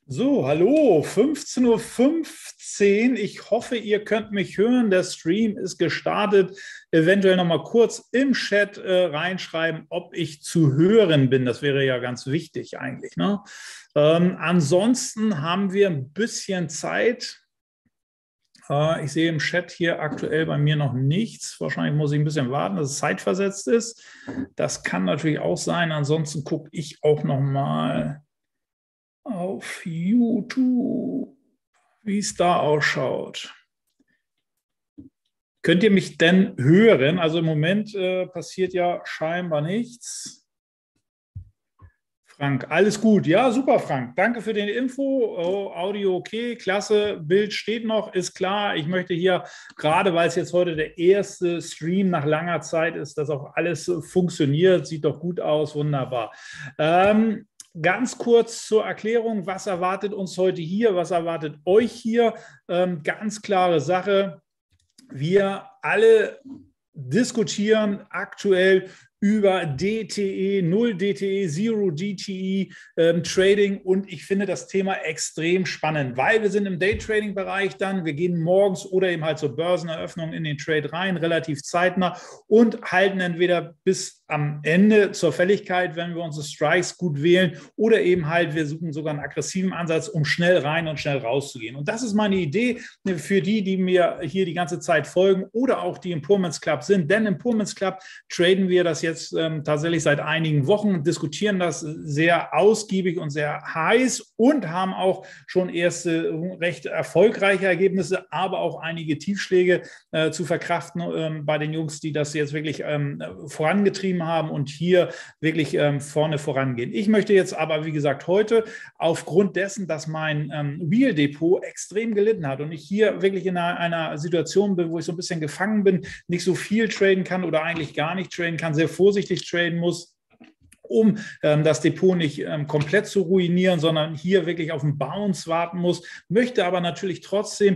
So, hallo, 15:15 Uhr. Ich hoffe, ihr könnt mich hören. Der Stream ist gestartet. Eventuell noch mal kurz im Chat reinschreiben, ob ich zu hören bin. Das wäre ja ganz wichtig eigentlich, ne? Ansonsten haben wir ein bisschen Zeit. Ich sehe im Chat hier aktuell bei mir noch nichts. Wahrscheinlich muss ich ein bisschen warten, dass es zeitversetzt ist. Das kann natürlich auch sein. Ansonsten gucke ich auch noch mal auf YouTube, wie es da ausschaut. Könnt ihr mich denn hören? Also im Moment passiert ja scheinbar nichts. Frank, alles gut. Ja, super, Frank. Danke für den Info. Oh, Audio okay, klasse. Bild steht noch, ist klar. Ich möchte hier, gerade weil es jetzt heute der erste Stream nach langer Zeit ist, dass auch alles funktioniert. Sieht doch gut aus, wunderbar. Ganz kurz zur Erklärung, was erwartet uns heute hier, was erwartet euch hier? Ganz klare Sache, wir alle diskutieren aktuell über DTE, 0 DTE, 0 DTE Trading, und ich finde das Thema extrem spannend, weil wir sind im Daytrading-Bereich dann, wir gehen morgens oder eben halt zur Börseneröffnung in den Trade rein, relativ zeitnah, und halten entweder bis am Ende zur Fälligkeit, wenn wir unsere Strikes gut wählen, oder eben halt wir suchen sogar einen aggressiven Ansatz, um schnell rein und schnell rauszugehen. Und das ist meine Idee für die mir hier die ganze Zeit folgen oder auch die im Poorman's Club sind, denn im Poorman's Club traden wir das jetzt tatsächlich seit einigen Wochen, diskutieren das sehr ausgiebig und sehr heiß und haben auch schon erste recht erfolgreiche Ergebnisse, aber auch einige Tiefschläge zu verkraften bei den Jungs, die das jetzt wirklich vorangetrieben haben und hier wirklich vorne vorangehen. Ich möchte jetzt aber, wie gesagt, heute aufgrund dessen, dass mein Real Depot extrem gelitten hat und ich hier wirklich in einer Situation bin, wo ich so ein bisschen gefangen bin, nicht so viel traden kann oder eigentlich gar nicht traden kann, sehr vorsichtig traden muss, um das Depot nicht komplett zu ruinieren, sondern hier wirklich auf den Bounce warten muss, möchte aber natürlich trotzdem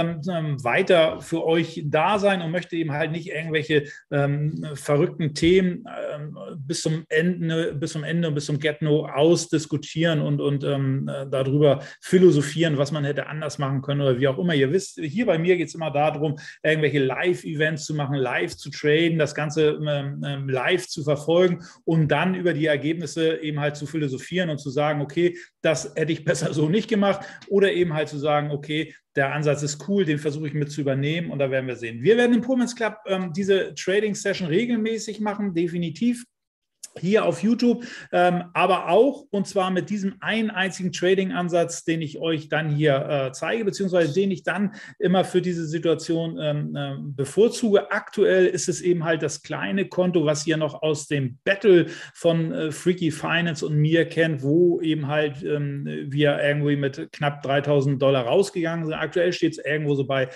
weiter für euch da sein und möchte eben halt nicht irgendwelche verrückten Themen bis zum Ende und bis zum Get-No ausdiskutieren und darüber philosophieren, was man hätte anders machen können oder wie auch immer. Ihr wisst, hier bei mir geht es immer darum, irgendwelche Live-Events zu machen, live zu traden, das Ganze live zu verfolgen, um dann über die Ergebnisse eben halt zu philosophieren und zu sagen, okay, das hätte ich besser so nicht gemacht, oder eben halt zu sagen, okay, der Ansatz ist cool, den versuche ich mit zu übernehmen, und da werden wir sehen. Wir werden im Poorman's Club diese Trading-Session regelmäßig machen, definitiv. Hier auf YouTube, aber auch, und zwar mit diesem einen einzigen Trading-Ansatz, den ich euch dann hier zeige, beziehungsweise den ich dann immer für diese Situation bevorzuge. Aktuell ist es eben halt das kleine Konto, was ihr noch aus dem Battle von Freaky Finance und mir kennt, wo eben halt wir irgendwie mit knapp $3.000 rausgegangen sind. Aktuell steht es irgendwo so bei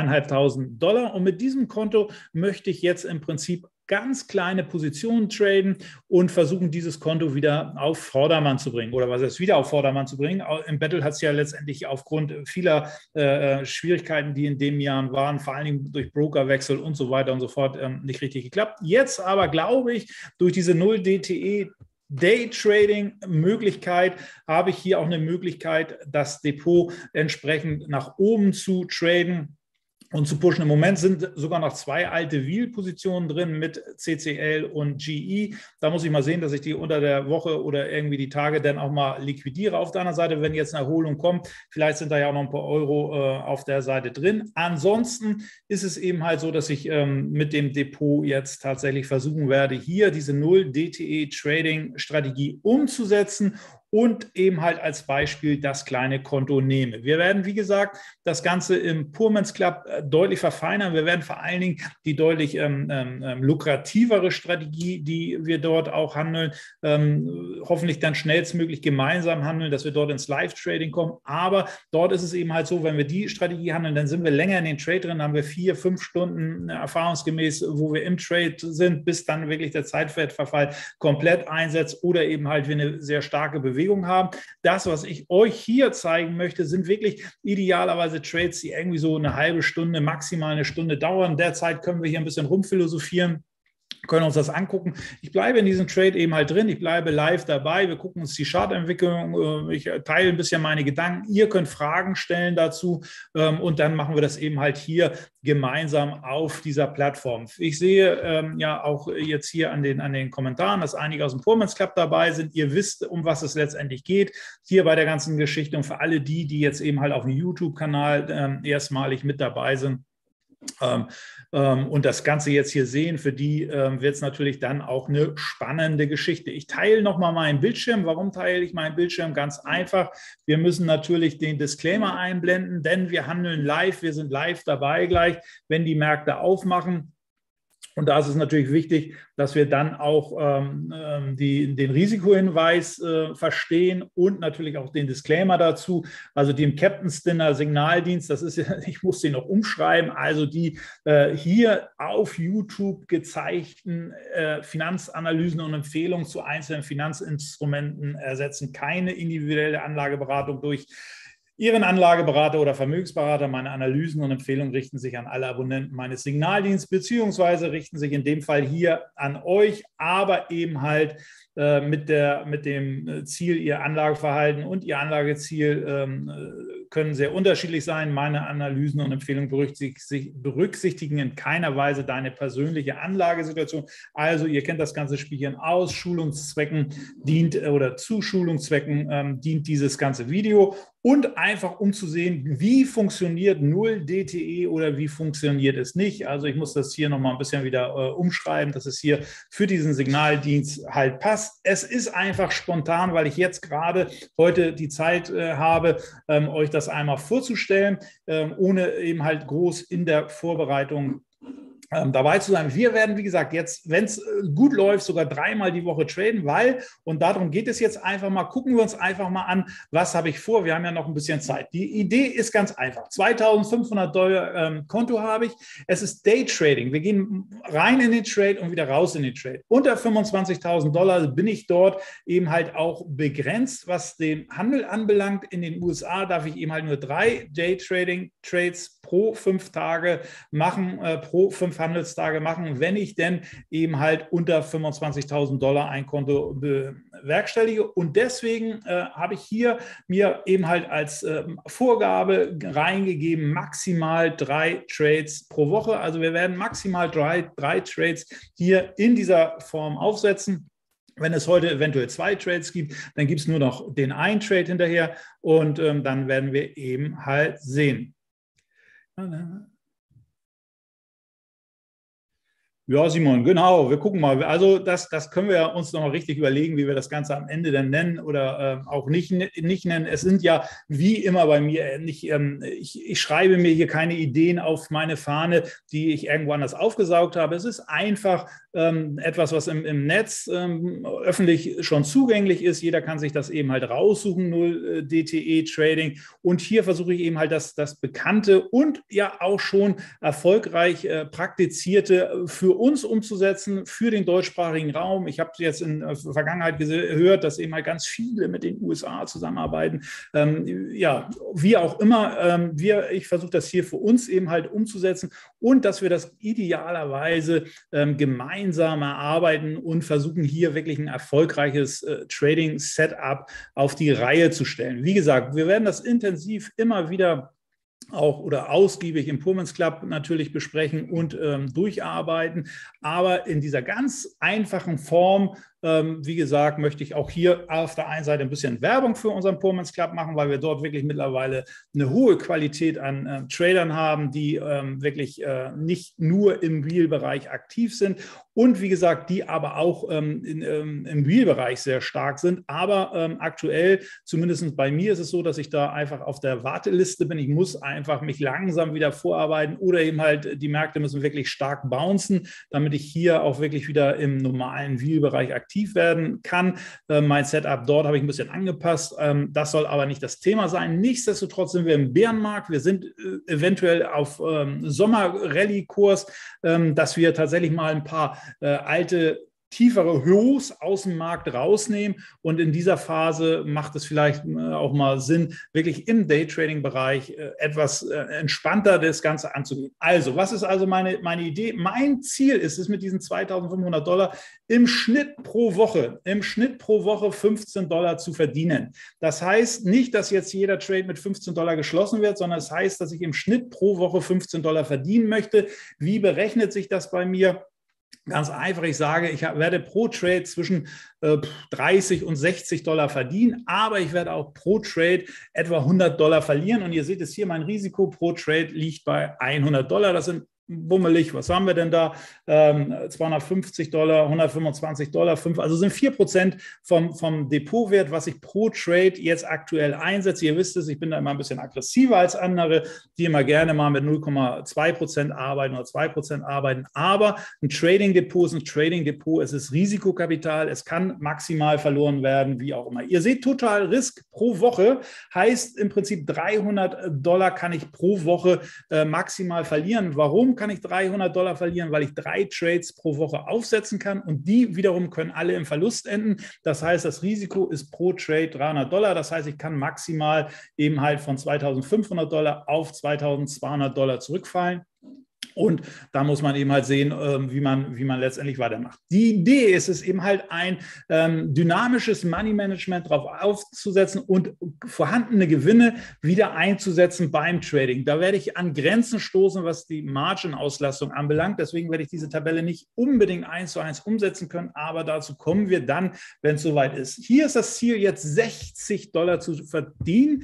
$2.500, und mit diesem Konto möchte ich jetzt im Prinzip ganz kleine Positionen traden und versuchen, dieses Konto wieder auf Vordermann zu bringen. Oder was heißt wieder auf Vordermann zu bringen? Im Battle hat es ja letztendlich aufgrund vieler Schwierigkeiten, die in den Jahren waren, vor allen Dingen durch Brokerwechsel und so weiter und so fort, nicht richtig geklappt. Jetzt aber glaube ich, durch diese 0 DTE Daytrading-Möglichkeit habe ich hier auch eine Möglichkeit, das Depot entsprechend nach oben zu traden und zu pushen. Im Moment sind sogar noch 2 alte Wheel-Positionen drin mit CCL und GE. Da muss ich mal sehen, dass ich die unter der Woche oder irgendwie die Tage dann auch mal liquidiere. Auf der anderen Seite, wenn jetzt eine Erholung kommt, vielleicht sind da ja auch noch ein paar Euro auf der Seite drin. Ansonsten ist es eben halt so, dass ich mit dem Depot jetzt tatsächlich versuchen werde, hier diese 0 DTE Trading Strategie umzusetzen und eben halt als Beispiel das kleine Konto nehme. Wir werden, wie gesagt, das Ganze im Poorman's Club deutlich verfeinern. Wir werden vor allen Dingen die deutlich lukrativere Strategie, die wir dort auch handeln, hoffentlich dann schnellstmöglich gemeinsam handeln, dass wir dort ins Live-Trading kommen. Aber dort ist es eben halt so, wenn wir die Strategie handeln, dann sind wir länger in den Trade drin, haben wir 4, 5 Stunden erfahrungsgemäß, wo wir im Trade sind, bis dann wirklich der Zeitwertverfall komplett einsetzt oder eben halt wir eine sehr starke Bewegung haben. Das, was ich euch hier zeigen möchte, sind wirklich idealerweise Trades, die irgendwie so eine halbe Stunde, maximal eine Stunde dauern. Derzeit können wir hier ein bisschen rumphilosophieren, können uns das angucken. Ich bleibe in diesem Trade eben halt drin, ich bleibe live dabei, wir gucken uns die Chartentwicklung, ich teile ein bisschen meine Gedanken, ihr könnt Fragen stellen dazu und dann machen wir das eben halt hier gemeinsam auf dieser Plattform. Ich sehe ja auch jetzt hier an den Kommentaren, dass einige aus dem Poorman's Club dabei sind. Ihr wisst, um was es letztendlich geht, hier bei der ganzen Geschichte und für alle die jetzt eben halt auf dem YouTube-Kanal erstmalig mit dabei sind. Und das Ganze jetzt hier sehen, für die wird es natürlich dann auch eine spannende Geschichte. Ich teile nochmal meinen Bildschirm. Warum teile ich meinen Bildschirm? Ganz einfach. Wir müssen natürlich den Disclaimer einblenden, denn wir handeln live. Wir sind live dabei gleich, wenn die Märkte aufmachen. Und da ist es natürlich wichtig, dass wir dann auch den Risikohinweis verstehen und natürlich auch den Disclaimer dazu, also den Captain's Dinner Signaldienst, das ist ja, ich muss den noch umschreiben, also die hier auf YouTube gezeigten Finanzanalysen und Empfehlungen zu einzelnen Finanzinstrumenten ersetzen keine individuelle Anlageberatung durch Ihren Anlageberater oder Vermögensberater. Meine Analysen und Empfehlungen richten sich an alle Abonnenten meines Signaldienstes, beziehungsweise richten sich in dem Fall hier an euch, aber eben halt mit dem Ziel, Ihr Anlageverhalten und Ihr Anlageziel können sehr unterschiedlich sein. Meine Analysen und Empfehlungen berücksichtigen in keiner Weise deine persönliche Anlagesituation. Also ihr kennt das ganze Spielchen aus. Schulungszwecken dient oder zu Schulungszwecken dient dieses ganze Video. Und einfach um zu sehen, wie funktioniert 0 DTE oder wie funktioniert es nicht. Also ich muss das hier nochmal ein bisschen wieder umschreiben, dass es hier für diesen Signaldienst halt passt. Es ist einfach spontan, weil ich jetzt gerade heute die Zeit habe, euch das einmal vorzustellen, ohne eben halt groß in der Vorbereitung dabei zu sein. Wir werden, wie gesagt, jetzt, wenn es gut läuft, sogar 3-mal die Woche traden, weil, und darum geht es jetzt einfach mal, gucken wir uns einfach mal an, was habe ich vor. Wir haben ja noch ein bisschen Zeit. Die Idee ist ganz einfach. $2.500 Konto habe ich. Es ist Daytrading. Wir gehen rein in den Trade und wieder raus in den Trade. Unter $25.000 bin ich dort eben halt auch begrenzt, was den Handel anbelangt. In den USA darf ich eben halt nur 3 Daytrading-Trades pro 5 Tage machen, pro 5 Handelstage machen, wenn ich denn eben halt unter $25.000 ein Konto bewerkstellige. Und deswegen habe ich hier mir eben halt als Vorgabe reingegeben, maximal 3 Trades pro Woche. Also wir werden maximal drei Trades hier in dieser Form aufsetzen. Wenn es heute eventuell 2 Trades gibt, dann gibt es nur noch den einen Trade hinterher und dann werden wir eben halt sehen. Ja, Simon, genau. Wir gucken mal. Also das können wir uns noch mal richtig überlegen, wie wir das Ganze am Ende dann nennen oder auch nicht nennen. Es sind ja wie immer bei mir, ich schreibe mir hier keine Ideen auf meine Fahne, die ich irgendwo anders aufgesaugt habe. Es ist einfach etwas, was im Netz öffentlich schon zugänglich ist. Jeder kann sich das eben halt raussuchen, 0 DTE Trading. Und hier versuche ich eben halt das Bekannte und ja auch schon erfolgreich praktizierte für uns umzusetzen, für den deutschsprachigen Raum. Ich habe jetzt in der Vergangenheit gehört, dass eben halt ganz viele mit den USA zusammenarbeiten. Ja, wie auch immer, ich versuche das hier für uns eben halt umzusetzen und dass wir das idealerweise gemeinsam erarbeiten und versuchen hier wirklich ein erfolgreiches Trading-Setup auf die Reihe zu stellen. Wie gesagt, wir werden das intensiv immer wieder auch oder ausgiebig im Poorman's Club natürlich besprechen und durcharbeiten. Aber in dieser ganz einfachen Form, wie gesagt, möchte ich auch hier auf der einen Seite ein bisschen Werbung für unseren Poorman's Club machen, weil wir dort wirklich mittlerweile eine hohe Qualität an Tradern haben, die wirklich nicht nur im Real-Bereich aktiv sind und wie gesagt, die aber auch im Real-Bereich sehr stark sind. Aber aktuell, zumindest bei mir, ist es so, dass ich da einfach auf der Warteliste bin. Ich muss einfach mich langsam wieder vorarbeiten oder eben halt die Märkte müssen wirklich stark bouncen, damit ich hier auch wirklich wieder im normalen Real-Bereich aktiv werden kann. Mein Setup dort habe ich ein bisschen angepasst. Das soll aber nicht das Thema sein. Nichtsdestotrotz sind wir im Bärenmarkt. Wir sind eventuell auf Sommer-Rallye-Kurs, dass wir tatsächlich mal ein paar alte tiefere Hochs aus dem Markt rausnehmen. Und in dieser Phase macht es vielleicht auch mal Sinn, wirklich im Daytrading-Bereich etwas entspannter das Ganze anzugehen. Also, was ist also meine Idee? Mein Ziel ist es mit diesen $2.500 im Schnitt pro Woche $15 zu verdienen. Das heißt nicht, dass jetzt jeder Trade mit $15 geschlossen wird, sondern es heißt, dass ich im Schnitt pro Woche $15 verdienen möchte. Wie berechnet sich das bei mir? Ganz einfach, ich sage, ich werde pro Trade zwischen 30 und $60 verdienen, aber ich werde auch pro Trade etwa $100 verlieren. Und ihr seht es hier, mein Risiko pro Trade liegt bei $100. Das sind bummelig, was haben wir denn da? $250, $125, 5, also sind 4% vom Depotwert, was ich pro Trade jetzt aktuell einsetze. Ihr wisst es, ich bin da immer ein bisschen aggressiver als andere, die immer gerne mal mit 0,2% arbeiten oder 2% arbeiten. Aber ein Trading-Depot ist ein Trading-Depot, es ist Risikokapital, es kann maximal verloren werden, wie auch immer. Ihr seht, Total Risk pro Woche heißt im Prinzip $300 kann ich pro Woche maximal verlieren. Warum kann ich $300 verlieren? Weil ich 3 Trades pro Woche aufsetzen kann und die wiederum können alle im Verlust enden. Das heißt, das Risiko ist pro Trade $300. Das heißt, ich kann maximal eben halt von $2.500 auf $2.200 zurückfallen. Und da muss man eben halt sehen, wie man letztendlich weitermacht. Die Idee ist es eben halt ein dynamisches Money Management darauf aufzusetzen und vorhandene Gewinne wieder einzusetzen beim Trading. Da werde ich an Grenzen stoßen, was die Margin-Auslastung anbelangt. Deswegen werde ich diese Tabelle nicht unbedingt 1:1 umsetzen können, aber dazu kommen wir dann, wenn es soweit ist. Hier ist das Ziel, jetzt $60 zu verdienen.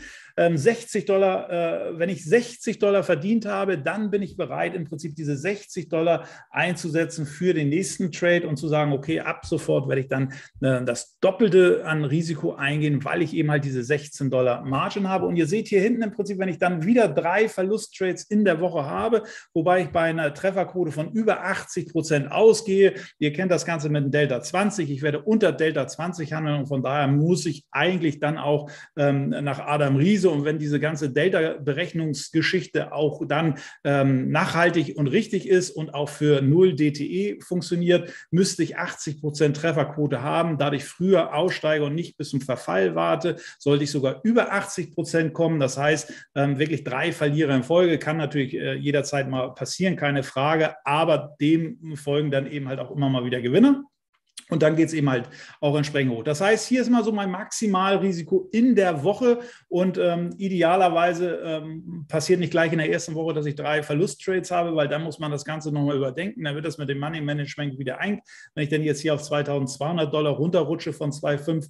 $60, wenn ich $60 verdient habe, dann bin ich bereit, im Prinzip diese $60 einzusetzen für den nächsten Trade und zu sagen, okay, ab sofort werde ich dann das Doppelte an Risiko eingehen, weil ich eben halt diese $16 Margin habe. Und ihr seht hier hinten im Prinzip, wenn ich dann wieder 3 Verlusttrades in der Woche habe, wobei ich bei einer Trefferquote von über 80% ausgehe. Ihr kennt das Ganze mit dem Delta 20. Ich werde unter Delta 20 handeln und von daher muss ich eigentlich dann auch nach Adam Riese, und wenn diese ganze Delta-Berechnungsgeschichte auch dann nachhaltig und richtig ist und auch für 0 DTE funktioniert, müsste ich 80% Trefferquote haben. Da ich früher aussteige und nicht bis zum Verfall warte, sollte ich sogar über 80% kommen. Das heißt, wirklich 3 Verlierer in Folge kann natürlich jederzeit mal passieren, keine Frage, aber dem folgen dann eben halt auch immer mal wieder Gewinner. Und dann geht es eben halt auch entsprechend hoch. Das heißt, hier ist mal so mein Maximalrisiko in der Woche und idealerweise passiert nicht gleich in der ersten Woche, dass ich 3 Verlusttrades habe, weil dann muss man das Ganze nochmal überdenken. Dann wird das mit dem Money Management wieder ein. Wenn ich dann jetzt hier auf $2.200 runterrutsche von 2,5,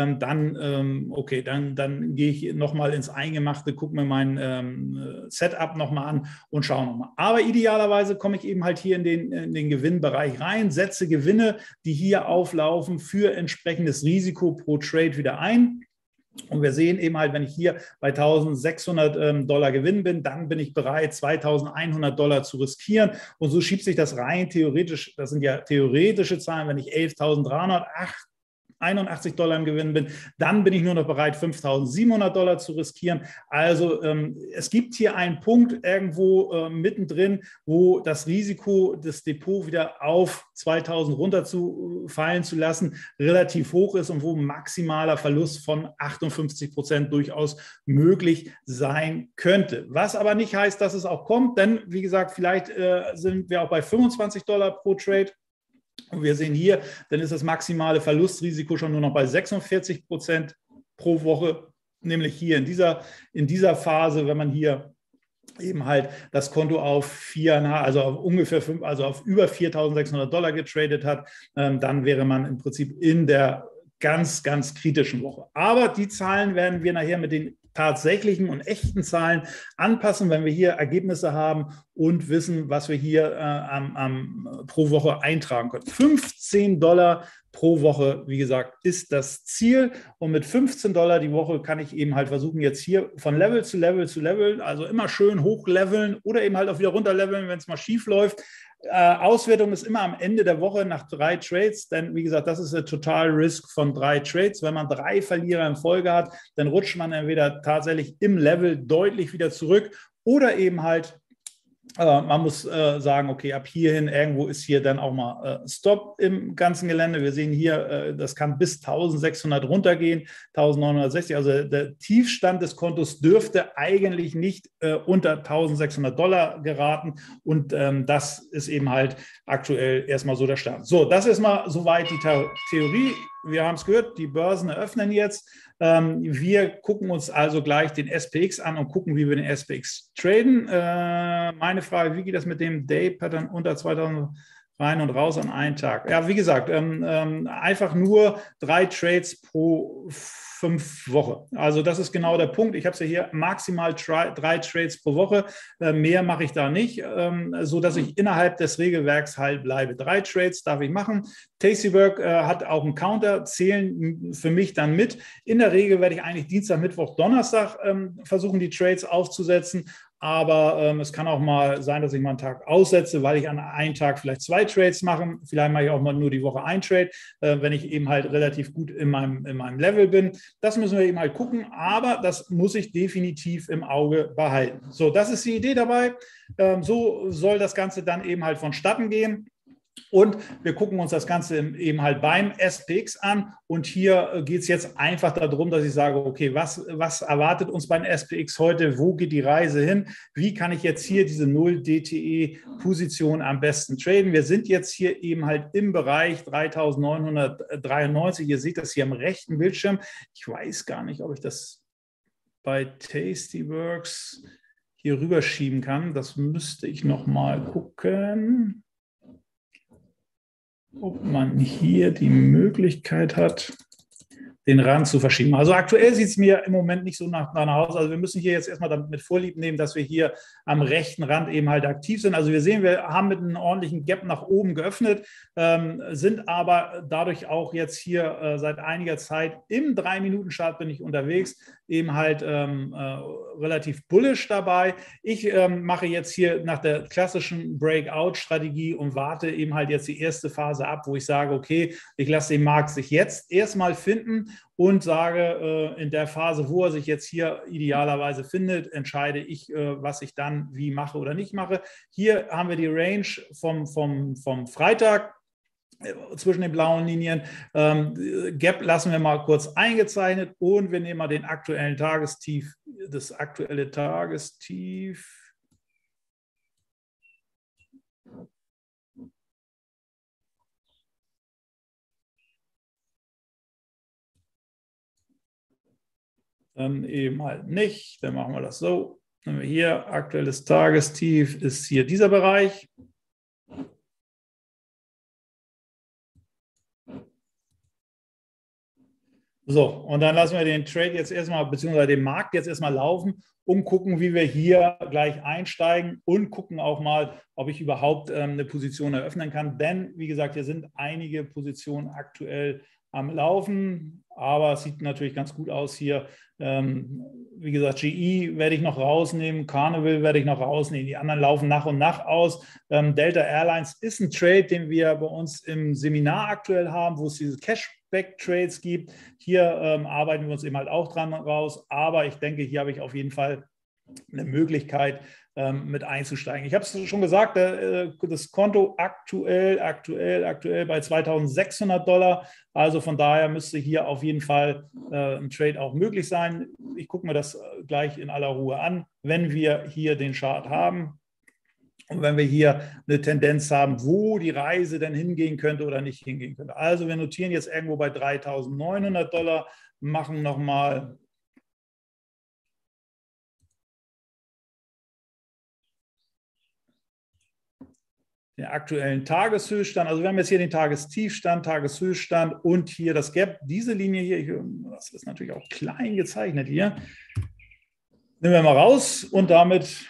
dann gehe ich nochmal ins Eingemachte, gucke mir mein Setup nochmal an und schaue nochmal. Aber idealerweise komme ich eben halt hier in den Gewinnbereich rein, setze Gewinne, die hier auflaufen, für entsprechendes Risiko pro Trade wieder ein. Und wir sehen eben halt, wenn ich hier bei $1.600 Gewinn bin, dann bin ich bereit, $2.100 zu riskieren. Und so schiebt sich das rein theoretisch, das sind ja theoretische Zahlen, wenn ich $11.381 im Gewinn bin, dann bin ich nur noch bereit, $5.700 zu riskieren. Also es gibt hier einen Punkt irgendwo mittendrin, wo das Risiko, das Depot wieder auf 2.000 runterfallen zu lassen, relativ hoch ist und wo ein maximaler Verlust von 58% durchaus möglich sein könnte. Was aber nicht heißt, dass es auch kommt, denn wie gesagt, vielleicht sind wir auch bei $25 pro Trade. Und wir sehen hier, dann ist das maximale Verlustrisiko schon nur noch bei 46% pro Woche, nämlich hier in dieser Phase, wenn man hier eben halt das Konto auf auf über $4.600 getradet hat, dann wäre man im Prinzip in der ganz, ganz kritischen Woche. Aber die Zahlen werden wir nachher mit den tatsächlichen und echten Zahlen anpassen, wenn wir hier Ergebnisse haben und wissen, was wir hier pro Woche eintragen können. $15 pro Woche, wie gesagt, ist das Ziel. Und mit $15 die Woche kann ich eben halt versuchen, jetzt hier von Level zu Level zu Level, also immer schön hochleveln oder eben halt auch wieder runterleveln, wenn es mal schief läuft. Auswertung ist immer am Ende der Woche nach 3 Trades, denn wie gesagt, das ist der Total Risk von 3 Trades. Wenn man 3 Verlierer in Folge hat, dann rutscht man entweder tatsächlich im Level deutlich wieder zurück oder eben halt Man muss sagen, okay, ab hierhin irgendwo ist hier dann auch mal Stop im ganzen Gelände. Wir sehen hier, das kann bis 1600 runtergehen, 1960. Also der Tiefstand des Kontos dürfte eigentlich nicht unter $1600 geraten. Und das ist eben halt aktuell erstmal so der Stand. So, das ist mal soweit die Theorie. Wir haben es gehört, die Börsen eröffnen jetzt. Wir gucken uns also gleich den SPX an und gucken, wie wir den SPX traden. Meine Frage, wie geht das mit dem Day-Pattern unter 2000 rein und raus an einen Tag? Ja, wie gesagt, einfach nur 3 Trades pro 5 Wochen. Also das ist genau der Punkt. Ich habe es ja hier maximal 3 Trades pro Woche. Mehr mache ich da nicht, sodass ich innerhalb des Regelwerks halt bleibe. 3 Trades darf ich machen. Tastywork hat auch einen Counter, zählen für mich dann mit. In der Regel werde ich eigentlich Dienstag, Mittwoch, Donnerstag versuchen, die Trades aufzusetzen. Aber es kann auch mal sein, dass ich mal einen Tag aussetze, weil ich an einem Tag vielleicht 2 Trades mache. Vielleicht mache ich auch mal nur die Woche 1 Trade, wenn ich eben halt relativ gut in meinem Level bin. Das müssen wir eben halt gucken, aber das muss ich definitiv im Auge behalten. So, das ist die Idee dabei. So soll das Ganze dann eben halt vonstatten gehen. Und wir gucken uns das Ganze eben halt beim SPX an. Und hier geht es jetzt einfach darum, dass ich sage, okay, was erwartet uns beim SPX heute? Wo geht die Reise hin? Wie kann ich jetzt hier diese 0 DTE-Position am besten traden? Wir sind jetzt hier eben halt im Bereich 3993. Ihr seht das hier am rechten Bildschirm. Ich weiß gar nicht, ob ich das bei Tastyworks hier rüberschieben kann. Das müsste ich noch mal gucken, ob man hier die Möglichkeit hat, den Rand zu verschieben. Also aktuell sieht es mir im Moment nicht so nach aus. Also wir müssen hier jetzt erstmal damit Vorlieb nehmen, dass wir hier am rechten Rand eben halt aktiv sind. Also wir sehen, wir haben mit einem ordentlichen Gap nach oben geöffnet, sind aber dadurch auch jetzt hier seit einiger Zeit im 3-Minuten-Chart bin ich unterwegs, eben halt relativ bullish dabei. Ich mache jetzt hier nach der klassischen Breakout-Strategie und warte eben halt jetzt die erste Phase ab, wo ich sage, okay, ich lasse den Markt sich jetzt erstmal finden und sage, in der Phase, wo er sich jetzt hier idealerweise findet, entscheide ich, was ich dann wie mache oder nicht mache. Hier haben wir die Range vom Freitag zwischen den blauen Linien. Gap lassen wir mal kurz eingezeichnet und wir nehmen mal den aktuellen Tagestief, das aktuelle Tagestief. Dann eben halt nicht. Dann machen wir das so. Nehmen wir hier, aktuelles Tagestief ist hier dieser Bereich. So, und dann lassen wir den Trade jetzt erstmal, beziehungsweise den Markt jetzt erstmal laufen und gucken, wie wir hier gleich einsteigen und gucken auch mal, ob ich überhaupt eine Position eröffnen kann. Denn, wie gesagt, hier sind einige Positionen aktuell am Laufen, aber es sieht natürlich ganz gut aus hier. Wie gesagt, GE werde ich noch rausnehmen, Carnival werde ich noch rausnehmen, die anderen laufen nach und nach aus. Delta Airlines ist ein Trade, den wir bei uns im Seminar aktuell haben, wo es diese Cashback-Trades gibt. Hier arbeiten wir uns eben halt auch dran raus, aber ich denke, hier habe ich auf jeden Fall eine Möglichkeit, mit einzusteigen. Ich habe es schon gesagt, das Konto aktuell bei $2600. Also von daher müsste hier auf jeden Fall ein Trade auch möglich sein. Ich gucke mir das gleich in aller Ruhe an, wenn wir hier den Chart haben. Und wenn wir hier eine Tendenz haben, wo die Reise denn hingehen könnte oder nicht hingehen könnte. Also wir notieren jetzt irgendwo bei $3900, machen nochmal den aktuellen Tageshöchststand. Also wir haben jetzt hier den Tagestiefstand, Tageshöchststand und hier das Gap. Diese Linie hier, das ist natürlich auch klein gezeichnet hier. Nehmen wir mal raus und damit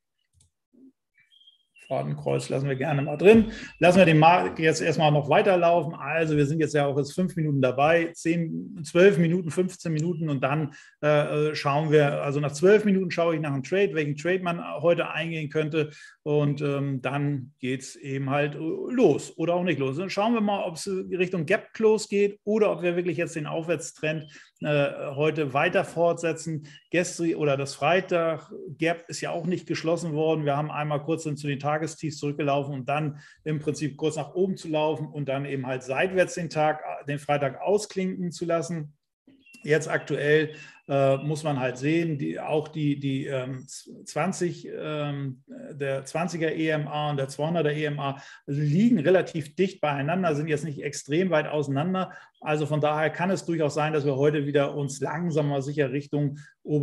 Fadenkreuz lassen wir gerne mal drin. Lassen wir den Markt jetzt erstmal noch weiterlaufen. Also wir sind jetzt ja auch jetzt 5 Minuten dabei, 10, 12 Minuten, 15 Minuten und dann schauen wir, also nach 12 Minuten schaue ich nach einem Trade, welchen Trade man heute eingehen könnte und dann geht es eben halt los oder auch nicht los. Dann schauen wir mal, ob es Richtung Gap Close geht oder ob wir wirklich jetzt den Aufwärtstrend heute weiter fortsetzen. Gestern oder das Freitag, Gap ist ja auch nicht geschlossen worden. Wir haben einmal kurz zu den Tagestiefs zurückgelaufen und dann im Prinzip kurz nach oben zu laufen und dann eben halt seitwärts den Freitag ausklinken zu lassen. Jetzt aktuell muss man halt sehen, auch die 20, der 20er EMA und der 200er EMA liegen relativ dicht beieinander, sind jetzt nicht extrem weit auseinander. Also von daher kann es durchaus sein, dass wir heute wieder uns langsam mal sicher Richtung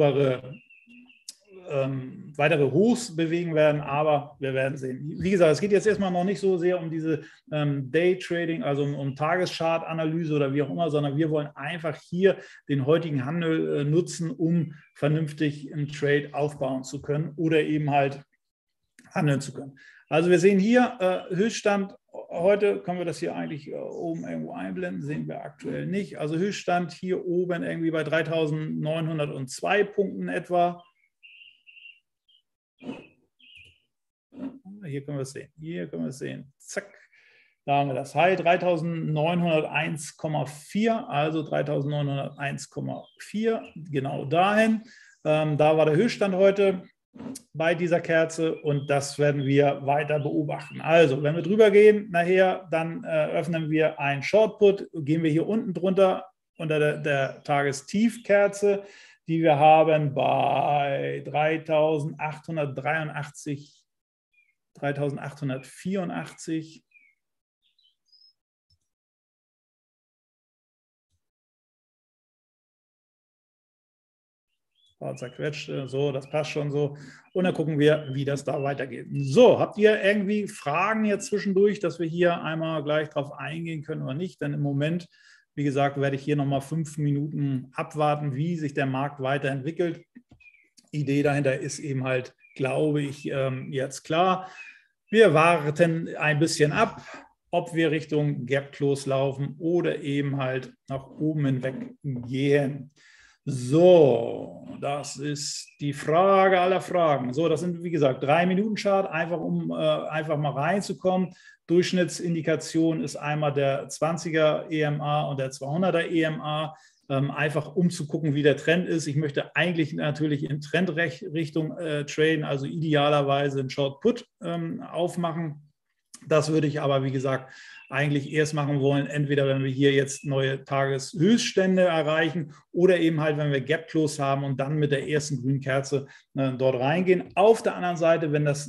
weitere Hochs bewegen werden, aber wir werden sehen. Wie gesagt, es geht jetzt erstmal noch nicht so sehr um diese Day-Trading, also um Tageschart-Analyse oder wie auch immer, sondern wir wollen einfach hier den heutigen Handel nutzen, um vernünftig einen Trade aufbauen zu können oder eben halt handeln zu können. Also wir sehen hier Höchststand. Heute können wir das hier eigentlich oben irgendwo einblenden, sehen wir aktuell nicht. Also Höchststand hier oben irgendwie bei 3.902 Punkten etwa. Hier können wir es sehen. Hier können wir es sehen. Zack. Da haben wir das High 3.901,4, also 3.901,4, genau dahin. Da war der Höchststand heute bei dieser Kerze und das werden wir weiter beobachten. Also, wenn wir drüber gehen nachher, dann öffnen wir einen Shortput, gehen wir hier unten drunter unter der Tagestiefkerze, die wir haben bei 3.883, 3.884. Zerquetscht, so, das passt schon so. Und dann gucken wir, wie das da weitergeht. So, habt ihr irgendwie Fragen jetzt zwischendurch, dass wir hier einmal gleich drauf eingehen können oder nicht? Denn im Moment, wie gesagt, werde ich hier nochmal 5 Minuten abwarten, wie sich der Markt weiterentwickelt. Idee dahinter ist eben halt, glaube ich, jetzt klar. Wir warten ein bisschen ab, ob wir Richtung Gap Close laufen oder eben halt nach oben hinweg gehen. So, das ist die Frage aller Fragen. So, das sind, wie gesagt, 3-Minuten-Chart, einfach um einfach mal reinzukommen. Durchschnittsindikation ist einmal der 20er EMA und der 200er EMA, einfach um zu gucken, wie der Trend ist. Ich möchte eigentlich natürlich in Trendrichtung traden, also idealerweise einen Short-Put aufmachen. Das würde ich aber, wie gesagt, eigentlich erst machen wollen, entweder wenn wir hier jetzt neue Tageshöchststände erreichen oder eben halt, wenn wir Gap Close haben und dann mit der ersten grünen Kerze dort reingehen. Auf der anderen Seite, wenn das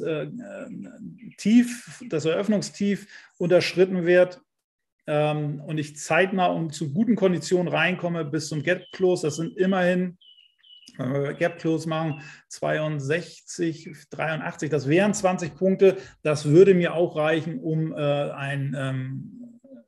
das Eröffnungstief unterschritten wird, und ich zeitnah zu guten Konditionen reinkomme bis zum Gap Close, das sind immerhin, wenn wir Gap Close machen, 62, 83, das wären 20 Punkte. Das würde mir auch reichen, um ein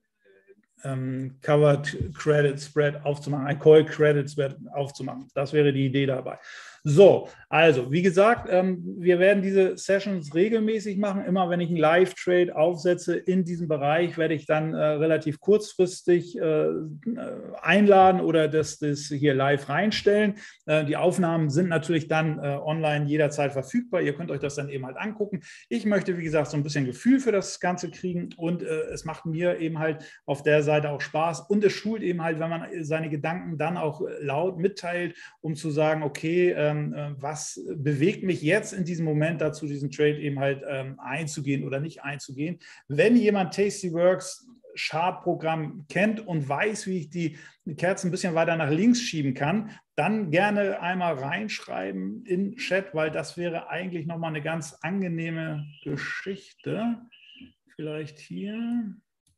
Covered Credit Spread aufzumachen, ein Call Credit Spread aufzumachen. Das wäre die Idee dabei. So, also wie gesagt, wir werden diese Sessions regelmäßig machen. Immer wenn ich einen Live-Trade aufsetze in diesem Bereich, werde ich dann relativ kurzfristig einladen oder das hier live reinstellen. Die Aufnahmen sind natürlich dann online jederzeit verfügbar. Ihr könnt euch das dann eben halt angucken. Ich möchte, wie gesagt, so ein bisschen Gefühl für das Ganze kriegen und es macht mir eben halt auf der Seite auch Spaß und es schult eben halt, wenn man seine Gedanken dann auch laut mitteilt, um zu sagen, okay, was bewegt mich jetzt in diesem Moment dazu, diesen Trade eben halt einzugehen oder nicht einzugehen. Wenn jemand Tastyworks Chart-Programm kennt und weiß, wie ich die Kerzen ein bisschen weiter nach links schieben kann, dann gerne einmal reinschreiben in Chat, weil das wäre eigentlich nochmal eine ganz angenehme Geschichte. Vielleicht hier.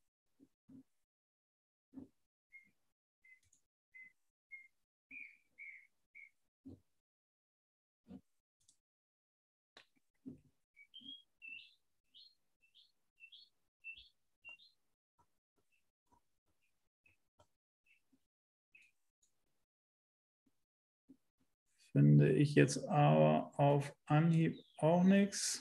Finde ich jetzt aber auf Anhieb auch nichts.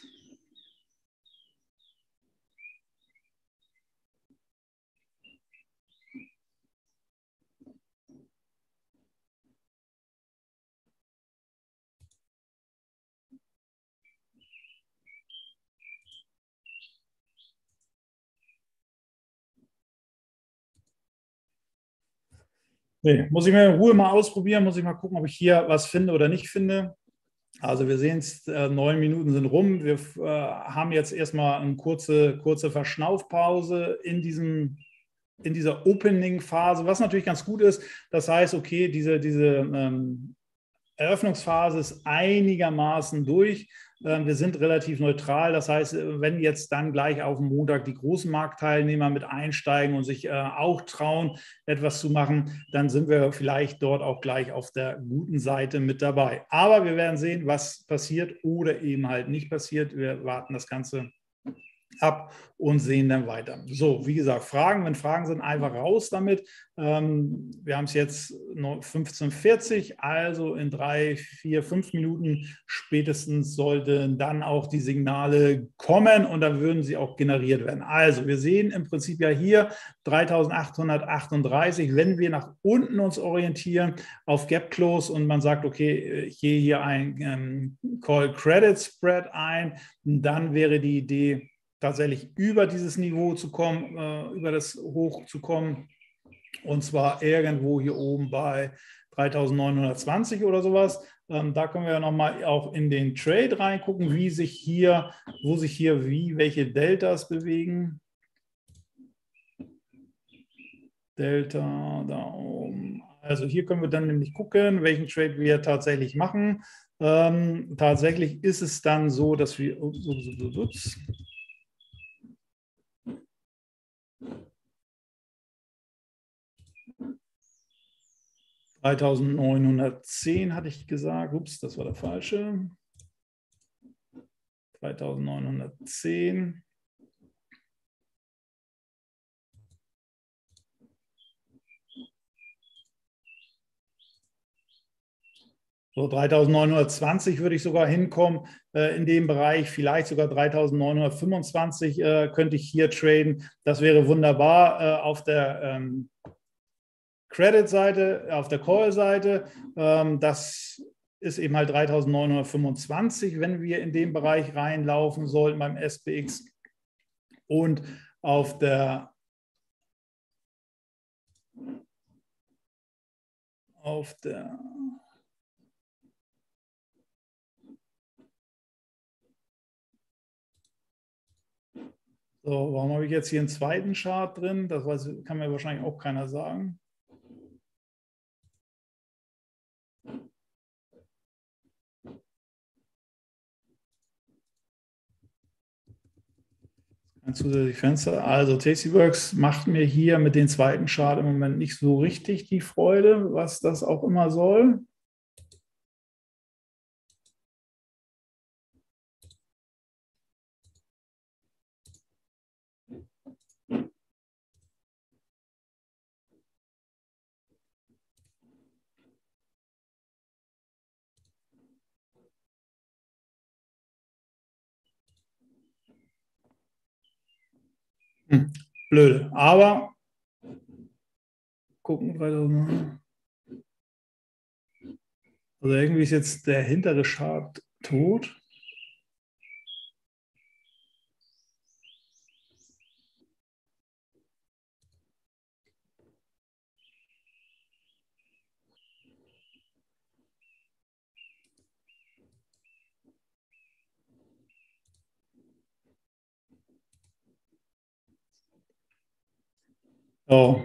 Nee, muss ich mir in Ruhe mal ausprobieren, muss ich mal gucken, ob ich hier was finde oder nicht finde. Also wir sehen es, 9 Minuten sind rum. Wir haben jetzt erstmal eine kurze Verschnaufpause in dieser Opening-Phase, was natürlich ganz gut ist. Das heißt, okay, diese Eröffnungsphase ist einigermaßen durch. Wir sind relativ neutral. Das heißt, wenn jetzt dann gleich auf dem Montag die großen Marktteilnehmer mit einsteigen und sich auch trauen, etwas zu machen, dann sind wir vielleicht dort auch gleich auf der guten Seite mit dabei. Aber wir werden sehen, was passiert oder eben halt nicht passiert. Wir warten das Ganze ab und sehen dann weiter. So, wie gesagt, Fragen, wenn Fragen sind, einfach raus damit. Wir haben es jetzt 15:40, also in 3, 4, 5 Minuten spätestens sollten dann auch die Signale kommen und dann würden sie auch generiert werden. Also wir sehen im Prinzip ja hier 3.838, wenn wir nach unten uns orientieren auf Gap Close und man sagt, okay, ich gehe hier ein Call Credit Spread ein, dann wäre die Idee, tatsächlich über dieses Niveau zu kommen, über das Hoch zu kommen. Und zwar irgendwo hier oben bei 3.920 oder sowas. Da können wir ja nochmal auch in den Trade reingucken, wo sich hier welche Deltas bewegen. Delta da oben. Also hier können wir dann nämlich gucken, welchen Trade wir tatsächlich machen. Tatsächlich ist es dann so, dass wir 3.910 hatte ich gesagt. Ups, das war der falsche. 3.910. So 3.920 würde ich sogar hinkommen in dem Bereich, vielleicht sogar 3.925 könnte ich hier traden. Das wäre wunderbar auf der Credit-Seite, auf der Call-Seite. Das ist eben halt 3.925, wenn wir in den Bereich reinlaufen sollten beim SPX. Und auf der So, warum habe ich jetzt hier einen zweiten Chart drin? Das kann mir wahrscheinlich auch keiner sagen. Ein zusätzliches Fenster. Also Tastyworks macht mir hier mit dem zweiten Chart im Moment nicht so richtig die Freude, was das auch immer soll. Blöde. Aber gucken, also irgendwie ist jetzt der hintere Chart tot. So.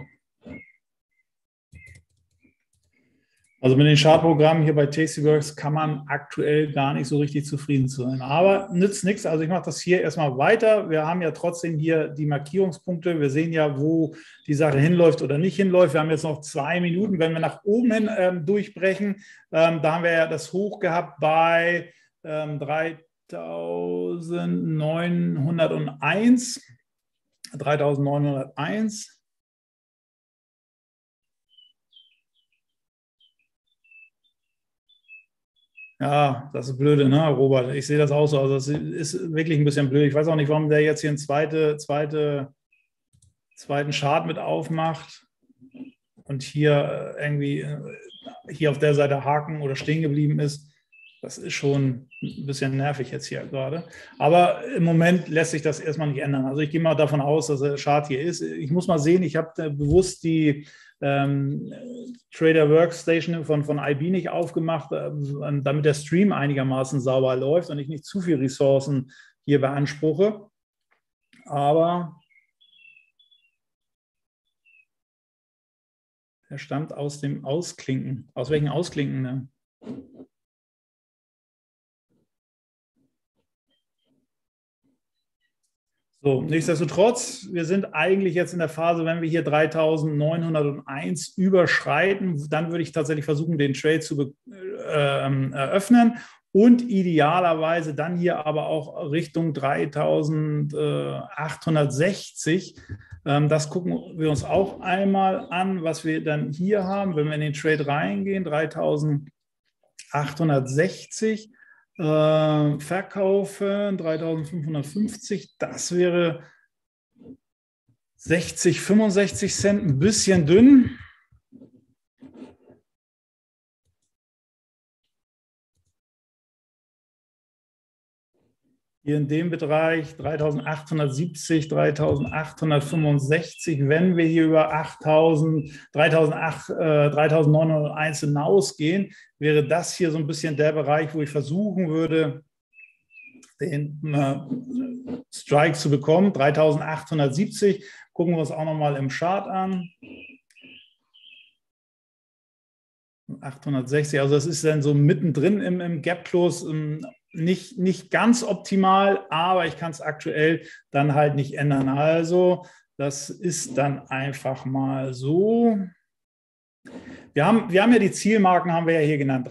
Also mit den Chartprogrammen hier bei Tastyworks kann man aktuell gar nicht so richtig zufrieden sein. Aber nützt nichts. Also ich mache das hier erstmal weiter. Wir haben ja trotzdem hier die Markierungspunkte. Wir sehen ja, wo die Sache hinläuft oder nicht hinläuft. Wir haben jetzt noch 2 Minuten. Wenn wir nach oben hin durchbrechen, da haben wir ja das Hoch gehabt bei 3.901. 3.901. Ja, das ist blöde, ne, Robert? Ich sehe das auch so. Also es ist wirklich ein bisschen blöd. Ich weiß auch nicht, warum der jetzt hier einen zweiten Chart mit aufmacht und hier irgendwie hier auf der Seite haken oder stehen geblieben ist. Das ist schon ein bisschen nervig jetzt hier gerade. Aber im Moment lässt sich das erstmal nicht ändern. Also ich gehe mal davon aus, dass der Chart hier ist. Ich muss mal sehen, ich habe bewusst die Trader Workstation von IB nicht aufgemacht, damit der Stream einigermaßen sauber läuft und ich nicht zu viel Ressourcen hier beanspruche. Aber er stammt aus dem Ausklinken. Aus welchen Ausklinken? Ne? So, nichtsdestotrotz, wir sind eigentlich jetzt in der Phase, wenn wir hier 3.901 überschreiten, dann würde ich tatsächlich versuchen, den Trade zu eröffnen und idealerweise dann hier aber auch Richtung 3.860. Das gucken wir uns auch einmal an, was wir dann hier haben, wenn wir in den Trade reingehen, 3.860. Verkaufen 3.550, das wäre 60, 65 Cent, ein bisschen dünn. Hier in dem Bereich 3.870, 3.865. Wenn wir hier über 3.901 hinausgehen, wäre das hier so ein bisschen der Bereich, wo ich versuchen würde, den Strike zu bekommen. 3.870. Gucken wir uns auch nochmal im Chart an. 860, also das ist dann so mittendrin im Gap Close. Nicht ganz optimal, aber ich kann es aktuell dann halt nicht ändern. Also das ist dann einfach mal so. Wir haben ja die Zielmarken, haben wir ja hier genannt.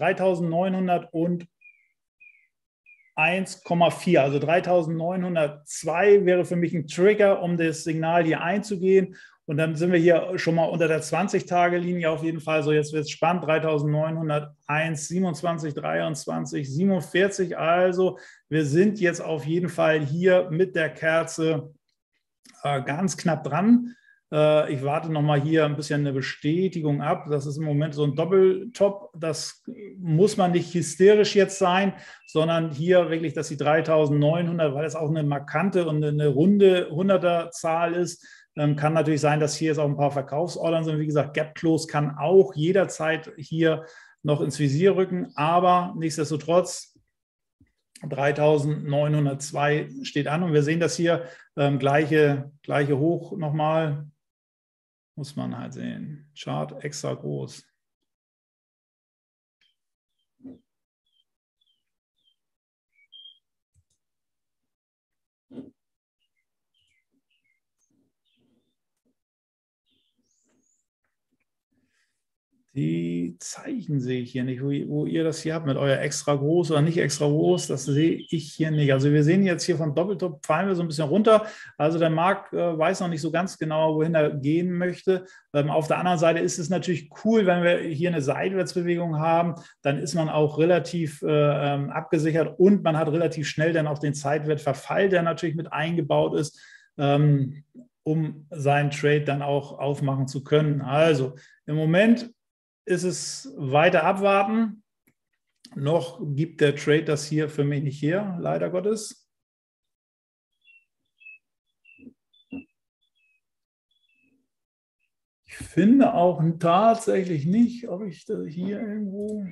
3.901,4, also 3.902 wäre für mich ein Trigger, um das Signal hier einzugehen. Und dann sind wir hier schon mal unter der 20-Tage-Linie auf jeden Fall. So, jetzt wird es spannend. 3.901, 27, 23, 47. Also wir sind jetzt auf jeden Fall hier mit der Kerze ganz knapp dran. Ich warte nochmal hier ein bisschen eine Bestätigung ab. Das ist im Moment so ein Doppeltop. Das muss man nicht hysterisch jetzt sein, sondern hier wirklich, dass die 3.900, weil es auch eine markante und eine runde 100er-Zahl ist, kann natürlich sein, dass hier jetzt auch ein paar Verkaufsordern sind. Wie gesagt, Gap Close kann auch jederzeit hier noch ins Visier rücken, aber nichtsdestotrotz 3.902 steht an und wir sehen das hier gleiche Hoch nochmal, muss man halt sehen. Chart extra groß. Die Zeichen sehe ich hier nicht, wo ihr das hier habt mit euer extra groß oder nicht extra groß, das sehe ich hier nicht. Also wir sehen jetzt hier von Doppeltop fallen wir so ein bisschen runter. Also der Markt weiß noch nicht so ganz genau, wohin er gehen möchte. Auf der anderen Seite ist es natürlich cool, wenn wir hier eine Seitwärtsbewegung haben, dann ist man auch relativ abgesichert und man hat relativ schnell dann auch den Zeitwertverfall, der natürlich mit eingebaut ist, um seinen Trade dann auch aufmachen zu können. Also im Moment ist es weiter abwarten. Noch gibt der Trade das hier für mich nicht her, leider Gottes. Ich finde auch tatsächlich nicht, ob ich das hier irgendwo...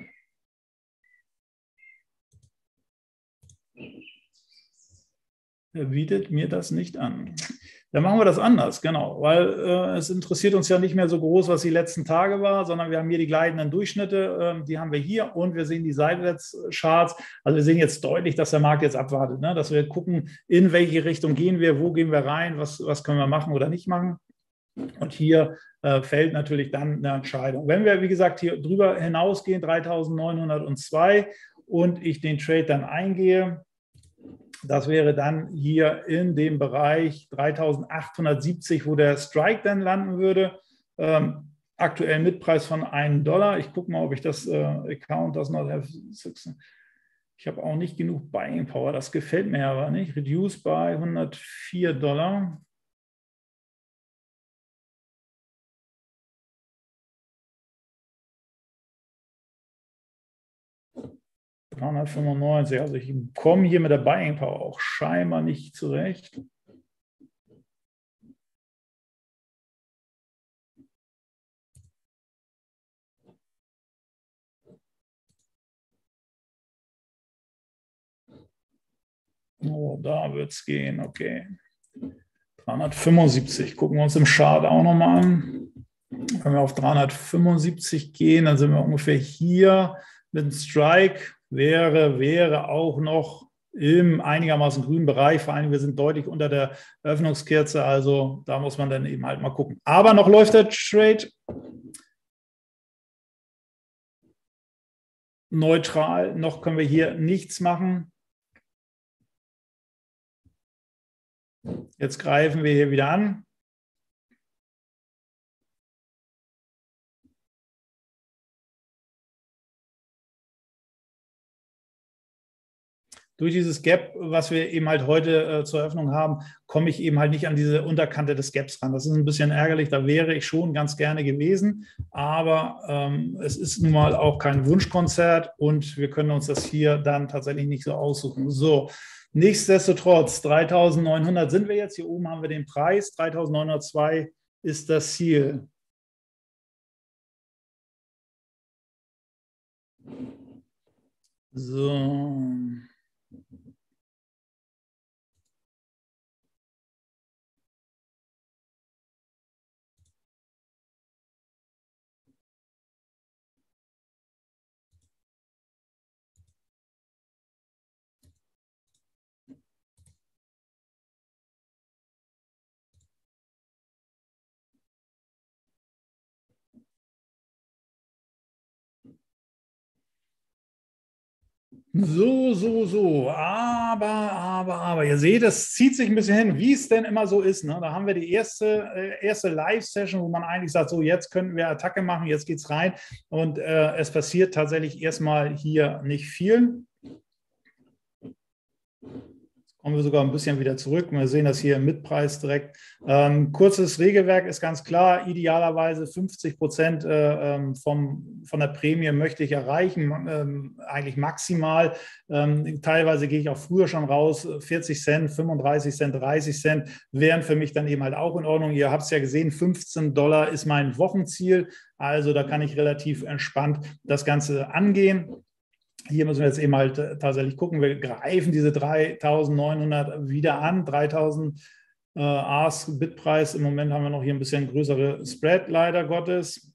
Er bietet mir das nicht an. Dann machen wir das anders, genau, weil es interessiert uns ja nicht mehr so groß, was die letzten Tage war, sondern wir haben hier die gleitenden Durchschnitte, die haben wir hier und wir sehen die Seitwärtscharts. Also wir sehen jetzt deutlich, dass der Markt jetzt abwartet, ne? Dass wir gucken, in welche Richtung gehen wir, wo gehen wir rein, was können wir machen oder nicht machen. Und hier fällt natürlich dann eine Entscheidung. Wenn wir, wie gesagt, hier drüber hinausgehen, 3.902 und ich den Trade dann eingehe, das wäre dann hier in dem Bereich 3.870, wo der Strike dann landen würde. Aktuell Mitpreis von $1. Ich gucke mal, ob ich das Account does not have. Ich habe auch nicht genug Buying Power. Das gefällt mir aber nicht. Reduce by $104. 395, also ich komme hier mit der Buying Power auch scheinbar nicht zurecht. Oh, da wird es gehen, okay. 375, gucken wir uns im Chart auch nochmal an. Wenn wir auf 375 gehen, dann sind wir ungefähr hier mit dem Strike, wäre auch noch im einigermaßen grünen Bereich, vor allem wir sind deutlich unter der Öffnungskerze, also da muss man dann eben halt mal gucken. Aber noch läuft der Trade neutral, noch können wir hier nichts machen. Jetzt greifen wir hier wieder an. Durch dieses Gap, was wir eben halt heute zur Eröffnung haben, komme ich eben halt nicht an diese Unterkante des Gaps ran. Das ist ein bisschen ärgerlich, da wäre ich schon ganz gerne gewesen, aber es ist nun mal auch kein Wunschkonzert und wir können uns das hier dann tatsächlich nicht so aussuchen. So, nichtsdestotrotz, 3.900 sind wir jetzt, hier oben haben wir den Preis, 3.902 ist das Ziel. So. So. Aber. Ihr seht, es zieht sich ein bisschen hin, wie es denn immer so ist. Ne? Da haben wir die erste Live-Session, wo man eigentlich sagt, so jetzt könnten wir Attacke machen, jetzt geht's rein. Und es passiert tatsächlich erstmal hier nicht viel. Kommen wir sogar ein bisschen wieder zurück. Wir sehen das hier im Mitpreis direkt. Kurzes Regelwerk ist ganz klar. Idealerweise 50% von der Prämie möchte ich erreichen, eigentlich maximal. Teilweise gehe ich auch früher schon raus. 40 Cent, 35 Cent, 30 Cent wären für mich dann eben halt auch in Ordnung. Ihr habt es ja gesehen, $15 ist mein Wochenziel. Also da kann ich relativ entspannt das Ganze angehen. Hier müssen wir jetzt eben halt tatsächlich gucken. Wir greifen diese 3.900 wieder an. 3.000 Ask-Bitpreis. Im Moment haben wir noch hier ein bisschen größere Spread, leider Gottes.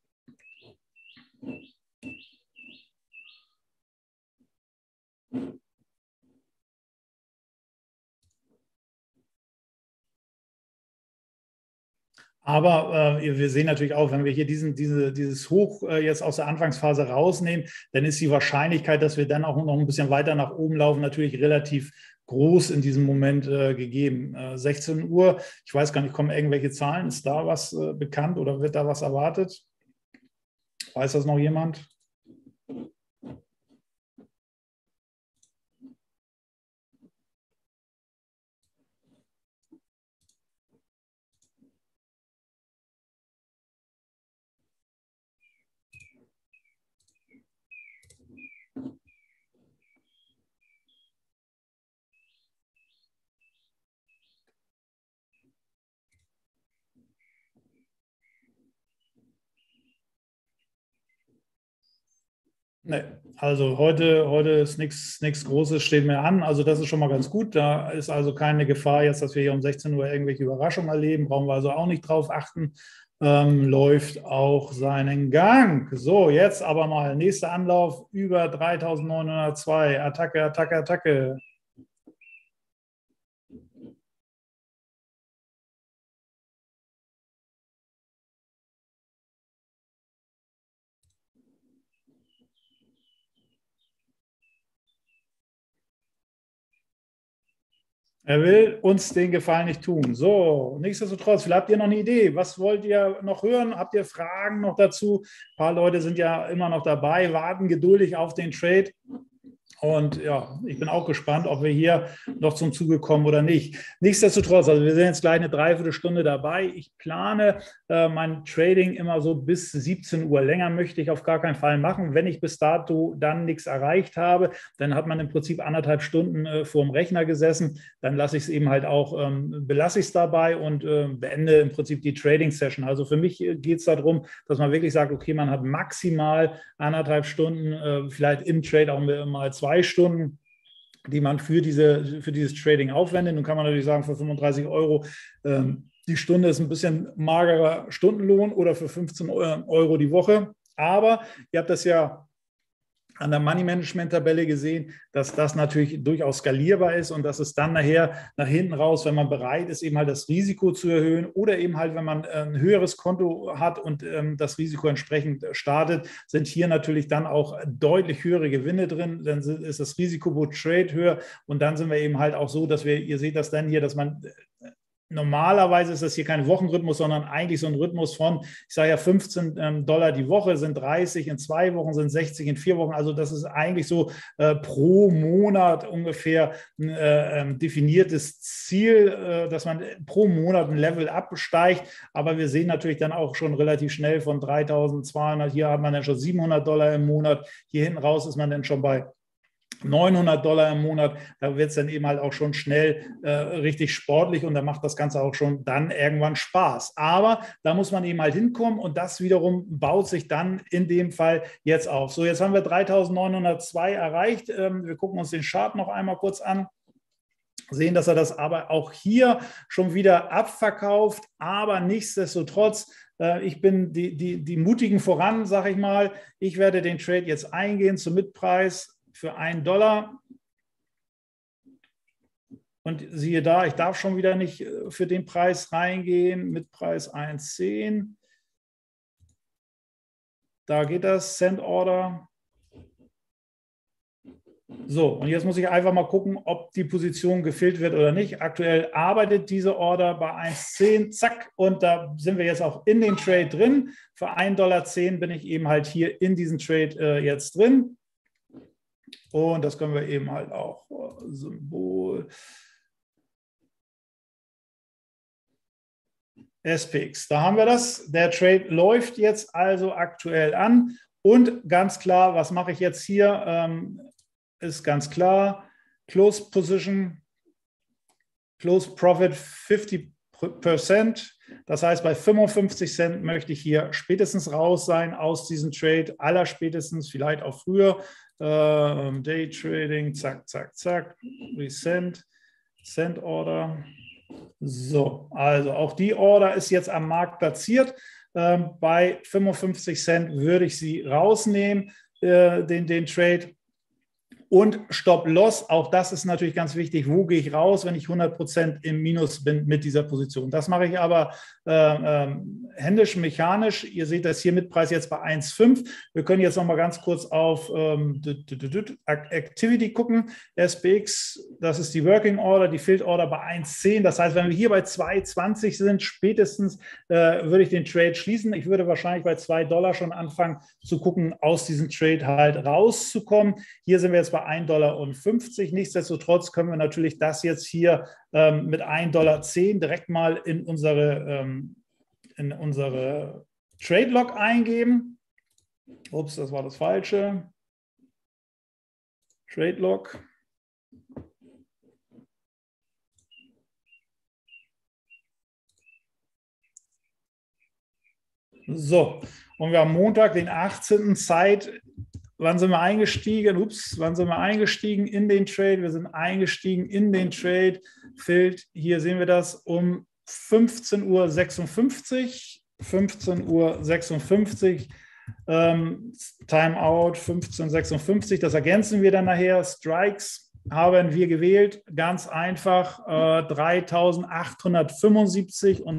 Aber wir sehen natürlich auch, wenn wir hier dieses Hoch jetzt aus der Anfangsphase rausnehmen, dann ist die Wahrscheinlichkeit, dass wir dann auch noch ein bisschen weiter nach oben laufen, natürlich relativ groß in diesem Moment gegeben. 16 Uhr, ich weiß gar nicht, kommen irgendwelche Zahlen? Ist da was bekannt oder wird da was erwartet? Weiß das noch jemand? Nee, also heute ist nichts Großes steht mehr an. Also das ist schon mal ganz gut. Da ist also keine Gefahr jetzt, dass wir hier um 16 Uhr irgendwelche Überraschungen erleben. Brauchen wir also auch nicht drauf achten. Läuft auch seinen Gang. So, jetzt aber mal nächster Anlauf über 3.902. Attacke. Er will uns den Gefallen nicht tun. So, nichtsdestotrotz, vielleicht habt ihr noch eine Idee. Was wollt ihr noch hören? Habt ihr Fragen noch dazu? Ein paar Leute sind ja immer noch dabei, warten geduldig auf den Trade. Und ja, ich bin auch gespannt, ob wir hier noch zum Zuge kommen oder nicht. Nichtsdestotrotz, also wir sind jetzt gleich eine Dreiviertelstunde dabei. Ich plane mein Trading immer so bis 17 Uhr. Länger möchte ich auf gar keinen Fall machen. Wenn ich bis dato dann nichts erreicht habe, dann hat man im Prinzip 1,5 Stunden vor dem Rechner gesessen. Dann lasse ich es eben halt auch, belasse ich es dabei und beende im Prinzip die Trading-Session. Also für mich geht es darum, dass man wirklich sagt, okay, man hat maximal 1,5 Stunden, vielleicht im Trade auch mal 2 Stunden. die man für dieses Trading aufwendet. Nun kann man natürlich sagen, für 35 Euro die Stunde ist ein bisschen magerer Stundenlohn oder für 15 Euro die Woche. Aber ihr habt das ja an der Money-Management-Tabelle gesehen, dass das natürlich durchaus skalierbar ist und dass es dann nachher nach hinten raus, wenn man bereit ist, eben halt das Risiko zu erhöhen oder eben halt, wenn man ein höheres Konto hat und das Risiko entsprechend startet, sind hier natürlich dann auch deutlich höhere Gewinne drin. Dann ist das Risiko pro Trade höher und dann sind wir eben halt auch so, dass ihr seht das dann hier, dass man normalerweise ist das hier kein Wochenrhythmus, sondern eigentlich so ein Rhythmus von, ich sage ja, $15 die Woche sind 30, in 2 Wochen sind 60, in 4 Wochen. Also das ist eigentlich so pro Monat ungefähr ein definiertes Ziel, dass man pro Monat ein Level absteigt. Aber wir sehen natürlich dann auch schon relativ schnell von 3.200, hier hat man dann schon $700 im Monat, hier hinten raus ist man dann schon bei $900 im Monat, da wird es dann eben halt auch schon schnell richtig sportlich und da macht das Ganze auch schon dann irgendwann Spaß. Aber da muss man eben halt hinkommen und das wiederum baut sich dann in dem Fall jetzt auf. So, jetzt haben wir 3.902 erreicht. Wir gucken uns den Chart noch einmal kurz an. Sehen, dass er das aber auch hier schon wieder abverkauft, aber nichtsdestotrotz, ich bin die Mutigen voran, sage ich mal. Ich werde den Trade jetzt eingehen zum Mitpreis für $1. Und siehe da, ich darf schon wieder nicht für den Preis reingehen, mit Preis 1,10. Da geht das, Send Order. So, und jetzt muss ich einfach mal gucken, ob die Position gefüllt wird oder nicht. Aktuell arbeitet diese Order bei 1,10, zack, und da sind wir jetzt auch in den Trade drin. Für $1,10 bin ich eben halt hier in diesem Trade jetzt drin. Und das können wir eben halt auch Symbol SPX. Da haben wir das. Der Trade läuft jetzt also aktuell an. Und ganz klar, was mache ich jetzt hier? Ist ganz klar, Close Position, Close Profit 50%. Das heißt, bei 55 Cent möchte ich hier spätestens raus sein aus diesem Trade, allerspätestens, vielleicht auch früher. Day Trading, zack, zack, zack, Resend, Send Order. So, also auch die Order ist jetzt am Markt platziert. Bei 55 Cent würde ich sie rausnehmen, den Trade. Und Stop-Loss, auch das ist natürlich ganz wichtig. Wo gehe ich raus, wenn ich 100% im Minus bin mit dieser Position? Das mache ich aber händisch, mechanisch. Ihr seht das hier mit Preis jetzt bei 1,5. Wir können jetzt noch mal ganz kurz auf Activity gucken. SPX, das ist die Working Order, die Field Order bei 1,10. Das heißt, wenn wir hier bei 2,20 sind, spätestens würde ich den Trade schließen. Ich würde wahrscheinlich bei $2 schon anfangen zu gucken, aus diesem Trade halt rauszukommen. Hier sind wir jetzt bei $1,50. Nichtsdestotrotz können wir natürlich das jetzt hier mit $1,10 direkt mal in unsere Trade Log eingeben. Ups, das war das Falsche. Trade Log. So, und wir haben Montag, den 18. Zeit. Wann sind wir eingestiegen? Ups, wann sind wir eingestiegen in den Trade? Wir sind eingestiegen in den Trade. Filled, hier sehen wir das um 15:56 Uhr. 15:56 Uhr. Timeout 15:56 Uhr. Das ergänzen wir dann nachher. Strikes haben wir gewählt. Ganz einfach 3.875 und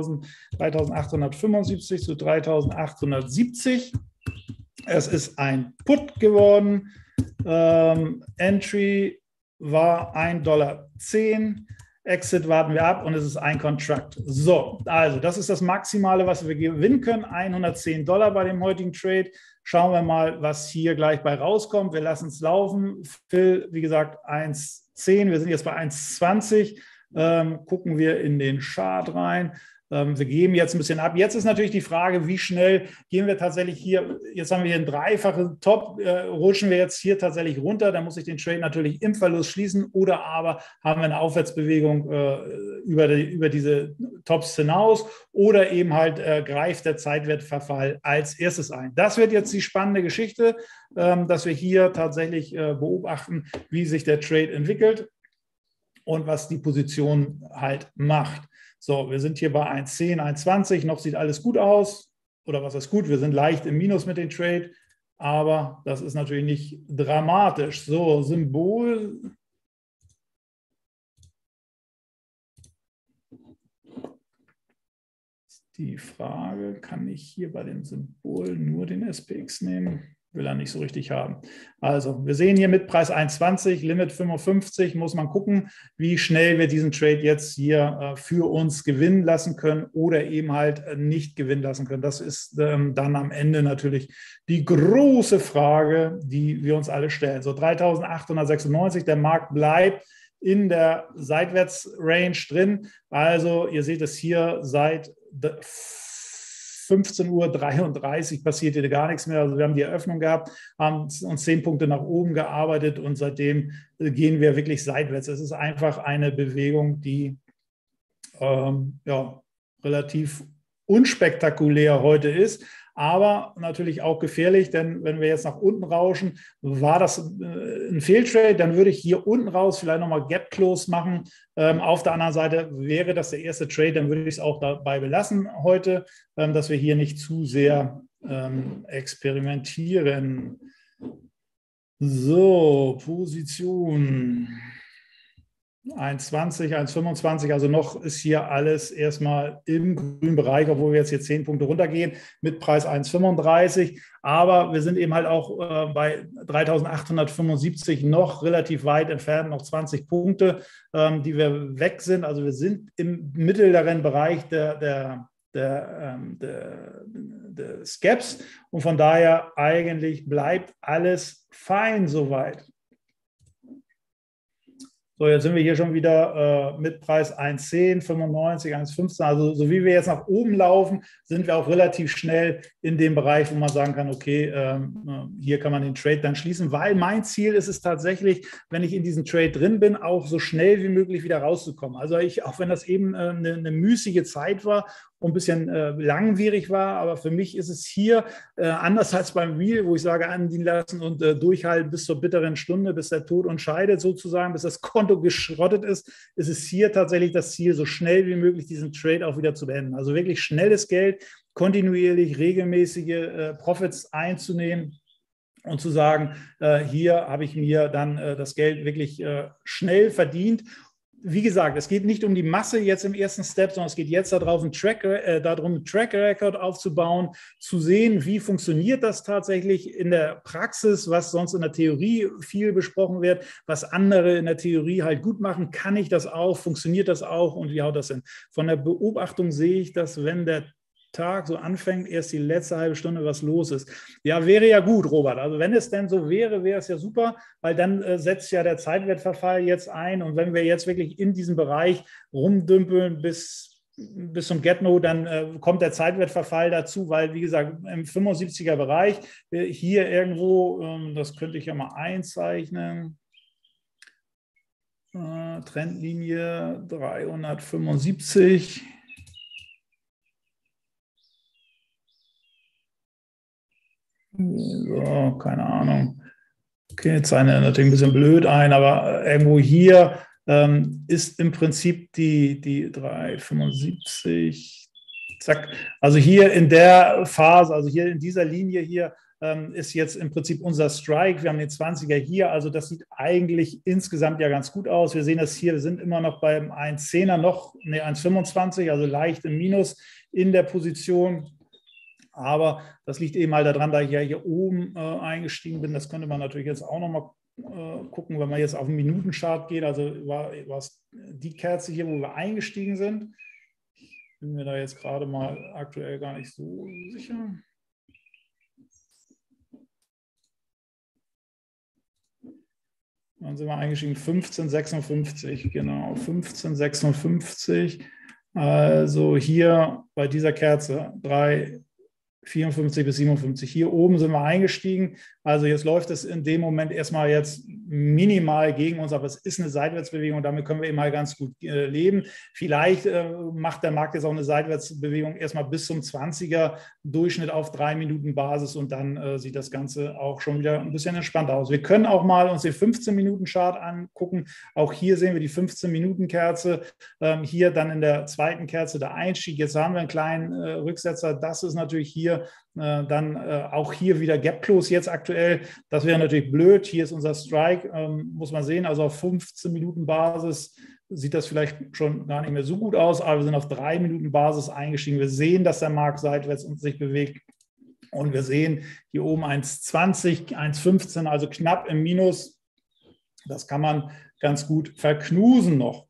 3.875 zu 3.870. Es ist ein Put geworden. Entry war $1,10. Exit warten wir ab und es ist ein Contract. So, also das ist das Maximale, was wir gewinnen können. $110 bei dem heutigen Trade. Schauen wir mal, was hier gleich bei rauskommt. Wir lassen es laufen. Phil, wie gesagt, 1,10. Wir sind jetzt bei 1,20. Gucken wir in den Chart rein. Wir geben jetzt ein bisschen ab. Jetzt ist natürlich die Frage, wie schnell gehen wir tatsächlich hier, jetzt haben wir hier einen dreifachen Top, rutschen wir jetzt hier tatsächlich runter, dann muss ich den Trade natürlich im Verlust schließen oder aber haben wir eine Aufwärtsbewegung über diese Tops hinaus oder eben halt greift der Zeitwertverfall als erstes ein. Das wird jetzt die spannende Geschichte, dass wir hier tatsächlich beobachten, wie sich der Trade entwickelt und was die Position halt macht. So, wir sind hier bei 1,10, 1,20, noch sieht alles gut aus. Oder was ist gut? Wir sind leicht im Minus mit dem Trade, aber das ist natürlich nicht dramatisch. So, Symbol. Die Frage, kann ich hier bei dem Symbol nur den SPX nehmen? Will er nicht so richtig haben. Also, wir sehen hier mit Preis 1,20, Limit 55, muss man gucken, wie schnell wir diesen Trade jetzt hier für uns gewinnen lassen können oder eben halt nicht gewinnen lassen können. Das ist dann am Ende natürlich die große Frage, die wir uns alle stellen. So 3.896, der Markt bleibt in der Seitwärtsrange drin. Also ihr seht es hier seit 15:33 Uhr passiert hier gar nichts mehr. Also wir haben die Eröffnung gehabt, haben uns 10 Punkte nach oben gearbeitet und seitdem gehen wir wirklich seitwärts. Es ist einfach eine Bewegung, die relativ unspektakulär heute ist, aber natürlich auch gefährlich, denn wenn wir jetzt nach unten rauschen, war das ein Fehltrade, dann würde ich hier unten raus vielleicht nochmal Gap Close machen. Auf der anderen Seite wäre das der erste Trade, dann würde ich es auch dabei belassen heute, dass wir hier nicht zu sehr experimentieren. So, Position 1,20, 1,25, also noch ist hier alles erstmal im grünen Bereich, obwohl wir jetzt hier 10 Punkte runtergehen mit Preis 1,35. Aber wir sind eben halt auch bei 3.875 noch relativ weit entfernt, noch 20 Punkte, die wir weg sind. Also wir sind im mittleren Bereich der Scaps und von daher eigentlich bleibt alles fein soweit. So, jetzt sind wir hier schon wieder mit Preis 1,10, 95, 1,15. Also so wie wir jetzt nach oben laufen, sind wir auch relativ schnell in dem Bereich, wo man sagen kann, okay, hier kann man den Trade dann schließen, weil mein Ziel ist es tatsächlich, wenn ich in diesem Trade drin bin, auch so schnell wie möglich wieder rauszukommen. Also auch wenn das eben eine müßige Zeit war und ein bisschen langwierig war, aber für mich ist es hier anders als beim Real, wo ich sage, andienen lassen und durchhalten bis zur bitteren Stunde, bis der Tod uns scheidet sozusagen, bis das Konto geschrottet ist es hier tatsächlich das Ziel, so schnell wie möglich diesen Trade auch wieder zu beenden. Also wirklich schnelles Geld, kontinuierlich regelmäßige Profits einzunehmen und zu sagen, hier habe ich mir dann das Geld wirklich schnell verdient. Wie gesagt, es geht nicht um die Masse jetzt im ersten Step, sondern es geht jetzt darum, einen Track Record aufzubauen, zu sehen, wie funktioniert das tatsächlich in der Praxis, was sonst in der Theorie viel besprochen wird, was andere in der Theorie halt gut machen. Kann ich das auch? Funktioniert das auch? Und wie haut das hin? Von der Beobachtung sehe ich, dass wenn der Tag so anfängt, erst die letzte halbe Stunde was los ist. Ja, wäre ja gut, Robert. Also wenn es denn so wäre, wäre es ja super, weil dann setzt ja der Zeitwertverfall jetzt ein und wenn wir jetzt wirklich in diesem Bereich rumdümpeln bis zum Get-No, dann kommt der Zeitwertverfall dazu, weil, wie gesagt, im 75er Bereich hier irgendwo, das könnte ich ja mal einzeichnen, Trendlinie 375. So, keine Ahnung. Okay, jetzt zeichne natürlich ein bisschen blöd ein, aber irgendwo hier ist im Prinzip die 375. Zack. Also hier in der Phase, also hier in dieser Linie hier, ist jetzt im Prinzip unser Strike. Wir haben den 20er hier, also das sieht eigentlich insgesamt ja ganz gut aus. Wir sehen das hier, wir sind immer noch beim 1,10er, 1,25, also leicht im Minus in der Position. Aber das liegt eben halt daran, da ich ja hier oben eingestiegen bin. Das könnte man natürlich jetzt auch nochmal gucken, wenn man jetzt auf den Minutenchart geht. Also war es die Kerze hier, wo wir eingestiegen sind. Ich bin mir da jetzt gerade mal aktuell gar nicht so sicher. Dann sind wir eingestiegen 15,56, genau, 15,56. Also hier bei dieser Kerze 3 54 bis 57. Hier oben sind wir eingestiegen. Also jetzt läuft es in dem Moment erstmal jetzt minimal gegen uns, aber es ist eine Seitwärtsbewegung und damit können wir eben mal ganz gut leben. Vielleicht macht der Markt jetzt auch eine Seitwärtsbewegung erstmal bis zum 20er Durchschnitt auf 3 Minuten Basis und dann sieht das Ganze auch schon wieder ein bisschen entspannter aus. Wir können auch mal uns den 15-Minuten-Chart angucken. Auch hier sehen wir die 15-Minuten-Kerze. Hier dann in der zweiten Kerze der Einstieg. Jetzt haben wir einen kleinen Rücksetzer. Das ist natürlich hier dann auch hier wieder Gap Close jetzt aktuell. Das wäre natürlich blöd. Hier ist unser Strike, muss man sehen. Also auf 15 Minuten Basis sieht das vielleicht schon gar nicht mehr so gut aus, aber wir sind auf 3 Minuten Basis eingestiegen. Wir sehen, dass der Markt seitwärts sich bewegt. Und wir sehen hier oben 1,20, 1,15, also knapp im Minus. Das kann man ganz gut verknusen noch.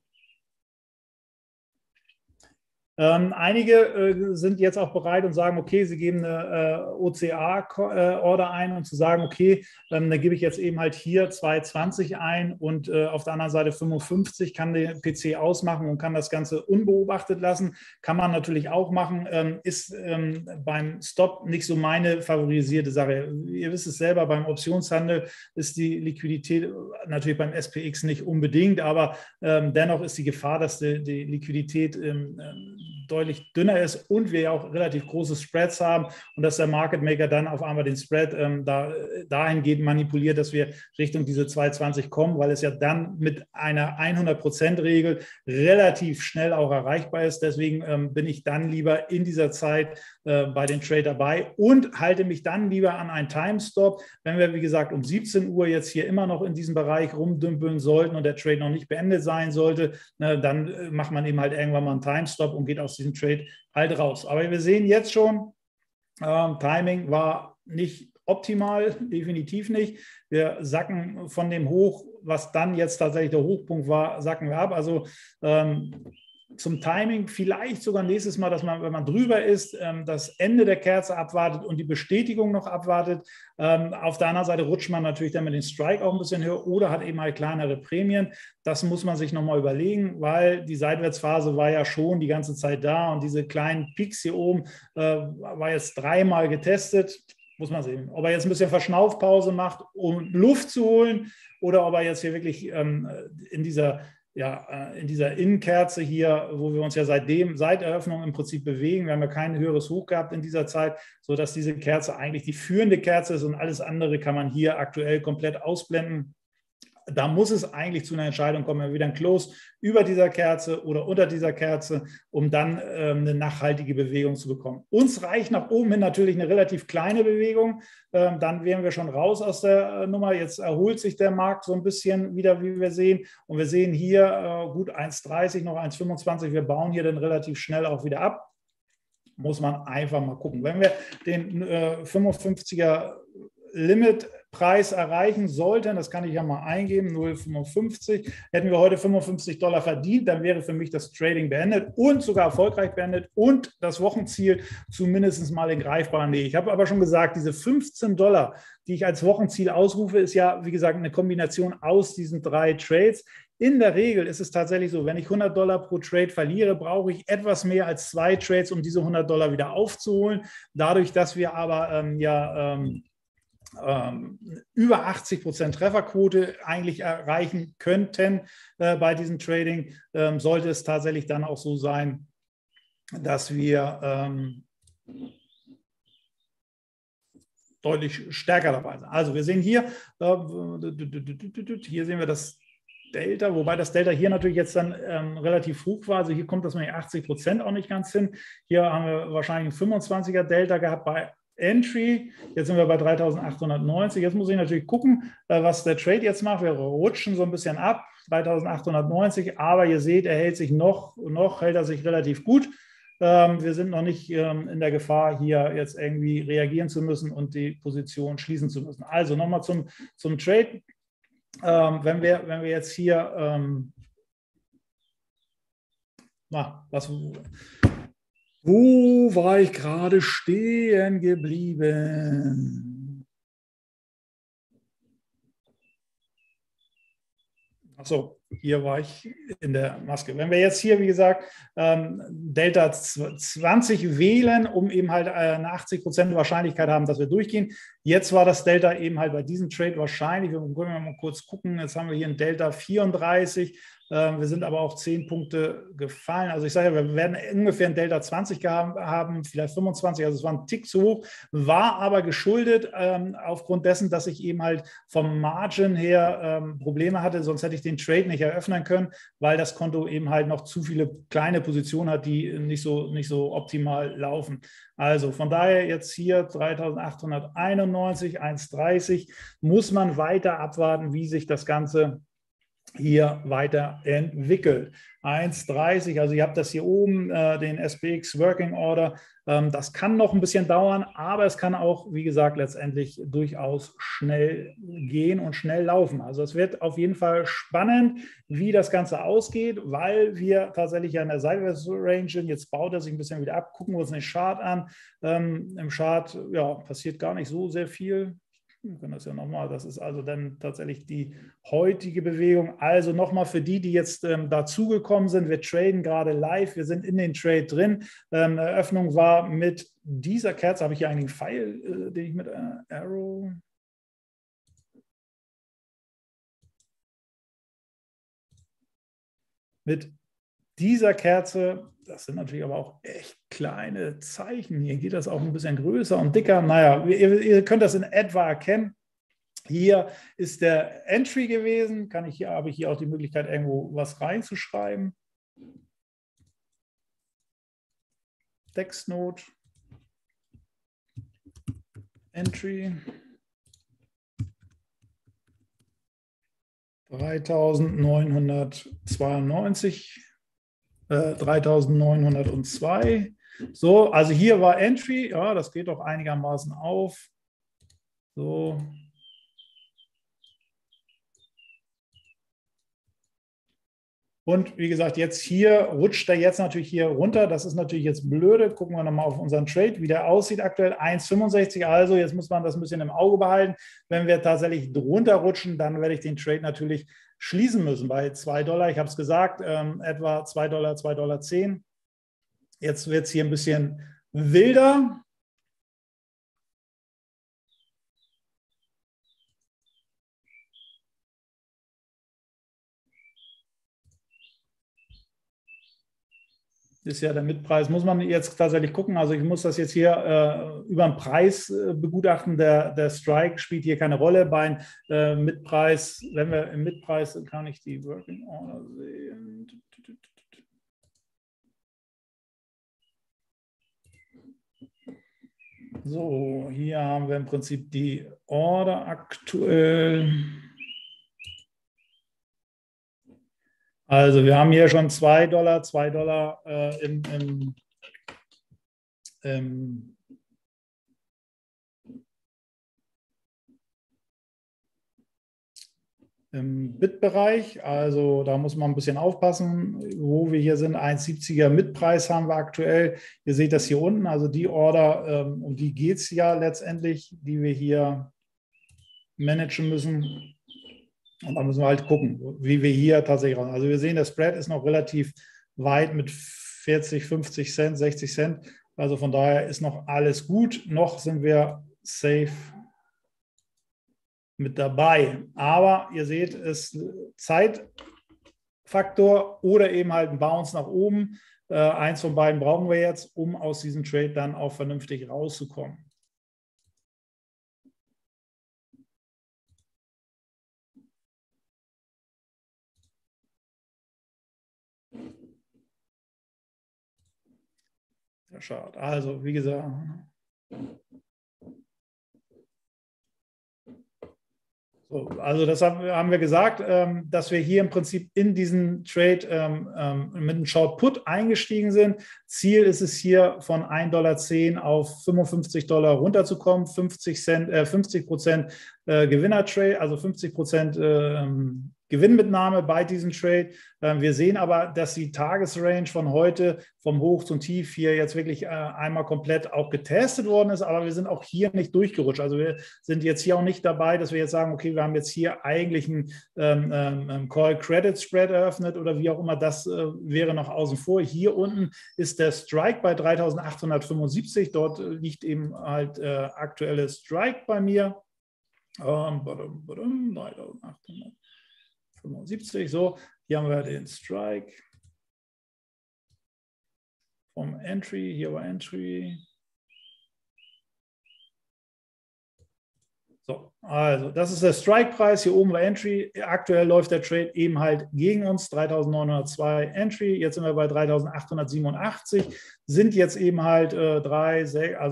Einige sind jetzt auch bereit und sagen, okay, sie geben eine OCA-Order ein und zu sagen, okay, dann gebe ich jetzt eben halt hier 2,20 ein und auf der anderen Seite 55, kann den PC ausmachen und kann das Ganze unbeobachtet lassen. Kann man natürlich auch machen, ist beim Stop nicht so meine favorisierte Sache. Ihr wisst es selber, beim Optionshandel ist die Liquidität natürlich beim SPX nicht unbedingt, aber dennoch ist die Gefahr, dass die Liquidität deutlich dünner ist und wir ja auch relativ große Spreads haben und dass der Market Maker dann auf einmal den Spread dahingehend manipuliert, dass wir Richtung diese 2,20 kommen, weil es ja dann mit einer 100%-Regel relativ schnell auch erreichbar ist. Deswegen bin ich dann lieber in dieser Zeit bei den Trade dabei und halte mich dann lieber an einen Timestop. Wenn wir, wie gesagt, um 17 Uhr jetzt hier immer noch in diesem Bereich rumdümpeln sollten und der Trade noch nicht beendet sein sollte, dann macht man eben halt irgendwann mal einen Timestop und geht aus diesem Trade halt raus. Aber wir sehen jetzt schon, Timing war nicht optimal, definitiv nicht. Wir sacken von dem Hoch, was dann jetzt tatsächlich der Hochpunkt war, sacken wir ab. Also zum Timing vielleicht sogar nächstes Mal, dass man, wenn man drüber ist, das Ende der Kerze abwartet und die Bestätigung noch abwartet. Auf der anderen Seite rutscht man natürlich dann mit dem Strike auch ein bisschen höher oder hat eben halt kleinere Prämien. Das muss man sich nochmal überlegen, weil die Seitwärtsphase war ja schon die ganze Zeit da und diese kleinen Peaks hier oben war jetzt 3-mal getestet. Muss man sehen, ob er jetzt ein bisschen Verschnaufpause macht, um Luft zu holen oder ob er jetzt hier wirklich in dieser Innenkerze hier, wo wir uns ja seit Eröffnung im Prinzip bewegen. Wir haben ja kein höheres Hoch gehabt in dieser Zeit, sodass diese Kerze eigentlich die führende Kerze ist und alles andere kann man hier aktuell komplett ausblenden. Da muss es eigentlich zu einer Entscheidung kommen, wieder ein Close über dieser Kerze oder unter dieser Kerze, um dann eine nachhaltige Bewegung zu bekommen. Uns reicht nach oben hin natürlich eine relativ kleine Bewegung. Dann wären wir schon raus aus der Nummer. Jetzt erholt sich der Markt so ein bisschen wieder, wie wir sehen. Und wir sehen hier gut 1,30, noch 1,25. Wir bauen hier dann relativ schnell auch wieder ab. Muss man einfach mal gucken. Wenn wir den 55er Limitpreis erreichen sollten, das kann ich ja mal eingeben, 0,55, hätten wir heute $55 verdient, dann wäre für mich das Trading beendet und sogar erfolgreich beendet und das Wochenziel zumindest mal in greifbaren Nähe. Ich habe aber schon gesagt, diese $15, die ich als Wochenziel ausrufe, ist ja, wie gesagt, eine Kombination aus diesen 3 Trades. In der Regel ist es tatsächlich so, wenn ich $100 pro Trade verliere, brauche ich etwas mehr als 2 Trades, um diese $100 wieder aufzuholen. Dadurch, dass wir aber über 80% Trefferquote eigentlich erreichen könnten bei diesem Trading, sollte es tatsächlich dann auch so sein, dass wir deutlich stärker dabei sind. Also wir sehen hier sehen wir das Delta, wobei das Delta hier natürlich jetzt dann relativ hoch war. Also hier kommt das mit 80% auch nicht ganz hin. Hier haben wir wahrscheinlich ein 25er Delta gehabt bei Entry. Jetzt sind wir bei 3.890. Jetzt muss ich natürlich gucken, was der Trade jetzt macht. Wir rutschen so ein bisschen ab, 3.890. Aber ihr seht, er hält sich noch hält er sich relativ gut. Wir sind noch nicht in der Gefahr, hier jetzt irgendwie reagieren zu müssen und die Position schließen zu müssen. Also nochmal zum Trade. Wenn wir jetzt hier wo war ich gerade stehen geblieben? Achso, Hier war ich in der Maske. Wenn wir jetzt hier, wie gesagt, Delta 20 wählen, um eben halt eine 80% Wahrscheinlichkeit haben, dass wir durchgehen. Jetzt war das Delta eben halt bei diesem Trade wahrscheinlich. Wir können mal kurz gucken. Jetzt haben wir hier ein Delta 34. Wir sind aber auch 10 Punkte gefallen. Also ich sage ja, wir werden ungefähr ein Delta 20 haben, vielleicht 25. Also es war ein Tick zu hoch, war aber geschuldet aufgrund dessen, dass ich eben halt vom Margin her Probleme hatte. Sonst hätte ich den Trade nicht eröffnen können, weil das Konto eben halt noch zu viele kleine Positionen hat, die nicht so optimal laufen. Also von daher jetzt hier 3.891, 1,30 muss man weiter abwarten, wie sich das Ganze hier weiterentwickelt. 1,30, also ihr habt das hier oben, den SPX Working Order. Das kann noch ein bisschen dauern, aber es kann auch, wie gesagt, letztendlich durchaus schnell gehen und schnell laufen. Also es wird auf jeden Fall spannend, wie das Ganze ausgeht, weil wir tatsächlich an der Seitwärts-Range sind. Jetzt baut er sich ein bisschen wieder ab. Gucken wir uns den Chart an. Im Chart ja, passiert gar nicht so sehr viel. Wir können das ja nochmal, das ist also dann tatsächlich die heutige Bewegung. Also nochmal für die jetzt dazugekommen sind, wir traden gerade live, wir sind in den Trade drin. Eröffnung war mit dieser Kerze, habe ich hier eigentlich einen Pfeil, den ich mit Arrow... Mit dieser Kerze, das sind natürlich aber auch echt kleine Zeichen. Hier geht das auch ein bisschen größer und dicker. Naja, ihr könnt das in etwa erkennen. Hier ist der Entry gewesen. Habe ich hier auch die Möglichkeit, irgendwo was reinzuschreiben. Textnote. Entry. 3.992. 3.902. So, also hier war Entry. Ja, das geht doch einigermaßen auf. So. Und wie gesagt, jetzt hier rutscht er jetzt natürlich hier runter. Das ist natürlich jetzt blöde. Gucken wir nochmal auf unseren Trade, wie der aussieht aktuell. 1,65. Also jetzt muss man das ein bisschen im Auge behalten. Wenn wir tatsächlich drunter rutschen, dann werde ich den Trade natürlich schließen müssen bei $2. Ich habe es gesagt, etwa $2, $2,10. Jetzt wird es hier ein bisschen wilder. Ist ja der Mitpreis, muss man jetzt tatsächlich gucken. Also ich muss das jetzt hier über den Preis begutachten. Der Strike spielt hier keine Rolle. Bei Mitpreis, wenn wir im Mitpreis, kann ich die Working Order sehen. So, hier haben wir im Prinzip die Order aktuell. Also wir haben hier schon $2, $2 im Bit-Bereich. Also da muss man ein bisschen aufpassen, wo wir hier sind. 1,70er Mitpreis haben wir aktuell. Ihr seht das hier unten, also die Order, um die geht es ja letztendlich, die wir hier managen müssen. Und da müssen wir halt gucken, wie wir hier tatsächlich raus. Also wir sehen, der Spread ist noch relativ weit mit 40, 50 Cent, 60 Cent. Also von daher ist noch alles gut. Noch sind wir safe mit dabei. Aber ihr seht, es ist Zeitfaktor oder eben halt ein Bounce nach oben. Eins von beiden brauchen wir jetzt, um aus diesem Trade dann auch vernünftig rauszukommen. Der Chart. Also, wie gesagt. So, also das haben wir gesagt, dass wir hier im Prinzip in diesen Trade mit einem Short Put eingestiegen sind. Ziel ist es hier von $1,10 auf $55 runterzukommen, 50% Gewinner-Trade, also 50% Gewinnmitnahme bei diesem Trade. Wir sehen aber, dass die Tagesrange von heute vom Hoch zum Tief hier jetzt wirklich einmal komplett auch getestet worden ist, aber wir sind auch hier nicht durchgerutscht. Also wir sind jetzt hier auch nicht dabei, dass wir jetzt sagen, okay, wir haben jetzt hier eigentlich einen Call Credit Spread eröffnet oder wie auch immer, das wäre noch außen vor. Hier unten ist der Strike bei 3.875. Dort liegt eben halt aktuelle Strike bei mir. 3.875, so, hier haben wir den Strike vom Entry, hier war Entry. So, also das ist der Strike-Preis, hier oben war Entry, aktuell läuft der Trade eben halt gegen uns, 3.902 Entry, jetzt sind wir bei 3.887, sind jetzt eben halt 18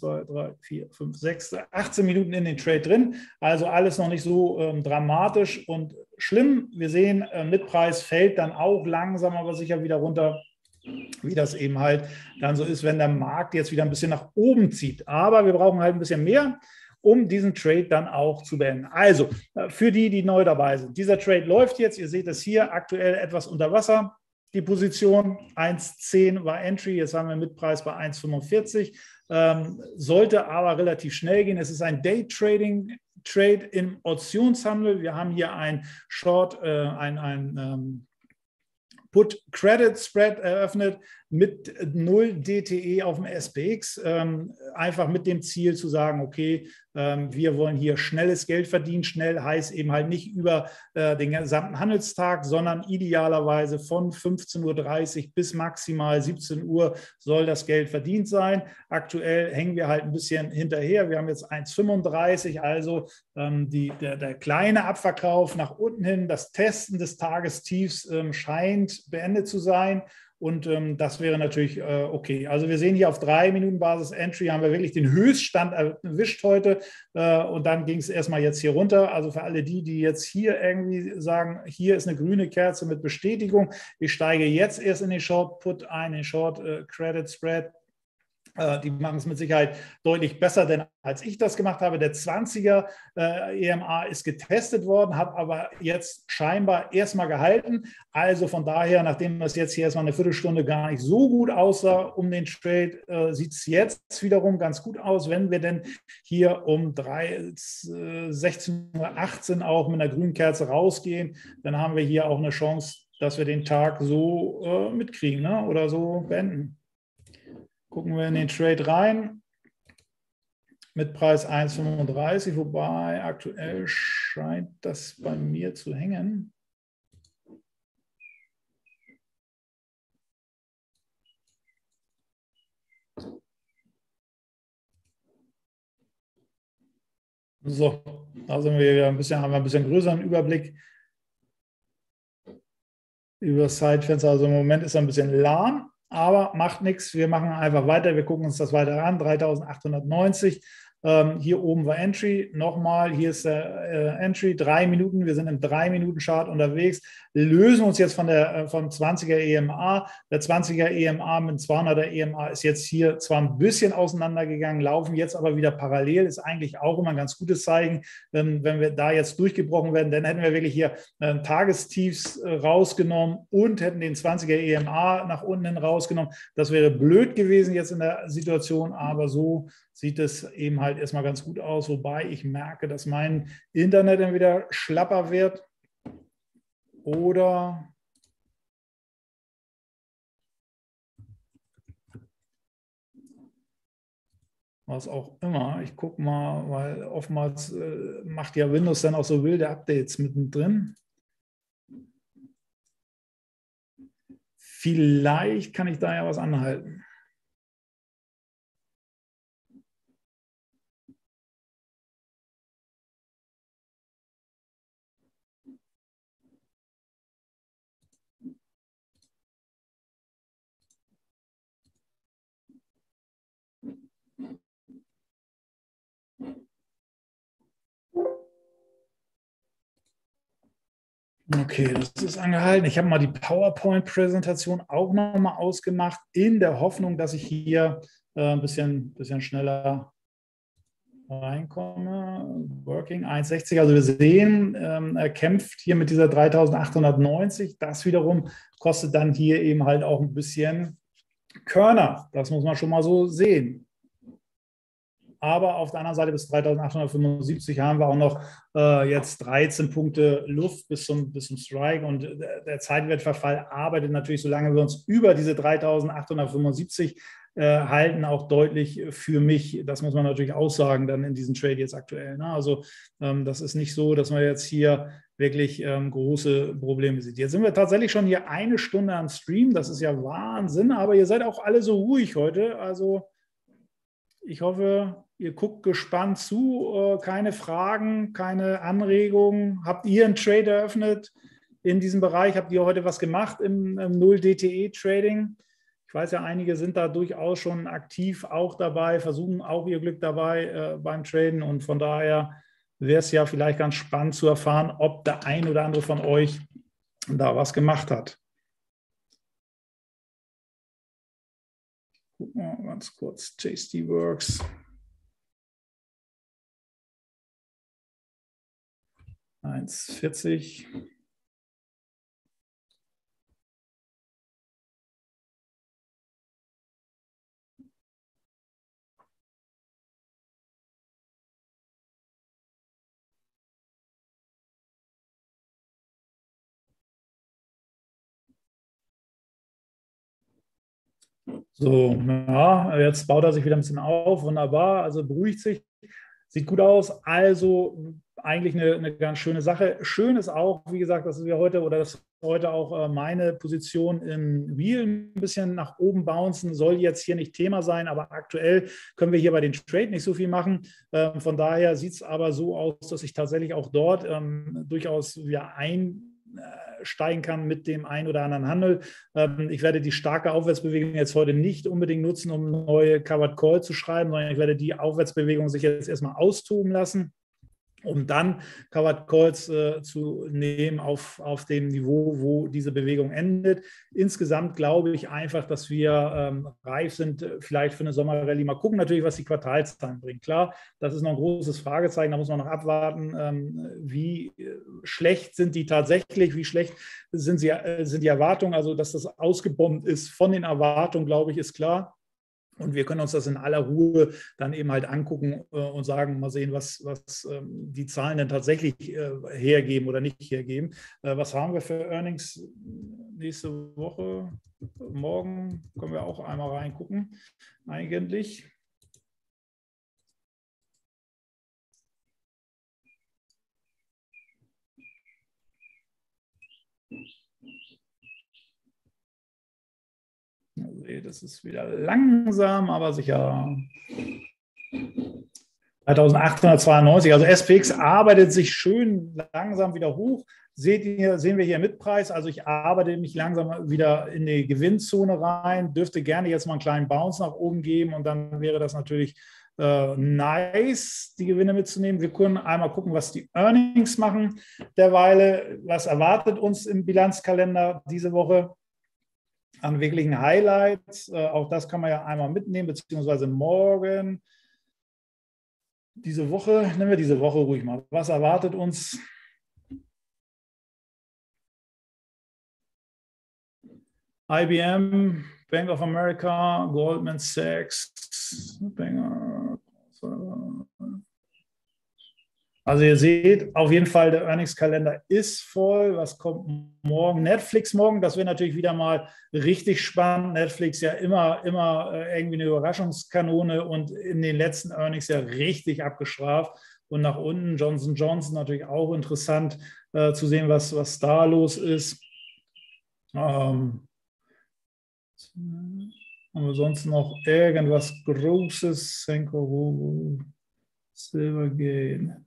Minuten in den Trade drin, also alles noch nicht so dramatisch und schlimm. Wir sehen, Mitpreis fällt dann auch langsam, aber sicher wieder runter, wie das eben halt dann so ist, wenn der Markt jetzt wieder ein bisschen nach oben zieht. Aber wir brauchen halt ein bisschen mehr, um diesen Trade dann auch zu beenden. Also für die, die neu dabei sind, dieser Trade läuft jetzt. Ihr seht es hier aktuell etwas unter Wasser. Die Position 1,10 war Entry, jetzt haben wir Mitpreis bei 1,45. Sollte aber relativ schnell gehen. Es ist ein Day-Trading Trade im Optionshandel. Wir haben hier ein Short, ein Put Credit Spread eröffnet mit 0 DTE auf dem SPX, einfach mit dem Ziel zu sagen, okay, wir wollen hier schnelles Geld verdienen. Schnell heißt eben halt nicht über den gesamten Handelstag, sondern idealerweise von 15.30 Uhr bis maximal 17 Uhr soll das Geld verdient sein. Aktuell hängen wir halt ein bisschen hinterher. Wir haben jetzt 1,35, also der kleine Abverkauf nach unten hin, das Testen des Tagestiefs scheint beendet zu sein. Und das wäre natürlich okay. Also wir sehen hier auf 3-Minuten-Basis Entry haben wir wirklich den Höchststand erwischt heute. Und dann ging es erstmal jetzt hier runter. Also für alle die, die jetzt hier irgendwie sagen, hier ist eine grüne Kerze mit Bestätigung. Ich steige jetzt erst in den Short Put ein, den Short Credit Spread. Die machen es mit Sicherheit deutlich besser, denn als ich das gemacht habe, der 20er EMA ist getestet worden, hat aber jetzt scheinbar erstmal gehalten. Also von daher, nachdem das jetzt hier erstmal eine Viertelstunde gar nicht so gut aussah um den Trade, sieht es jetzt wiederum ganz gut aus, wenn wir denn hier um 16:18 Uhr auch mit einer grünen Kerze rausgehen, dann haben wir hier auch eine Chance, dass wir den Tag so mitkriegen, ne? Oder so beenden. Gucken wir in den Trade rein, mit Preis 1,35, wobei aktuell scheint das bei mir zu hängen. So, da sind wir wieder haben wir ein bisschen größeren Überblick über das Zeitfenster. Also im Moment ist er ein bisschen lahm. Aber macht nichts, wir machen einfach weiter, wir gucken uns das weiter an, 3.890. Hier oben war Entry, nochmal, hier ist der Entry, 3 Minuten, wir sind im 3-Minuten-Chart unterwegs, lösen uns jetzt vom 20er EMA. Der 20er EMA mit dem 200er EMA ist jetzt hier zwar ein bisschen auseinandergegangen, laufen jetzt aber wieder parallel, ist eigentlich auch immer ein ganz gutes Zeichen, wenn wir da jetzt durchgebrochen werden, dann hätten wir wirklich hier Tagestiefs rausgenommen und hätten den 20er EMA nach unten hin rausgenommen. Das wäre blöd gewesen jetzt in der Situation, aber so sieht es eben halt erstmal ganz gut aus, wobei ich merke, dass mein Internet dann wieder schlapper wird oder was auch immer. Ich gucke mal, weil oftmals macht ja Windows dann auch so wilde Updates mittendrin. Vielleicht kann ich da ja was anhalten. Okay, das ist angehalten. Ich habe mal die PowerPoint-Präsentation auch nochmal ausgemacht, in der Hoffnung, dass ich hier ein bisschen schneller reinkomme. Working 1,60. Also wir sehen, er kämpft hier mit dieser 3.890. Das wiederum kostet dann hier eben halt auch ein bisschen Körner. Das muss man schon mal so sehen. Aber auf der anderen Seite bis 3.875 haben wir auch noch jetzt 13 Punkte Luft bis zum Strike. Und der Zeitwertverfall arbeitet natürlich, solange wir uns über diese 3.875 halten, auch deutlich für mich. Das muss man natürlich auch sagen, dann in diesem Trade jetzt aktuell. Ne? Also das ist nicht so, dass man jetzt hier wirklich große Probleme sieht. Jetzt sind wir tatsächlich schon hier 1 Stunde am Stream. Das ist ja Wahnsinn. Aber ihr seid auch alle so ruhig heute. Also ich hoffe, ihr guckt gespannt zu. Keine Fragen, keine Anregungen. Habt ihr einen Trade eröffnet in diesem Bereich? Habt ihr heute was gemacht im 0-DTE-Trading? Ich weiß ja, einige sind da durchaus schon aktiv auch dabei, versuchen auch ihr Glück dabei beim Traden. Und von daher wäre es ja vielleicht ganz spannend zu erfahren, ob der ein oder andere von euch da was gemacht hat. Gucken wir mal ganz kurz. JSTWorks. 1,40. So, ja, jetzt baut er sich wieder ein bisschen auf. Wunderbar, also beruhigt sich. Sieht gut aus. Also eigentlich eine ganz schöne Sache. Schön ist auch, wie gesagt, dass wir heute oder dass heute auch meine Position im Wheel ein bisschen nach oben bouncen. Soll jetzt hier nicht Thema sein, aber aktuell können wir hier bei den Trade nicht so viel machen. Von daher sieht es aber so aus, dass ich tatsächlich auch dort durchaus wieder einsteigen kann mit dem einen oder anderen Handel. Ich werde die starke Aufwärtsbewegung jetzt heute nicht unbedingt nutzen, um neue Covered Call zu schreiben, sondern ich werde die Aufwärtsbewegung sich jetzt erstmal austoben lassen, um dann Covered Calls zu nehmen auf dem Niveau, wo diese Bewegung endet. Insgesamt glaube ich einfach, dass wir reif sind, vielleicht für eine Sommerrallye. Mal gucken natürlich, was die Quartalszahlen bringen. Klar, das ist noch ein großes Fragezeichen, da muss man noch abwarten, wie schlecht sind die tatsächlich, wie schlecht sind die Erwartungen. Also, dass das ausgebombt ist von den Erwartungen, glaube ich, ist klar. Und wir können uns das in aller Ruhe dann eben halt angucken und sagen, mal sehen, was die Zahlen denn tatsächlich hergeben oder nicht hergeben. Was haben wir für Earnings nächste Woche? Morgen können wir auch einmal reingucken, eigentlich. Das ist wieder langsam, aber sicher. 3.892, also SPX arbeitet sich schön langsam wieder hoch. Sehen wir hier Mitpreis, also ich arbeite mich langsam wieder in die Gewinnzone rein, dürfte gerne jetzt mal einen kleinen Bounce nach oben geben und dann wäre das natürlich nice, die Gewinne mitzunehmen. Wir können einmal gucken, was die Earnings machen derweile. Was erwartet uns im Bilanzkalender diese Woche an wirklichen Highlights? Auch das kann man ja einmal mitnehmen, beziehungsweise morgen. Diese Woche, nehmen wir diese Woche ruhig mal. Was erwartet uns? IBM, Bank of America, Goldman Sachs, also ihr seht, auf jeden Fall, der Earnings-Kalender ist voll. Was kommt morgen? Netflix morgen, das wäre natürlich wieder mal richtig spannend. Netflix ja immer irgendwie eine Überraschungskanone und in den letzten Earnings ja richtig abgestraft. Und nach unten Johnson & Johnson natürlich auch interessant zu sehen, was da los ist. Haben wir sonst noch irgendwas Großes? Senko, Silvergate.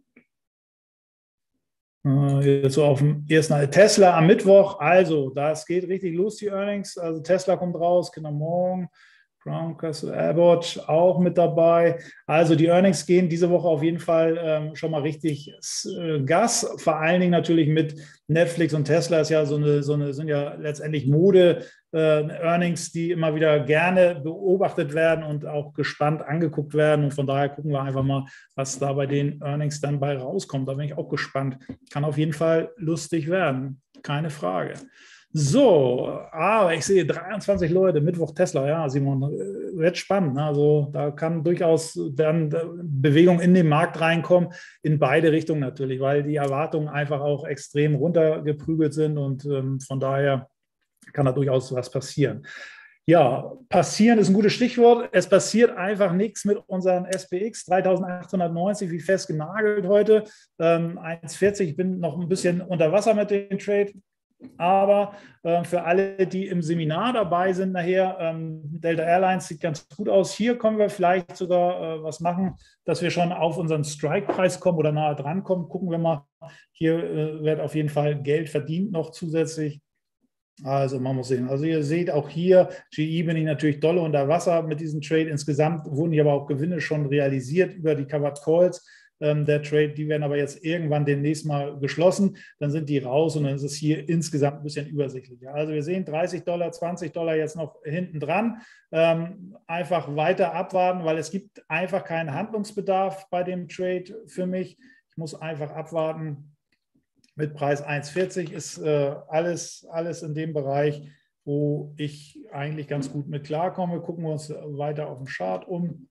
Jetzt so auf dem ersten Tesla am Mittwoch. Also, das geht richtig los, die Earnings. Also, Tesla kommt raus, genau morgen. Crown Castle, Abbott auch mit dabei. Also die Earnings gehen diese Woche auf jeden Fall schon mal richtig Gas. Vor allen Dingen natürlich mit Netflix und Tesla ist ja sind ja letztendlich Mode-Earnings, die immer wieder gerne beobachtet werden und auch gespannt angeguckt werden. Und von daher gucken wir einfach mal, was da bei den Earnings dann bei rauskommt. Da bin ich auch gespannt. Kann auf jeden Fall lustig werden. Keine Frage. So, aber ich sehe 23 Leute, Mittwoch Tesla, ja, Simon, wird spannend. Ne? Also da kann durchaus dann Bewegung in den Markt reinkommen, in beide Richtungen natürlich, weil die Erwartungen einfach auch extrem runtergeprügelt sind und von daher kann da durchaus was passieren. Ja, passieren ist ein gutes Stichwort. Es passiert einfach nichts mit unseren SPX 3890, wie fest genagelt heute. 1,40, ich bin noch ein bisschen unter Wasser mit dem Trade. Aber für alle, die im Seminar dabei sind, nachher, Delta Airlines sieht ganz gut aus. Hier können wir vielleicht sogar was machen, dass wir schon auf unseren Strike-Preis kommen oder nahe dran kommen. Gucken wir mal. Hier wird auf jeden Fall Geld verdient noch zusätzlich. Also man muss sehen. Also ihr seht auch hier, GE bin ich natürlich dolle unter Wasser mit diesem Trade. Insgesamt wurden hier aber auch Gewinne schon realisiert über die Covered Calls. Der Trade, die werden aber jetzt irgendwann demnächst mal geschlossen, dann sind die raus und dann ist es hier insgesamt ein bisschen übersichtlicher. Also wir sehen $30, $20 jetzt noch hinten dran. Einfach weiter abwarten, weil es gibt einfach keinen Handlungsbedarf bei dem Trade für mich. Ich muss einfach abwarten. Mit Preis 1,40 ist alles in dem Bereich, wo ich eigentlich ganz gut mit klarkomme. Gucken wir uns weiter auf dem Chart um.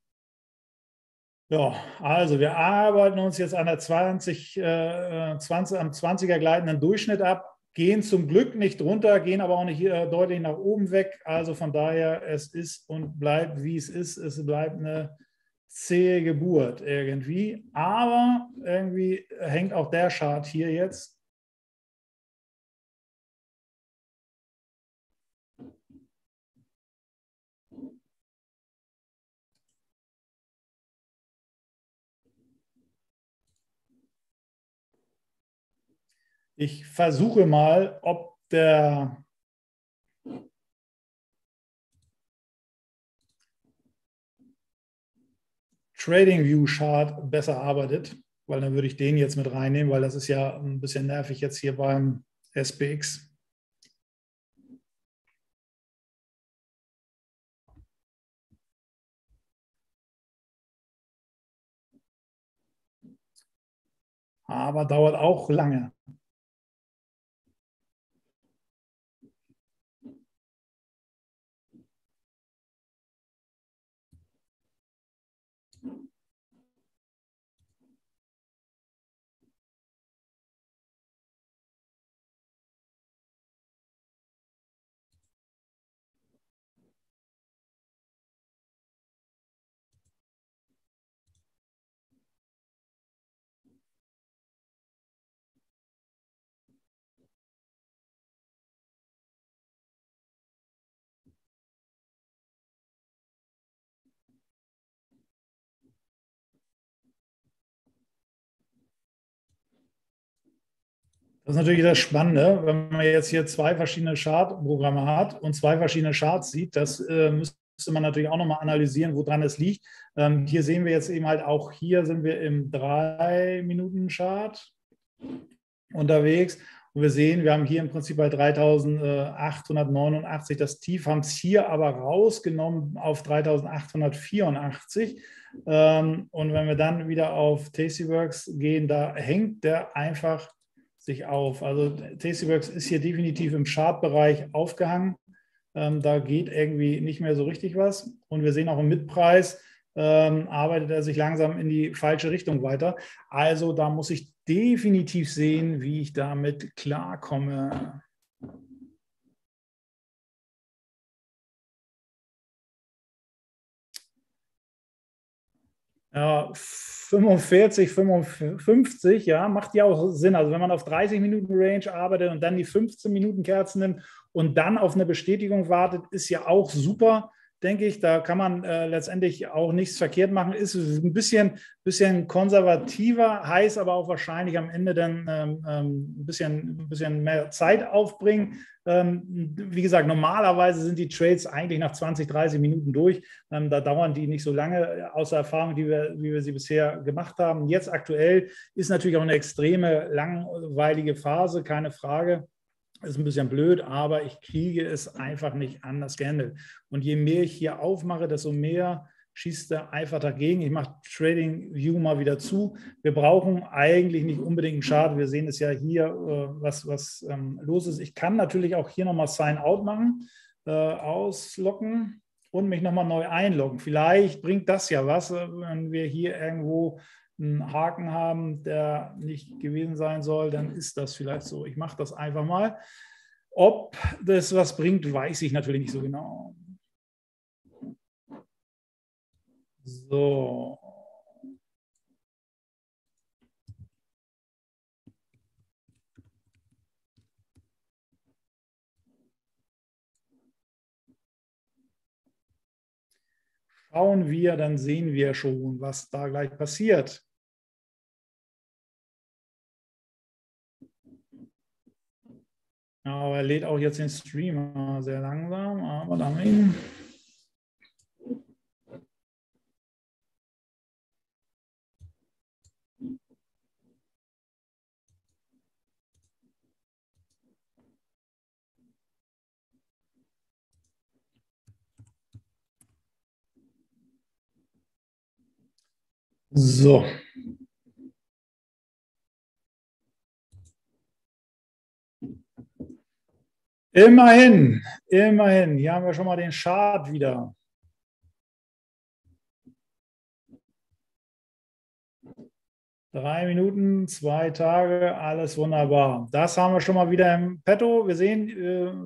Ja, also wir arbeiten uns jetzt an der am 20er gleitenden Durchschnitt ab, gehen zum Glück nicht runter, gehen aber auch nicht deutlich nach oben weg. Also von daher, es ist und bleibt, wie es ist. Es bleibt eine zähe Geburt irgendwie. Aber irgendwie hängt auch der Chart hier jetzt. Ich versuche mal, ob der TradingView Chart besser arbeitet, weil dann würde ich den jetzt mit reinnehmen, weil das ist ja ein bisschen nervig jetzt hier beim SPX. Aber dauert auch lange. Das ist natürlich das Spannende, wenn man jetzt hier zwei verschiedene Chartprogramme hat und zwei verschiedene Charts sieht, das müsste man natürlich auch nochmal analysieren, woran es liegt. Hier sehen wir jetzt eben halt auch, hier sind wir im 3-Minuten-Chart unterwegs und wir sehen, wir haben hier im Prinzip bei 3.889 das Tief, haben es hier aber rausgenommen auf 3.884. Und wenn wir dann wieder auf Tastyworks gehen, da hängt der einfach sich auf. Also Tastyworks ist hier definitiv im Chartbereich aufgehangen. Da geht irgendwie nicht mehr so richtig was. Und wir sehen auch im Mitpreis, arbeitet er sich langsam in die falsche Richtung weiter. Also da muss ich definitiv sehen, wie ich damit klarkomme. Ja, 45, 55, ja, macht ja auch Sinn. Also wenn man auf 30 Minuten Range arbeitet und dann die 15 Minuten Kerzen nimmt und dann auf eine Bestätigung wartet, ist ja auch super. denke ich. Da kann man letztendlich auch nichts verkehrt machen. Ist ein bisschen konservativer, heißt aber auch wahrscheinlich am Ende dann ein bisschen mehr Zeit aufbringen. Wie gesagt, normalerweise sind die Trades eigentlich nach 20, 30 Minuten durch. Da dauern die nicht so lange, außer Erfahrung, wie wir sie bisher gemacht haben. Jetzt aktuell ist natürlich auch eine extreme langweilige Phase, keine Frage. Ist ein bisschen blöd, aber ich kriege es einfach nicht anders gehandelt. Und je mehr ich hier aufmache, desto mehr schießt er einfach dagegen. Ich mache Trading View mal wieder zu. Wir brauchen eigentlich nicht unbedingt einen Chart. Wir sehen es ja hier, was los ist. Ich kann natürlich auch hier nochmal Sign Out machen, ausloggen und mich nochmal neu einloggen. Vielleicht bringt das ja was, wenn wir hier irgendwo einen Haken haben, der nicht gewesen sein soll, dann ist das vielleicht so. Ich mache das einfach mal. Ob das was bringt, weiß ich natürlich nicht so genau. So. Schauen wir, dann sehen wir schon, was da gleich passiert. Aber er lädt auch jetzt den Streamer sehr langsam, aber dann. So. Immerhin. Hier haben wir schon mal den Chart wieder. Drei Minuten, 2 Tage, alles wunderbar. Das haben wir schon mal wieder im Petto. Wir sehen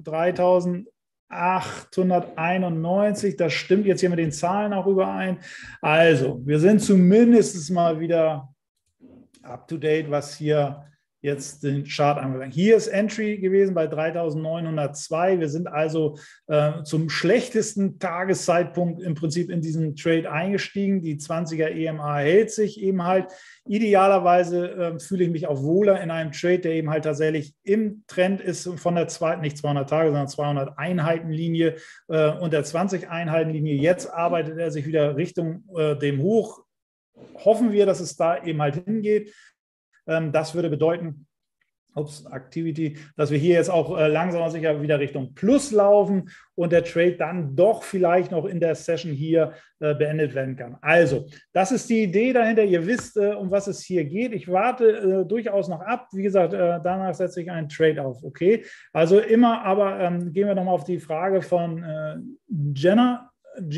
3891. Das stimmt jetzt hier mit den Zahlen auch überein. Also, wir sind zumindest mal wieder up to date, was hier jetzt den Chart anbelangt. Hier ist Entry gewesen bei 3902. Wir sind also zum schlechtesten Tageszeitpunkt im Prinzip in diesen Trade eingestiegen. Die 20er EMA hält sich eben halt. Idealerweise fühle ich mich auch wohler in einem Trade, der eben halt tatsächlich im Trend ist von der zweiten, nicht 200 Tage, sondern 200 Einheitenlinie und der 20 Einheitenlinie. Jetzt arbeitet er sich wieder Richtung dem Hoch. Hoffen wir, dass es da eben halt hingeht. Das würde bedeuten, Activity, dass wir hier jetzt auch langsam aber sicher wieder Richtung Plus laufen und der Trade dann doch vielleicht noch in der Session hier beendet werden kann. Also, das ist die Idee dahinter. Ihr wisst, um was es hier geht. Ich warte durchaus noch ab. Wie gesagt, danach setze ich einen Trade auf. Okay, also immer, aber gehen wir nochmal auf die Frage von Gina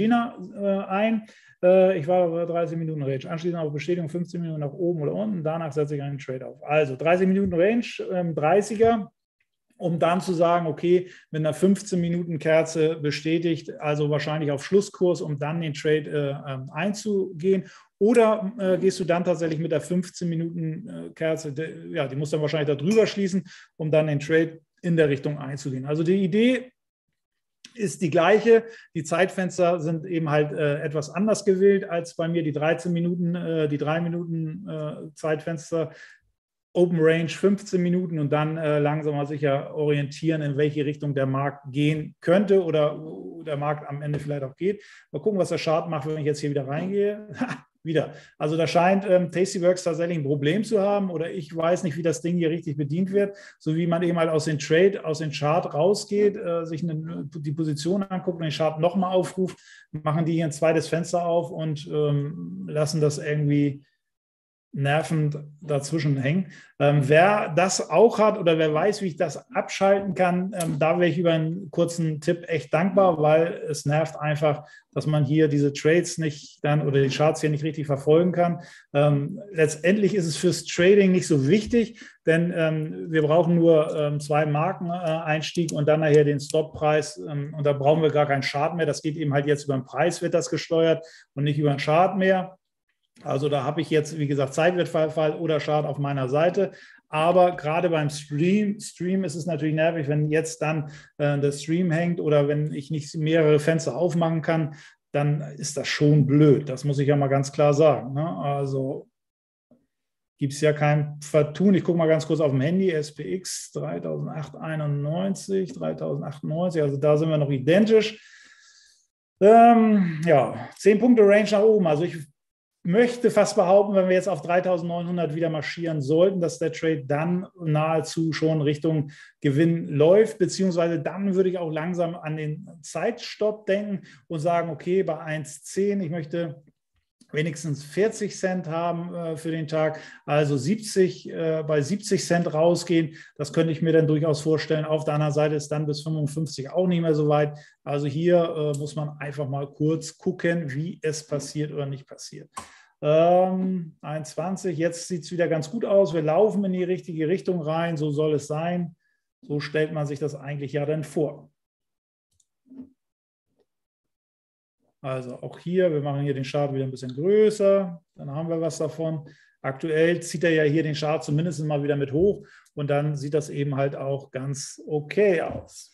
ein. Ich war bei 30 Minuten Range. Anschließend auf Bestätigung 15 Minuten nach oben oder unten. Danach setze ich einen Trade auf. Also 30 Minuten Range, 30er, um dann zu sagen, okay, mit einer 15-Minuten-Kerze bestätigt, also wahrscheinlich auf Schlusskurs, um dann den Trade einzugehen. Oder gehst du dann tatsächlich mit der 15-Minuten-Kerze, ja, die muss dann wahrscheinlich da drüber schließen, um dann den Trade in der Richtung einzugehen. Also die Idee ist die gleiche. Die Zeitfenster sind eben halt etwas anders gewählt als bei mir die 13 Minuten, die 3 Minuten Zeitfenster. Open Range 15 Minuten und dann langsam mal sicher orientieren, in welche Richtung der Markt gehen könnte oder der Markt am Ende vielleicht auch geht. Mal gucken, was der Chart macht, wenn ich jetzt hier wieder reingehe. Wieder. Also da scheint Tastyworks tatsächlich ein Problem zu haben oder ich weiß nicht, wie das Ding hier richtig bedient wird, so wie man eben halt aus dem Trade, aus dem Chart rausgeht, sich die Position anguckt und den Chart nochmal aufruft, machen die hier ein zweites Fenster auf und lassen das irgendwie nervend dazwischen hängen. Wer das auch hat oder wer weiß, wie ich das abschalten kann, da wäre ich über einen kurzen Tipp echt dankbar, weil es nervt einfach, dass man hier diese Trades nicht dann oder die Charts hier nicht richtig verfolgen kann. Letztendlich ist es fürs Trading nicht so wichtig, denn wir brauchen nur 2 Markeneinstieg und dann nachher den Stoppreis und da brauchen wir gar keinen Chart mehr. Das geht eben halt jetzt über den Preis, wird das gesteuert und nicht über den Chart mehr. Also da habe ich jetzt, wie gesagt, Zeitwertverfall oder Chart auf meiner Seite. Aber gerade beim Stream ist es natürlich nervig, wenn jetzt dann der Stream hängt oder wenn ich nicht mehrere Fenster aufmachen kann, dann ist das schon blöd. Das muss ich ja mal ganz klar sagen. Ne? Also gibt es ja kein Vertun. Ich gucke mal ganz kurz auf dem Handy, SPX 300891, 3098, also da sind wir noch identisch. Ja, 10 Punkte Range nach oben. Also ich möchte fast behaupten, wenn wir jetzt auf 3900 wieder marschieren sollten, dass der Trade dann nahezu schon Richtung Gewinn läuft, beziehungsweise dann würde ich auch langsam an den Zeitstopp denken und sagen, okay, bei 1,10, ich möchte wenigstens 40 Cent haben für den Tag, also bei 70 Cent rausgehen. Das könnte ich mir dann durchaus vorstellen. Auf der anderen Seite ist dann bis 55 auch nicht mehr so weit. Also hier muss man einfach mal kurz gucken, wie es passiert oder nicht passiert. 21, jetzt sieht es wieder ganz gut aus. Wir laufen in die richtige Richtung rein, so soll es sein. So stellt man sich das eigentlich ja dann vor. Also auch hier, wir machen hier den Chart wieder ein bisschen größer, dann haben wir was davon. Aktuell zieht er ja hier den Chart zumindest mal wieder mit hoch und dann sieht das eben halt auch ganz okay aus.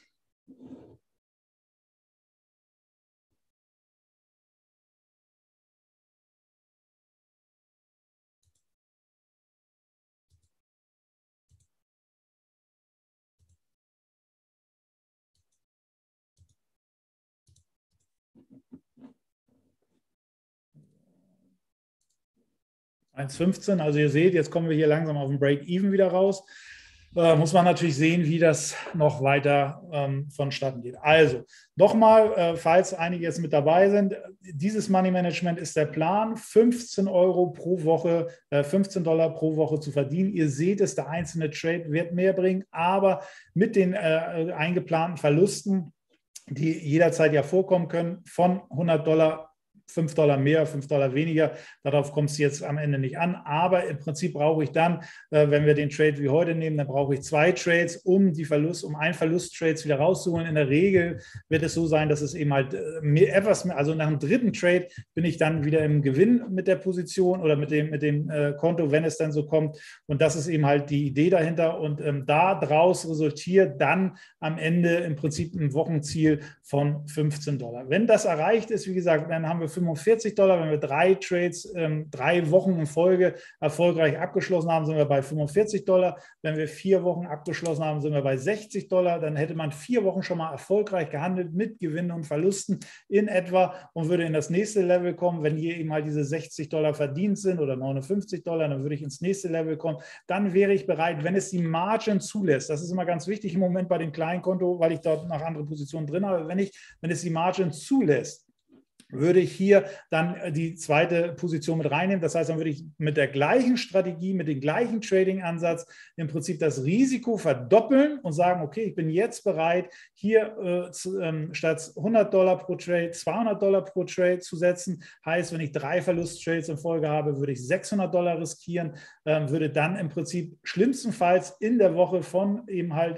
$1,15, also ihr seht, jetzt kommen wir hier langsam auf den Break-Even wieder raus. Muss man natürlich sehen, wie das noch weiter vonstatten geht. Also nochmal, falls einige jetzt mit dabei sind, dieses Money Management ist der Plan, 15 Euro pro Woche, $15 pro Woche zu verdienen. Ihr seht es, der einzelne Trade wird mehr bringen, aber mit den eingeplanten Verlusten, die jederzeit ja vorkommen können, von $100, $5 mehr, $5 weniger. Darauf kommt es jetzt am Ende nicht an. Aber im Prinzip brauche ich dann, wenn wir den Trade wie heute nehmen, dann brauche ich 2 Trades, um einen Verlusttrades wieder rauszuholen. In der Regel wird es so sein, dass es eben halt etwas mehr, also nach dem dritten Trade bin ich dann wieder im Gewinn mit der Position oder mit dem Konto, wenn es dann so kommt. Und das ist eben halt die Idee dahinter. Und daraus resultiert dann am Ende im Prinzip ein Wochenziel von $15. Wenn das erreicht ist, wie gesagt, dann haben wir $45. Wenn wir 3 Trades, 3 Wochen in Folge erfolgreich abgeschlossen haben, sind wir bei $45. Wenn wir 4 Wochen abgeschlossen haben, sind wir bei $60. Dann hätte man 4 Wochen schon mal erfolgreich gehandelt mit Gewinnen und Verlusten in etwa und würde in das nächste Level kommen. Wenn hier eben halt diese $60 verdient sind oder $59, dann würde ich ins nächste Level kommen. Dann wäre ich bereit, wenn es die Margin zulässt. Das ist immer ganz wichtig im Moment bei dem Kleinkonto, weil ich dort noch andere Positionen drin habe. Wenn es die Margin zulässt, würde ich hier dann die zweite Position mit reinnehmen. Das heißt, dann würde ich mit der gleichen Strategie, mit dem gleichen Trading-Ansatz im Prinzip das Risiko verdoppeln und sagen, okay, ich bin jetzt bereit, hier statt $100 pro Trade $200 pro Trade zu setzen. Heißt, wenn ich 3 Verlusttrades in Folge habe, würde ich $600 riskieren, würde dann im Prinzip schlimmstenfalls in der Woche von eben halt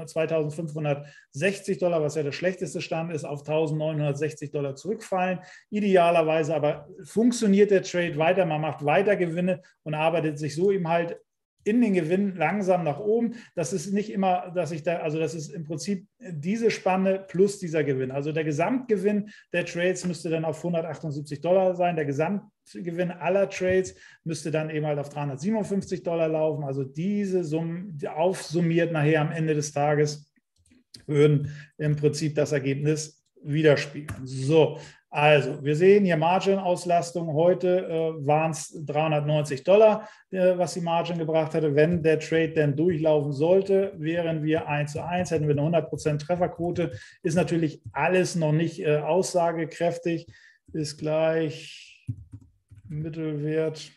$2.560, was ja der schlechteste Stand ist, auf $1.960 zurückfallen. Idealerweise aber funktioniert der Trade weiter, man macht weiter Gewinne und arbeitet sich so eben halt in den Gewinn langsam nach oben. Das ist nicht immer, das ist im Prinzip diese Spanne plus dieser Gewinn. Also der Gesamtgewinn der Trades müsste dann auf $178 sein. Der Gesamtgewinn aller Trades müsste dann eben halt auf $357 laufen. Also diese Summen aufsummiert nachher am Ende des Tages würden im Prinzip das Ergebnis widerspiegeln. So, also wir sehen hier Margin-Auslastung. Heute waren es $390, was die Margin gebracht hatte. Wenn der Trade denn durchlaufen sollte, wären wir 1:1, hätten wir eine 100% Trefferquote. Ist natürlich alles noch nicht aussagekräftig. Ist gleich Mittelwert.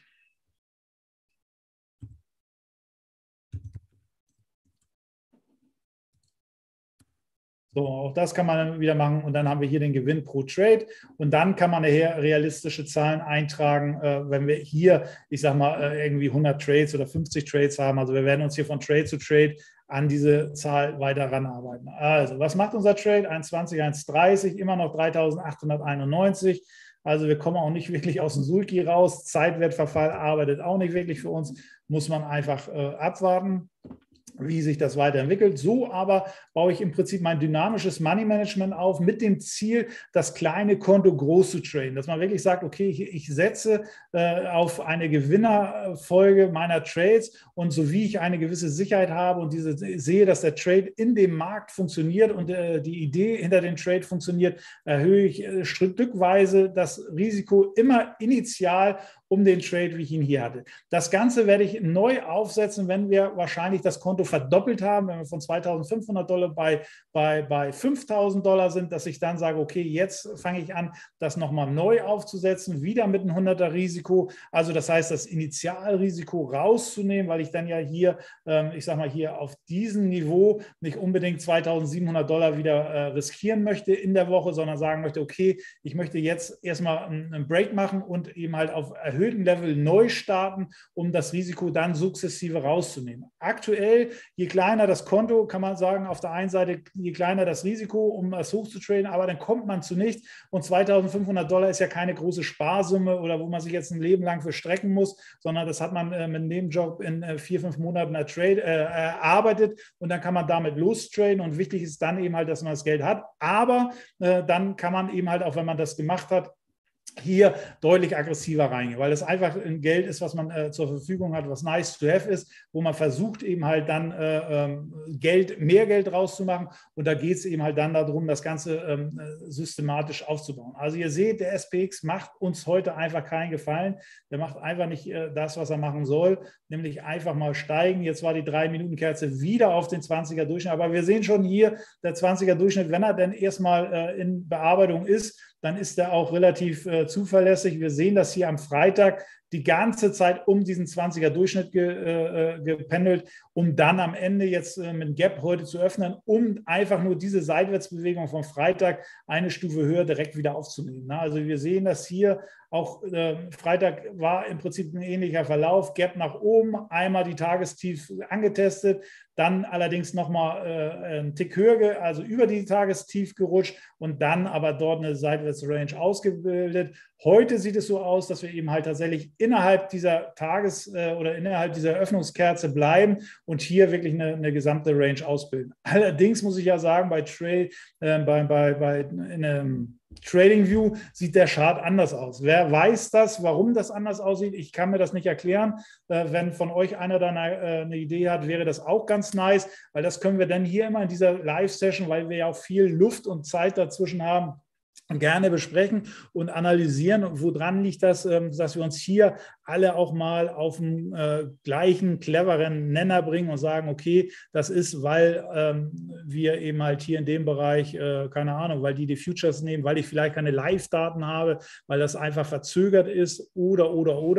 So, auch das kann man dann wieder machen und dann haben wir hier den Gewinn pro Trade und dann kann man nachher realistische Zahlen eintragen, wenn wir hier, ich sag mal, irgendwie 100 Trades oder 50 Trades haben. Also wir werden uns hier von Trade zu Trade an diese Zahl weiter ranarbeiten. Also, was macht unser Trade? 1,20, 1,30, immer noch 3.891. Also wir kommen auch nicht wirklich aus dem Sulky raus. Zeitwertverfall arbeitet auch nicht wirklich für uns. Muss man einfach abwarten, wie sich das weiterentwickelt. So aber baue ich im Prinzip mein dynamisches Money Management auf mit dem Ziel, das kleine Konto groß zu traden. Dass man wirklich sagt, okay, ich setze auf eine Gewinnerfolge meiner Trades und so wie ich eine gewisse Sicherheit habe und sehe, dass der Trade in dem Markt funktioniert und die Idee hinter dem Trade funktioniert, erhöhe ich stückweise das Risiko immer initial um den Trade, wie ich ihn hier hatte. Das Ganze werde ich neu aufsetzen, wenn wir wahrscheinlich das Konto verdoppelt haben, wenn wir von $2.500 bei $5.000 sind, dass ich dann sage, okay, jetzt fange ich an, das nochmal neu aufzusetzen, wieder mit einem 100er Risiko. Also das heißt, das Initialrisiko rauszunehmen, weil ich dann ja hier, ich sage mal hier auf diesem Niveau nicht unbedingt $2.700 wieder riskieren möchte in der Woche, sondern sagen möchte, okay, ich möchte jetzt erstmal einen Break machen und eben halt auf erhöhtem Level neu starten, um das Risiko dann sukzessive rauszunehmen. Aktuell, je kleiner das Konto, kann man sagen, auf der einen Seite, je kleiner das Risiko, um es hochzutraden, aber dann kommt man zu nichts. Und $2.500 ist ja keine große Sparsumme oder wo man sich jetzt ein Leben lang für strecken muss, sondern das hat man mit einem Nebenjob in 4-5 Monaten erarbeitet und dann kann man damit lostraden und wichtig ist dann eben halt, dass man das Geld hat. Aber dann kann man eben halt auch, wenn man das gemacht hat, hier deutlich aggressiver reingehen, weil es einfach ein Geld ist, was man zur Verfügung hat, was nice to have ist, wo man versucht eben halt dann mehr Geld rauszumachen und da geht es eben halt dann darum, das Ganze systematisch aufzubauen. Also ihr seht, der SPX macht uns heute einfach keinen Gefallen, der macht einfach nicht das, was er machen soll, nämlich einfach mal steigen. Jetzt war die 3-Minuten-Kerze wieder auf den 20er-Durchschnitt, aber wir sehen schon hier, der 20er-Durchschnitt, wenn er denn erstmal in Bearbeitung ist, dann ist er auch relativ zuverlässig. Wir sehen das hier am Freitag die ganze Zeit um diesen 20er-Durchschnitt gependelt, um dann am Ende jetzt mit Gap heute zu öffnen, um einfach nur diese Seitwärtsbewegung vom Freitag eine Stufe höher direkt wieder aufzunehmen. Also wir sehen das hier auch Freitag war im Prinzip ein ähnlicher Verlauf, Gap nach oben, einmal die Tagestief angetestet, dann allerdings nochmal einen Tick höher, also über die Tagestief gerutscht und dann aber dort eine Seitwärtsrange ausgebildet. Heute sieht es so aus, dass wir eben halt tatsächlich innerhalb dieser oder innerhalb dieser Öffnungskerze bleiben und hier wirklich eine gesamte Range ausbilden. Allerdings muss ich ja sagen, bei in einem TradingView sieht der Chart anders aus. Wer weiß das, warum das anders aussieht? Ich kann mir das nicht erklären. Wenn von euch einer da eine Idee hat, wäre das auch ganz nice, weil das können wir dann hier immer in dieser Live-Session, weil wir ja auch viel Luft und Zeit dazwischen haben, gerne besprechen und analysieren, woran liegt das, dass wir uns hier alle auch mal auf den gleichen cleveren Nenner bringen und sagen, okay, das ist, weil wir eben halt hier in dem Bereich, keine Ahnung, weil die Futures nehmen, weil ich vielleicht keine Live-Daten habe, weil das einfach verzögert ist oder.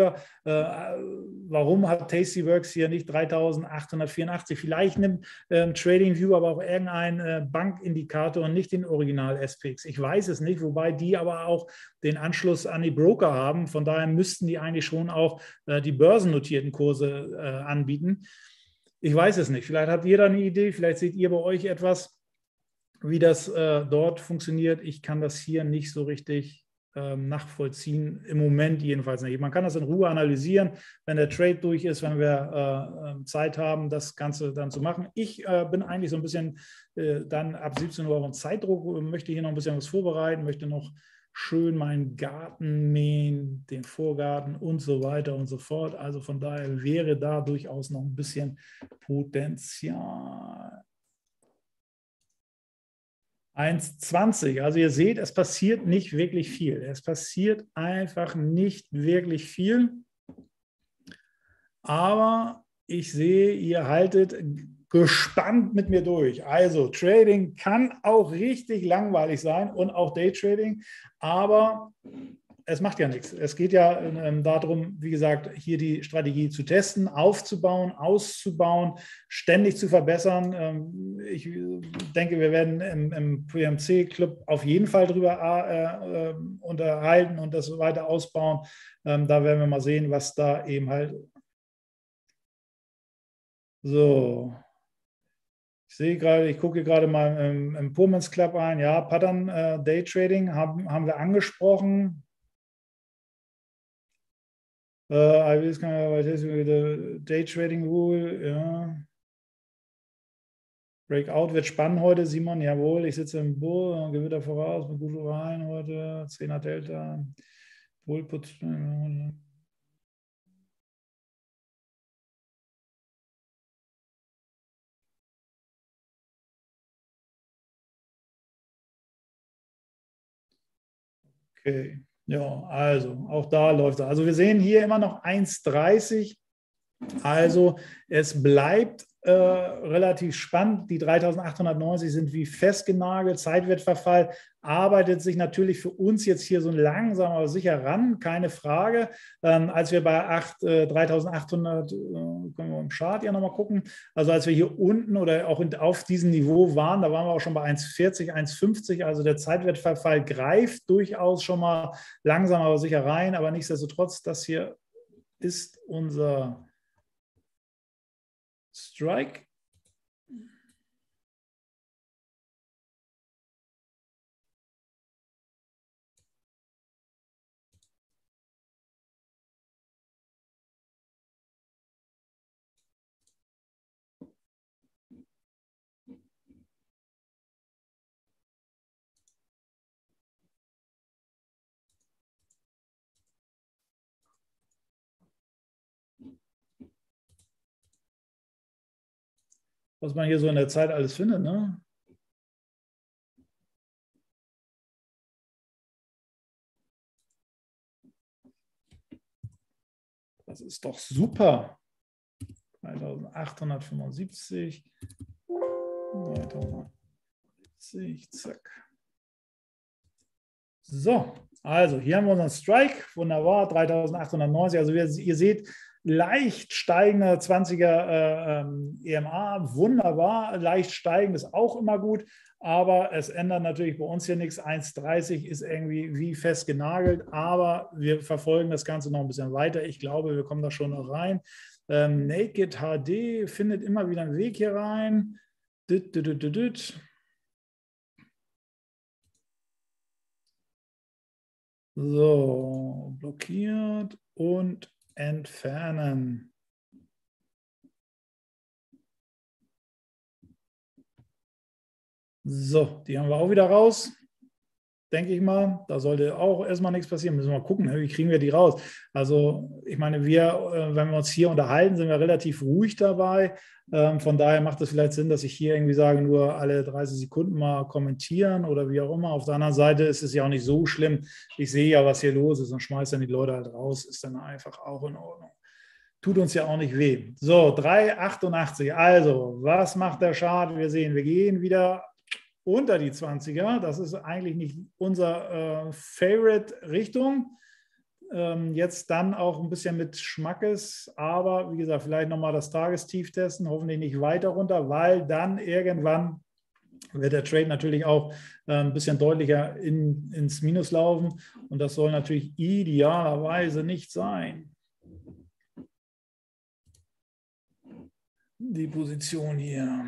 Warum hat Tastyworks hier nicht 3.884? Vielleicht nimmt TradingView aber auch irgendein Bankindikator und nicht den Original SPX. Ich weiß es nicht, wobei die aber auch den Anschluss an die Broker haben. Von daher müssten die eigentlich schon auch die börsennotierten Kurse anbieten. Ich weiß es nicht. Vielleicht hat jeder eine Idee, vielleicht seht ihr bei euch etwas, wie das dort funktioniert. Ich kann das hier nicht so richtig nachvollziehen, im Moment jedenfalls nicht. Man kann das in Ruhe analysieren, wenn der Trade durch ist, wenn wir Zeit haben, das Ganze dann zu machen. Ich bin eigentlich so ein bisschen dann ab 17 Uhr auf Zeitdruck, möchte hier noch ein bisschen was vorbereiten, möchte noch schön meinen Garten mähen, den Vorgarten und so weiter und so fort. Also von daher wäre da durchaus noch ein bisschen Potenzial. 1,20. Also ihr seht, es passiert nicht wirklich viel. Es passiert einfach nicht wirklich viel. Aber ich sehe, ihr haltet gespannt mit mir durch. Also Trading kann auch richtig langweilig sein und auch Daytrading, aber es macht ja nichts. Es geht ja darum, wie gesagt, hier die Strategie zu testen, aufzubauen, auszubauen, ständig zu verbessern. Ich denke, wir werden im PMC-Club auf jeden Fall drüber unterhalten und das weiter ausbauen. Da werden wir mal sehen, was da eben halt so. Ich sehe gerade, ich gucke gerade mal im Pullmans Club ein. Ja, Pattern Daytrading haben wir angesprochen. I will Day Trading Rule, ja. Breakout wird spannend heute, Simon, jawohl, ich sitze im Bull, Gewitter voraus, mit gut rein heute, 10er Delta, Bullput. Okay, ja, also auch da läuft es. Also wir sehen hier immer noch 1,30. Also es bleibt relativ spannend. Die 3890 sind wie festgenagelt. Zeitwertverfall arbeitet sich natürlich für uns jetzt hier so langsam aber sicher ran, keine Frage. Als wir bei 3800, können wir im Chart ja nochmal gucken, also als wir hier unten oder auch auf diesem Niveau waren, da waren wir auch schon bei 1,40, 1,50, also der Zeitwertverfall greift durchaus schon mal langsam aber sicher rein, aber nichtsdestotrotz, das hier ist unser Strike. Was man hier so in der Zeit alles findet, ne? Das ist doch super. 3875, 3070, zack. So, also hier haben wir unseren Strike, wunderbar, 3890. Also ihr seht, leicht steigender 20er EMA, wunderbar, leicht steigend ist auch immer gut, aber es ändert natürlich bei uns hier nichts. 1,30 ist irgendwie wie fest genagelt, aber wir verfolgen das Ganze noch ein bisschen weiter. Ich glaube, wir kommen da schon noch rein. Naked HD findet immer wieder einen Weg hier rein. So, blockiert und entfernen. So, die haben wir auch wieder raus. Denke ich mal. Da sollte auch erstmal nichts passieren. Müssen wir mal gucken, wie kriegen wir die raus. Also ich meine, wenn wir uns hier unterhalten, sind wir relativ ruhig dabei. Von daher macht es vielleicht Sinn, dass ich hier irgendwie sage, nur alle 30 Sekunden mal kommentieren oder wie auch immer. Auf der anderen Seite ist es ja auch nicht so schlimm. Ich sehe ja, was hier los ist und schmeiße dann die Leute halt raus. Ist dann einfach auch in Ordnung. Tut uns ja auch nicht weh. So, 3,88. Also, was macht der Chart? Wir sehen, wir gehen wieder unter die 20er. Das ist eigentlich nicht unser Favorite-Richtung. Jetzt dann auch ein bisschen mit Schmackes, aber wie gesagt, vielleicht nochmal das Tagestief testen, hoffentlich nicht weiter runter, weil dann irgendwann wird der Trade natürlich auch ein bisschen deutlicher ins Minus laufen und das soll natürlich idealerweise nicht sein. Die Position hier.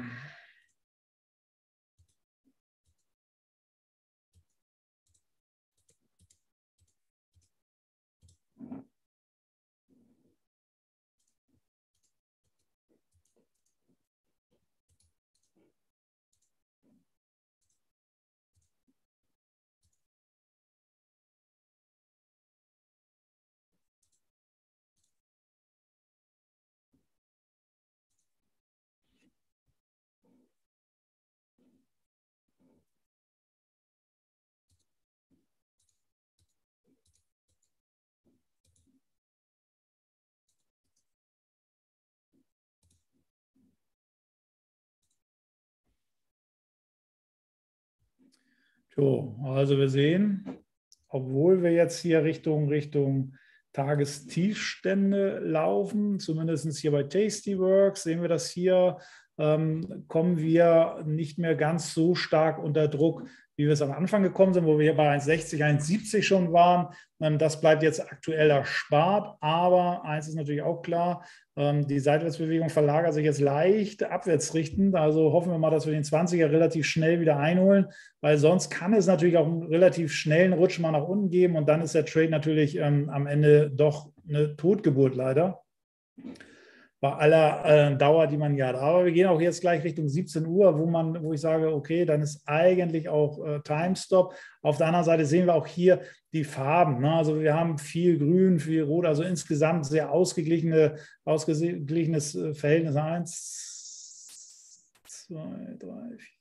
So, also wir sehen, obwohl wir jetzt hier Richtung Tagestiefstände laufen, zumindest hier bei Tastyworks, sehen wir das hier kommen wir nicht mehr ganz so stark unter Druck, wie wir es am Anfang gekommen sind, wo wir hier bei 1,60, 1,70 schon waren. Das bleibt jetzt aktuell erspart, aber eins ist natürlich auch klar, die Seitwärtsbewegung verlagert sich jetzt leicht abwärts richtend. Also hoffen wir mal, dass wir den 20er relativ schnell wieder einholen, weil sonst kann es natürlich auch einen relativ schnellen Rutsch mal nach unten geben und dann ist der Trade natürlich am Ende doch eine Totgeburt leider. Bei aller Dauer, die man hier hat. Aber wir gehen auch jetzt gleich Richtung 17 Uhr, wo ich sage, okay, dann ist eigentlich auch Timestop. Auf der anderen Seite sehen wir auch hier die Farben. Ne? Also wir haben viel Grün, viel Rot, also insgesamt sehr ausgeglichenes Verhältnis. 1, 2, 3, 4.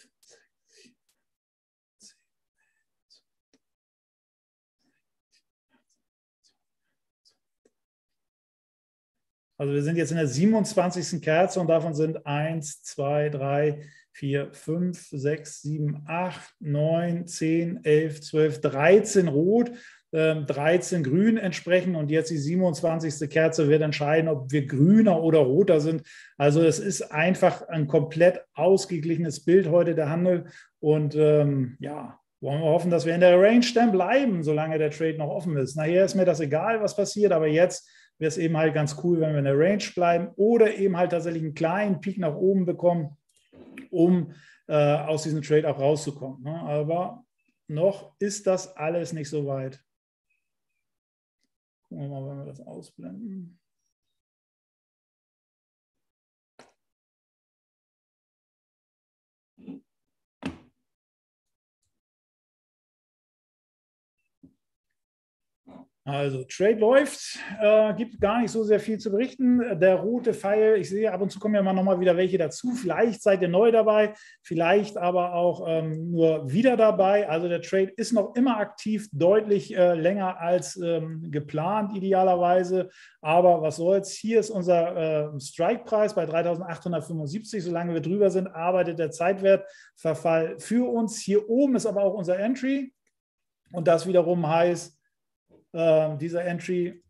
Also wir sind jetzt in der 27. Kerze und davon sind 1, 2, 3, 4, 5, 6, 7, 8, 9, 10, 11, 12, 13 rot, 13 grün entsprechen und jetzt die 27. Kerze wird entscheiden, ob wir grüner oder roter sind. Also es ist einfach ein komplett ausgeglichenes Bild heute der Handel und ja, wollen wir hoffen, dass wir in der Range dann bleiben, solange der Trade noch offen ist. Nachher ist mir das egal, was passiert, aber jetzt wäre es eben halt ganz cool, wenn wir in der Range bleiben oder eben halt tatsächlich einen kleinen Peak nach oben bekommen, um aus diesem Trade auch rauszukommen. Ne? Aber noch ist das alles nicht so weit. Gucken wir mal, wenn wir das ausblenden. Also Trade läuft, gibt gar nicht so sehr viel zu berichten. Der rote Pfeil, ich sehe, ab und zu kommen ja noch mal wieder welche dazu. Vielleicht seid ihr neu dabei, vielleicht aber auch nur wieder dabei. Also der Trade ist noch immer aktiv, deutlich länger als geplant idealerweise. Aber was soll's, hier ist unser Strike-Preis bei 3.875. Solange wir drüber sind, arbeitet der Zeitwertverfall für uns. Hier oben ist aber auch unser Entry und das wiederum heißt, dieser Entry,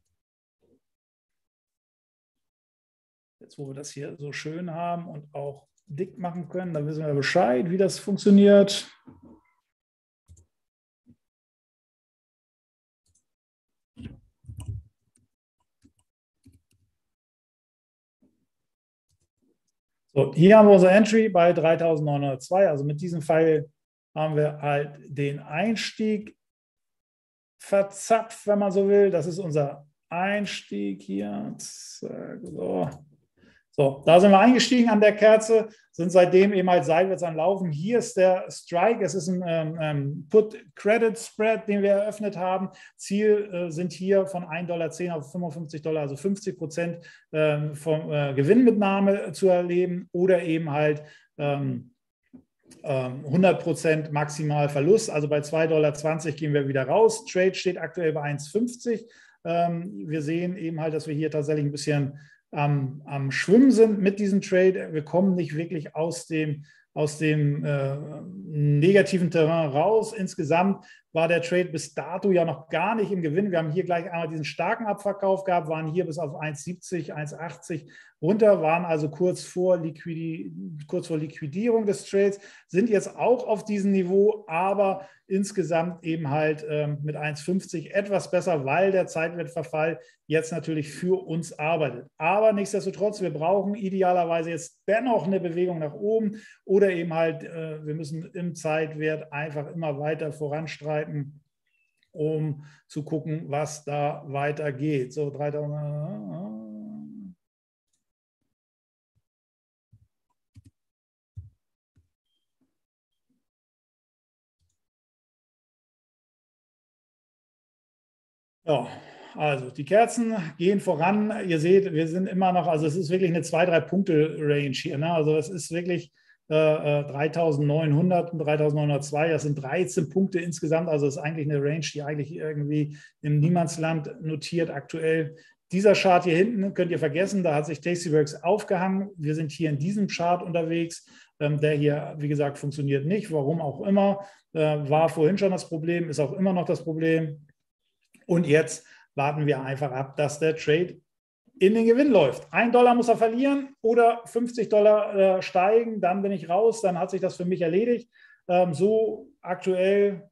jetzt wo wir das hier so schön haben und auch dick machen können, dann wissen wir Bescheid, wie das funktioniert. So, hier haben wir unser Entry bei 3.902, also mit diesem Pfeil haben wir halt den Einstieg verzapft, wenn man so will. Das ist unser Einstieg hier. So. So, da sind wir eingestiegen an der Kerze, sind seitdem eben halt seitwärts am Laufen. Hier ist der Strike, es ist ein Put-Credit-Spread, den wir eröffnet haben. Ziel sind hier von $1,10 auf $55, also 50% vom Gewinnmitnahme zu erleben oder eben halt 100% maximal Verlust. Also bei $2,20 gehen wir wieder raus. Trade steht aktuell bei 1,50. Wir sehen eben halt, dass wir hier tatsächlich ein bisschen am Schwimmen sind mit diesem Trade. Wir kommen nicht wirklich aus dem negativen Terrain raus. Insgesamt war der Trade bis dato ja noch gar nicht im Gewinn. Wir haben hier gleich einmal diesen starken Abverkauf gehabt, waren hier bis auf 1,70, 1,80 runter, waren also kurz vor Liquidierung des Trades, sind jetzt auch auf diesem Niveau, aber insgesamt eben halt mit 1,50 etwas besser, weil der Zeitwertverfall jetzt natürlich für uns arbeitet. Aber nichtsdestotrotz, wir brauchen idealerweise jetzt dennoch eine Bewegung nach oben oder eben halt, wir müssen im Zeitwert einfach immer weiter voranstreiten, um zu gucken, was da weitergeht. So, 3000. Ja, also die Kerzen gehen voran. Ihr seht, wir sind immer noch, also es ist wirklich eine 2-3 Punkte Range hier. Ne? Also es ist wirklich 3.900 und 3.902. Das sind 13 Punkte insgesamt. Also es ist eigentlich eine Range, die eigentlich irgendwie im Niemandsland notiert aktuell. Dieser Chart hier hinten könnt ihr vergessen, da hat sich Tastyworks aufgehangen. Wir sind hier in diesem Chart unterwegs. Der hier, wie gesagt, funktioniert nicht. Warum auch immer. War vorhin schon das Problem, ist auch immer noch das Problem. Und jetzt warten wir einfach ab, dass der Trade in den Gewinn läuft. $1 muss er verlieren oder $50 steigen, dann bin ich raus, dann hat sich das für mich erledigt. So aktuell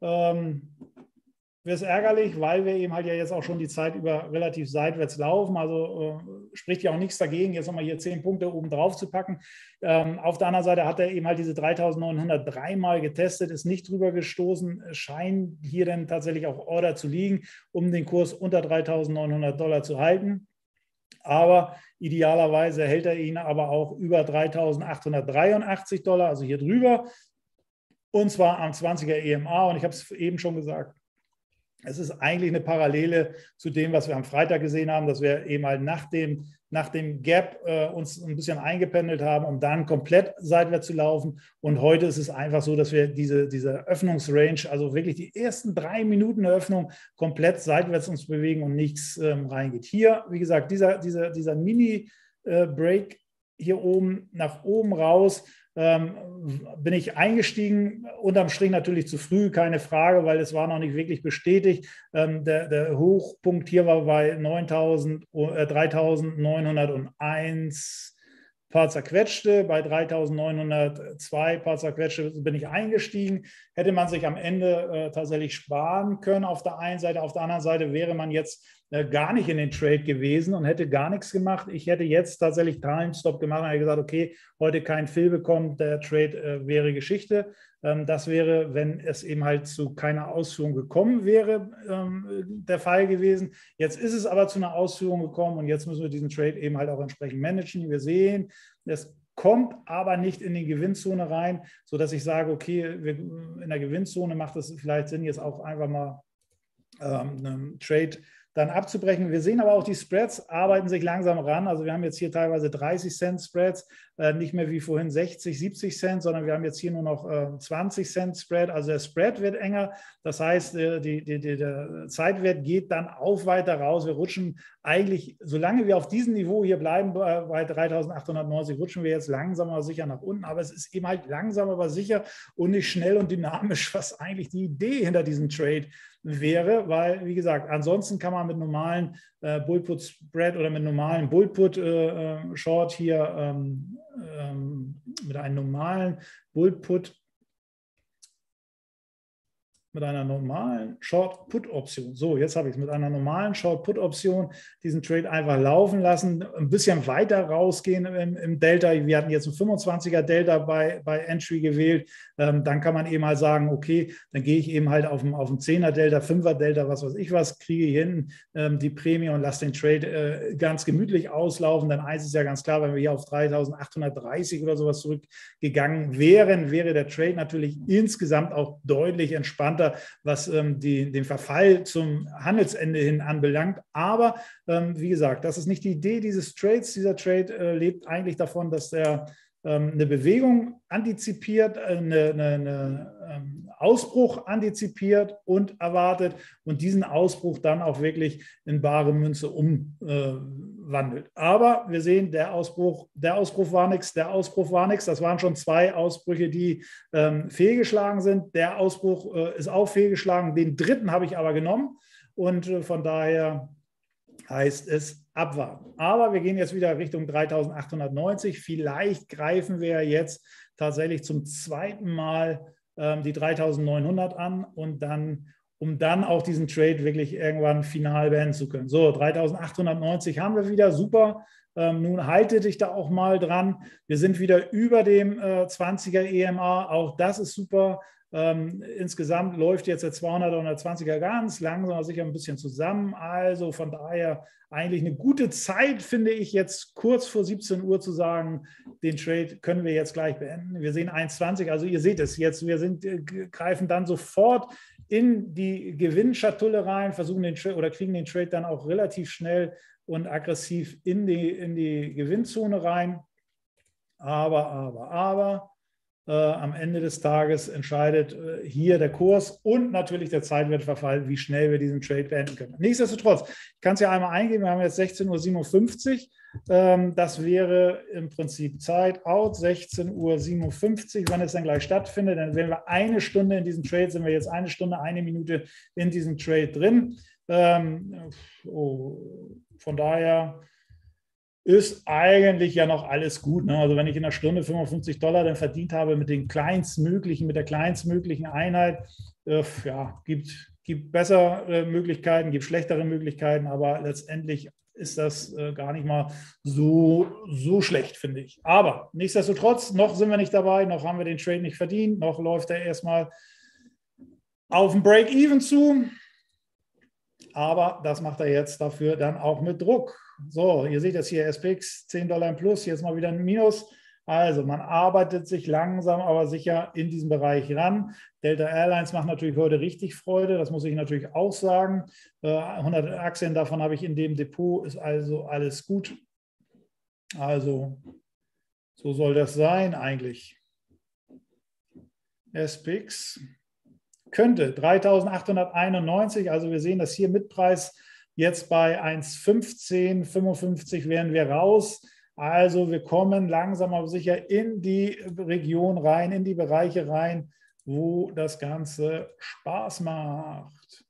wäre es ärgerlich, weil wir eben halt ja jetzt auch schon die Zeit über relativ seitwärts laufen. Also spricht ja auch nichts dagegen, jetzt nochmal hier 10 Punkte oben drauf zu packen. Auf der anderen Seite hat er eben halt diese 3.900 dreimal getestet, ist nicht drüber gestoßen, scheint hier dann tatsächlich auch Order zu liegen, um den Kurs unter $3.900 zu halten. Aber idealerweise hält er ihn aber auch über $3.883, also hier drüber, und zwar am 20er EMA. Und ich habe es eben schon gesagt, es ist eigentlich eine Parallele zu dem, was wir am Freitag gesehen haben, dass wir eben halt nach dem Gap uns ein bisschen eingependelt haben, um dann komplett seitwärts zu laufen. Und heute ist es einfach so, dass wir diese Öffnungsrange, also wirklich die ersten 3 Minuten der Öffnung, komplett seitwärts uns bewegen und nichts reingeht. Hier, wie gesagt, dieser Mini-Break hier oben nach oben raus, bin ich eingestiegen, unterm Strich natürlich zu früh, keine Frage, weil es war noch nicht wirklich bestätigt. Der Hochpunkt hier war bei 3.901 paar zerquetschte, bei 3.902 paar zerquetschte bin ich eingestiegen. Hätte man sich am Ende tatsächlich sparen können auf der einen Seite, auf der anderen Seite wäre man jetzt gar nicht in den Trade gewesen und hätte gar nichts gemacht. Ich hätte jetzt tatsächlich Timestop gemacht und hätte gesagt, okay, heute kein Fill bekommt, der Trade wäre Geschichte. Das wäre, wenn es eben halt zu keiner Ausführung gekommen wäre, der Fall gewesen. Jetzt ist es aber zu einer Ausführung gekommen und jetzt müssen wir diesen Trade eben halt auch entsprechend managen. Wir sehen, es kommt aber nicht in die Gewinnzone rein, sodass ich sage, okay, in der Gewinnzone macht es vielleicht Sinn, jetzt auch einfach mal einen Trade dann abzubrechen. Wir sehen aber auch, die Spreads arbeiten sich langsam ran. Also wir haben jetzt hier teilweise 30 Cent Spreads, nicht mehr wie vorhin 60, 70 Cent, sondern wir haben jetzt hier nur noch 20 Cent Spread. Also der Spread wird enger. Das heißt, der Zeitwert geht dann auch weiter raus. Wir rutschen eigentlich, solange wir auf diesem Niveau hier bleiben, bei 3.890, rutschen wir jetzt langsam aber sicher nach unten. Aber es ist eben halt langsam aber sicher und nicht schnell und dynamisch, was eigentlich die Idee hinter diesem Trade wäre, weil, wie gesagt, ansonsten kann man mit normalen Bullput-Spread oder mit normalen Bullput-Short hier mit einem normalen Bullput mit einer normalen Short-Put-Option. So, jetzt habe ich es mit einer normalen Short-Put-Option diesen Trade einfach laufen lassen, ein bisschen weiter rausgehen im Delta. Wir hatten jetzt ein 25er Delta bei Entry gewählt. Dann kann man eben halt sagen, okay, dann gehe ich eben halt auf ein 10er Delta, 5er Delta, was weiß ich was, kriege hier hinten die Prämie und lasse den Trade ganz gemütlich auslaufen. Dann eins ist ja ganz klar, wenn wir hier auf 3.830 oder sowas zurückgegangen wären, wäre der Trade natürlich insgesamt auch deutlich entspannter, was den Verfall zum Handelsende hin anbelangt. Aber wie gesagt, das ist nicht die Idee dieses Trades. Dieser Trade lebt eigentlich davon, dass er eine Bewegung antizipiert, einen Ausbruch antizipiert und erwartet und diesen Ausbruch dann auch wirklich in bare Münze umwandelt. Aber wir sehen, der Ausbruch war nichts, der Ausbruch war nichts. Das waren schon 2 Ausbrüche, die fehlgeschlagen sind. Der Ausbruch ist auch fehlgeschlagen. Den dritten habe ich aber genommen und von daher heißt es abwarten. Aber wir gehen jetzt wieder Richtung 3.890. Vielleicht greifen wir jetzt tatsächlich zum zweiten Mal die 3.900 an und dann, um dann auch diesen Trade wirklich irgendwann final beenden zu können. So, 3.890 haben wir wieder, super. Nun halte dich da auch mal dran. Wir sind wieder über dem 20er EMA, auch das ist super. Insgesamt läuft jetzt der 200er und der 20er ganz langsam, aber sicher ein bisschen zusammen. Also von daher eigentlich eine gute Zeit, finde ich, jetzt kurz vor 17 Uhr zu sagen, den Trade können wir jetzt gleich beenden. Wir sehen 1,20, also ihr seht es jetzt, greifen dann sofort in die Gewinnschatulle rein, versuchen den Trade oder kriegen den Trade dann auch relativ schnell und aggressiv in die Gewinnzone rein. Aber am Ende des Tages entscheidet hier der Kurs und natürlich der Zeitwertverfall, wie schnell wir diesen Trade beenden können. Nichtsdestotrotz, ich kann es ja einmal eingeben, wir haben jetzt 16.57 Uhr. Das wäre im Prinzip Zeit out, 16.57 Uhr, wenn es dann gleich stattfindet. Dann wären wir eine Stunde in diesem Trade, sind wir jetzt eine Stunde, eine Minute in diesem Trade drin. Von daher ist eigentlich ja noch alles gut. Ne? Also wenn ich in einer Stunde $55 dann verdient habe mit den kleinstmöglichen, mit der kleinstmöglichen Einheit, ja, gibt bessere Möglichkeiten, gibt schlechtere Möglichkeiten, aber letztendlich ist das gar nicht mal so schlecht, finde ich. Aber nichtsdestotrotz, noch sind wir nicht dabei, noch haben wir den Trade nicht verdient, noch läuft er erstmal auf den Break-Even zu. Aber das macht er jetzt dafür dann auch mit Druck. So, ihr seht das hier, SPX $10 im Plus, jetzt mal wieder ein Minus. Also man arbeitet sich langsam, aber sicher in diesen Bereich ran. Delta Airlines macht natürlich heute richtig Freude, das muss ich natürlich auch sagen. 100 Aktien davon habe ich in dem Depot, ist also alles gut. Also so soll das sein eigentlich. SPX könnte 3.891, also wir sehen das hier Mitpreis jetzt bei 1,1555 wären wir raus. Also wir kommen langsam aber sicher in die Region rein, in die Bereiche rein, wo das Ganze Spaß macht.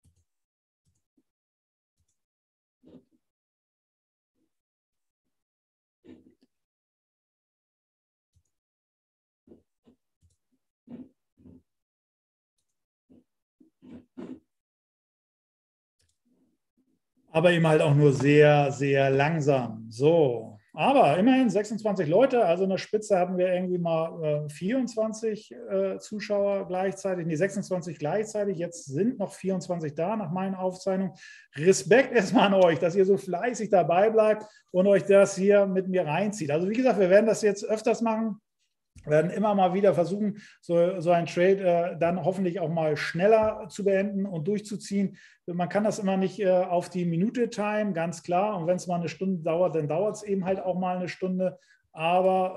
Aber eben halt auch nur sehr, sehr langsam. So, aber immerhin 26 Leute, also in der Spitze hatten wir irgendwie mal 24 Zuschauer gleichzeitig, nee, 26 gleichzeitig, jetzt sind noch 24 da nach meinen Aufzeichnungen. Respekt erstmal an euch, dass ihr so fleißig dabei bleibt und euch das hier mit mir reinzieht. Also wie gesagt, wir werden das jetzt öfters machen. Werden immer mal wieder versuchen, so einen Trade dann hoffentlich auch mal schneller zu beenden und durchzuziehen. Man kann das immer nicht auf die Minute timen, ganz klar. Und wenn es mal eine Stunde dauert, dann dauert es eben halt auch mal eine Stunde. Aber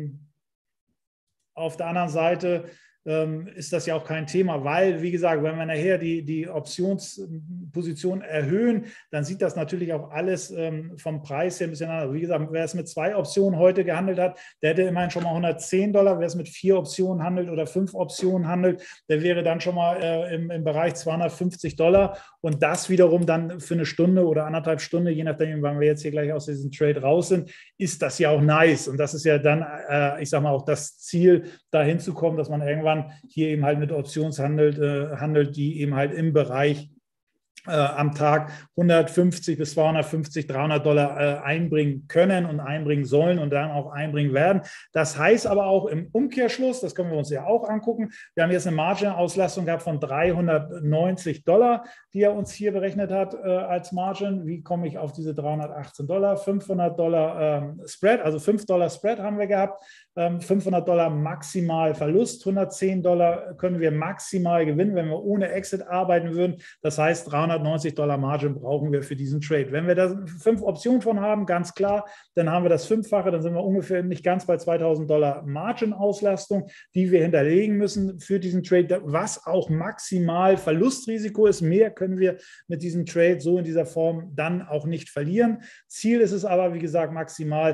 auf der anderen Seite ist das ja auch kein Thema, weil, wie gesagt, wenn wir nachher die Optionsposition erhöhen, dann sieht das natürlich auch alles vom Preis her ein bisschen anders. Wie gesagt, wer es mit 2 Optionen heute gehandelt hat, der hätte immerhin schon mal $110. Wer es mit 4 Optionen handelt oder 5 Optionen handelt, der wäre dann schon mal im Bereich $250. Und das wiederum dann für eine Stunde oder anderthalb Stunden, je nachdem, wann wir jetzt hier gleich aus diesem Trade raus sind, ist das ja auch nice. Und das ist ja dann, ich sage mal, auch das Ziel, dahin zu kommen, dass man irgendwann hier eben halt mit Optionshandel handelt, die eben halt im Bereich am Tag 150 bis 250, $300 einbringen können und einbringen sollen und dann auch einbringen werden. Das heißt aber auch im Umkehrschluss, das können wir uns ja auch angucken, wir haben jetzt eine Margin-Auslastung gehabt von $390, die er uns hier berechnet hat als Margin. Wie komme ich auf diese $318? $500 Spread, also $5 Spread haben wir gehabt. $500 maximal Verlust, $110 können wir maximal gewinnen, wenn wir ohne Exit arbeiten würden. Das heißt, $390 Margin brauchen wir für diesen Trade. Wenn wir da 5 Optionen von haben, ganz klar, dann haben wir das Fünffache, dann sind wir ungefähr nicht ganz bei $2.000 Margin-Auslastung, die wir hinterlegen müssen für diesen Trade, was auch maximal Verlustrisiko ist. Mehr können wir mit diesem Trade so in dieser Form dann auch nicht verlieren. Ziel ist es aber, wie gesagt, maximal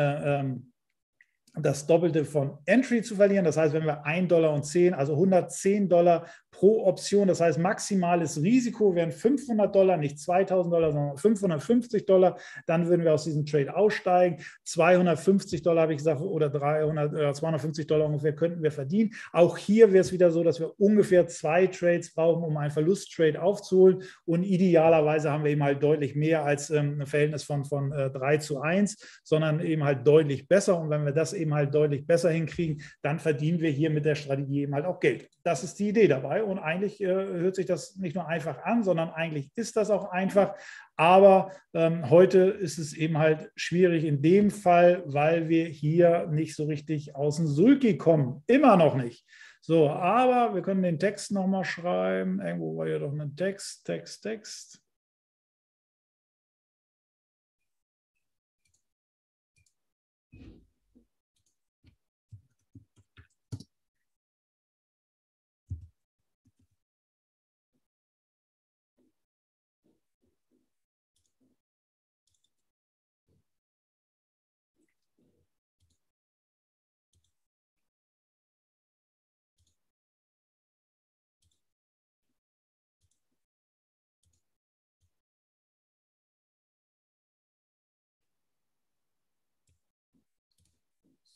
das Doppelte von Entry zu verlieren. Das heißt, wenn wir $1,10, also $110 pro Option, das heißt maximales Risiko wären $500, nicht $2.000, sondern $550, dann würden wir aus diesem Trade aussteigen. $250 habe ich gesagt oder 250 ungefähr könnten wir verdienen. Auch hier wäre es wieder so, dass wir ungefähr 2 Trades brauchen, um einen Verlusttrade aufzuholen und idealerweise haben wir eben halt deutlich mehr als ein Verhältnis von 3:1, sondern eben halt deutlich besser und wenn wir das eben halt deutlich besser hinkriegen, dann verdienen wir hier mit der Strategie eben halt auch Geld. Das ist die Idee dabei und eigentlich hört sich das nicht nur einfach an, sondern eigentlich ist das auch einfach. Aber heute ist es eben halt schwierig in dem Fall, weil wir hier nicht so richtig aus dem Sulki kommen. Immer noch nicht. So, aber wir können den Text nochmal schreiben. Irgendwo war ja doch ein Text.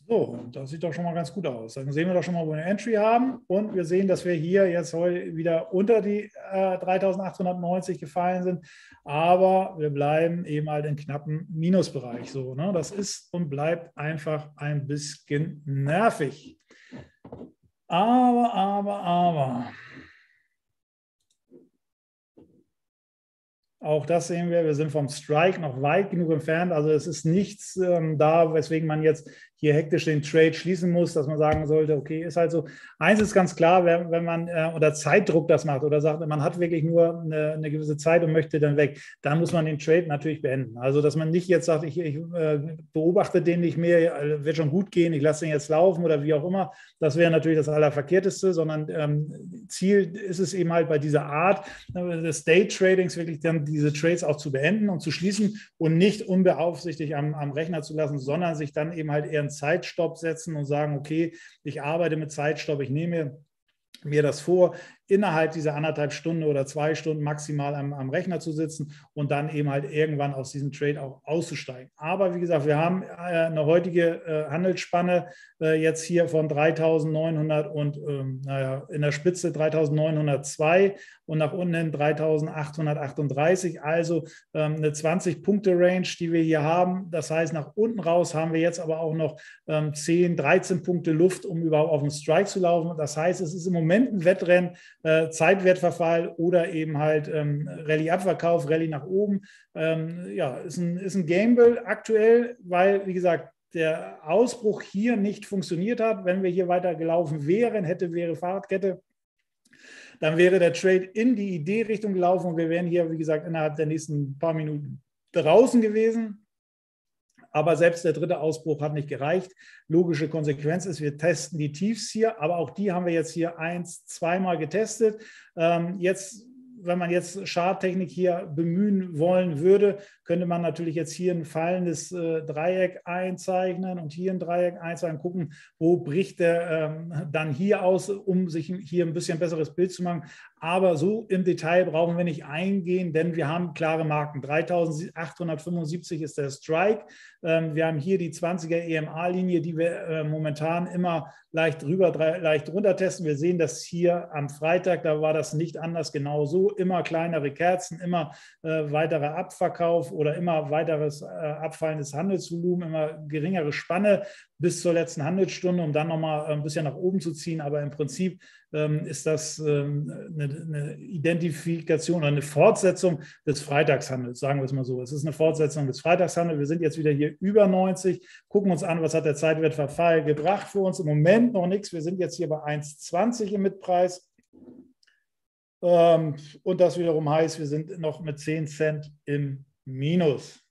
So, das sieht doch schon mal ganz gut aus. Dann sehen wir doch schon mal, wo wir eine Entry haben. Und wir sehen, dass wir hier jetzt heute wieder unter die 3.890 gefallen sind. Aber wir bleiben eben halt im knappen Minusbereich. So, ne? Das ist und bleibt einfach ein bisschen nervig. Aber. Auch das sehen wir sind vom Strike noch weit genug entfernt. Also es ist nichts da, weswegen man jetzt hier hektisch den Trade schließen muss, dass man sagen sollte, okay, ist halt so. Eins ist ganz klar, wenn man unter Zeitdruck das macht oder sagt, man hat wirklich nur eine gewisse Zeit und möchte dann weg, dann muss man den Trade natürlich beenden. Also dass man nicht jetzt sagt, ich beobachte den nicht mehr, wird schon gut gehen, ich lasse den jetzt laufen oder wie auch immer. Das wäre natürlich das Allerverkehrteste, sondern Ziel ist es eben halt bei dieser Art des Day-Tradings wirklich dann diese Trades auch zu beenden und zu schließen und nicht unbeaufsichtigt am Rechner zu lassen, sondern sich dann eben halt eher einen Zeitstopp setzen und sagen, okay, ich arbeite mit Zeitstopp, ich nehme mir das vor, innerhalb dieser 1,5 Stunden oder 2 Stunden maximal am Rechner zu sitzen und dann eben halt irgendwann aus diesem Trade auch auszusteigen. Aber wie gesagt, wir haben eine heutige Handelsspanne jetzt hier von 3.900 und in der Spitze 3.902 und nach unten hin 3.838, also eine 20-Punkte-Range, die wir hier haben. Das heißt, nach unten raus haben wir jetzt aber auch noch 10, 13 Punkte Luft, um überhaupt auf den Strike zu laufen. Das heißt, es ist im Moment ein Wettrennen, Zeitwertverfall oder eben halt Rallye-Abverkauf, Rallye nach oben. Ist ein Gamble aktuell, weil, wie gesagt, der Ausbruch hier nicht funktioniert hat. Wenn wir hier weiter gelaufen wären, wäre Fahrradkette, dann wäre der Trade in die Idee-Richtung gelaufen und wir wären hier, wie gesagt, innerhalb der nächsten paar Minuten draußen gewesen. Aber selbst der dritte Ausbruch hat nicht gereicht. Logische Konsequenz ist, wir testen die Tiefs hier, aber auch die haben wir jetzt hier 1-, 2-mal getestet. Wenn man jetzt Charttechnik hier bemühen wollen würde, könnte man natürlich jetzt hier ein fallendes Dreieck einzeichnen und hier ein Dreieck einzeichnen, gucken, wo bricht der dann hier aus, um sich hier ein bisschen besseres Bild zu machen. Aber so im Detail brauchen wir nicht eingehen, denn wir haben klare Marken. 3.875 ist der Strike. Wir haben hier die 20er EMA-Linie, die wir momentan immer leicht runter testen. Wir sehen das hier am Freitag, da war das nicht anders, genau so. Immer kleinere Kerzen, immer weiterer Abverkauf oder immer weiteres abfallendes Handelsvolumen, immer geringere Spanne bis zur letzten Handelsstunde, um dann nochmal ein bisschen nach oben zu ziehen. Aber im Prinzip ist das eine Identifikation oder eine Fortsetzung des Freitagshandels, sagen wir es mal so. Es ist eine Fortsetzung des Freitagshandels. Wir sind jetzt wieder hier über 90, gucken uns an, was hat der Zeitwertverfall gebracht für uns. Im Moment noch nichts. Wir sind jetzt hier bei 1,20 im Mitpreis. Und das wiederum heißt, wir sind noch mit 10 Cent im Minus.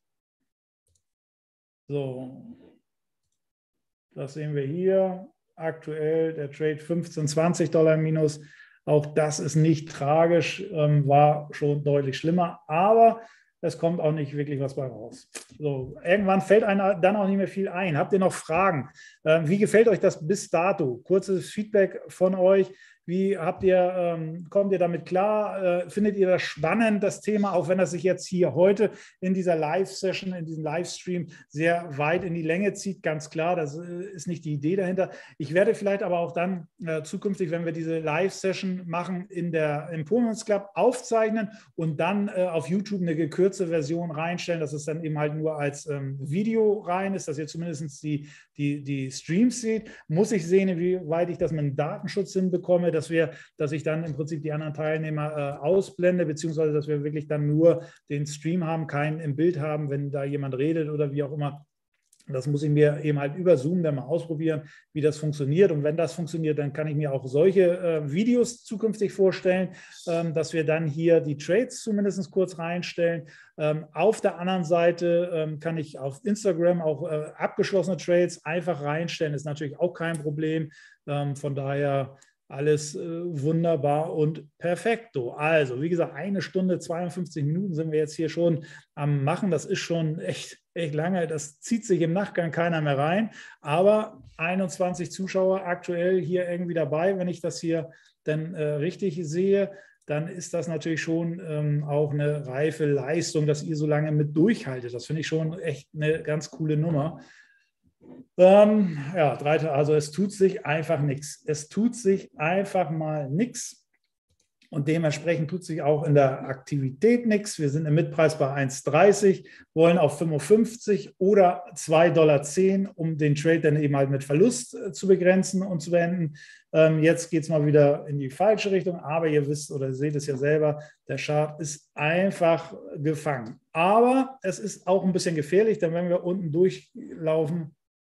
So, das sehen wir hier. Aktuell der Trade 15, 20 Dollar im Minus. Auch das ist nicht tragisch, war schon deutlich schlimmer, aber es kommt auch nicht wirklich was bei raus. So, irgendwann fällt einem dann auch nicht mehr viel ein. Habt ihr noch Fragen? Wie gefällt euch das bis dato? Kurzes Feedback von euch. Wie kommt ihr damit klar? Findet ihr das spannend, das Thema, auch wenn das sich jetzt hier heute in dieser Live-Session, in diesem Livestream sehr weit in die Länge zieht? Ganz klar, das ist nicht die Idee dahinter. Ich werde vielleicht aber auch dann zukünftig, wenn wir diese Live-Session machen, im Performance Club aufzeichnen und dann auf YouTube eine gekürzte Version reinstellen, dass es dann eben halt nur als Video rein ist, dass ihr zumindest die Streams seht. Muss ich sehen, wie weit ich das mit dem Datenschutz hinbekomme, dass ich dann im Prinzip die anderen Teilnehmer ausblende, beziehungsweise dass wir wirklich dann nur den Stream haben, keinen im Bild haben, wenn da jemand redet oder wie auch immer. Das muss ich mir eben halt über Zoom dann mal ausprobieren, wie das funktioniert. Und wenn das funktioniert, dann kann ich mir auch solche Videos zukünftig vorstellen, dass wir dann hier die Trades zumindest kurz reinstellen. Auf der anderen Seite kann ich auf Instagram auch abgeschlossene Trades einfach reinstellen. Ist natürlich auch kein Problem. Von daher alles wunderbar und perfekto. Also, wie gesagt, 1 Stunde, 52 Minuten sind wir jetzt hier schon am Machen. Das ist schon echt lange. Das zieht sich im Nachgang keiner mehr rein. Aber 21 Zuschauer aktuell hier irgendwie dabei. Wenn ich das hier dann richtig sehe, dann ist das natürlich schon auch eine reife Leistung, dass ihr so lange mit durchhaltet. Das finde ich schon echt eine ganz coole Nummer. Ja, also es tut sich einfach nichts. Es tut sich einfach mal nichts. Und dementsprechend tut sich auch in der Aktivität nichts. Wir sind im Mitpreis bei 1,30, wollen auf 55 oder 2,10 $, um den Trade dann eben halt mit Verlust zu begrenzen und zu beenden. Jetzt geht es mal wieder in die falsche Richtung, aber ihr wisst oder seht es ja selber, der Chart ist einfach gefangen. Aber es ist auch ein bisschen gefährlich, denn wenn wir unten durchlaufen,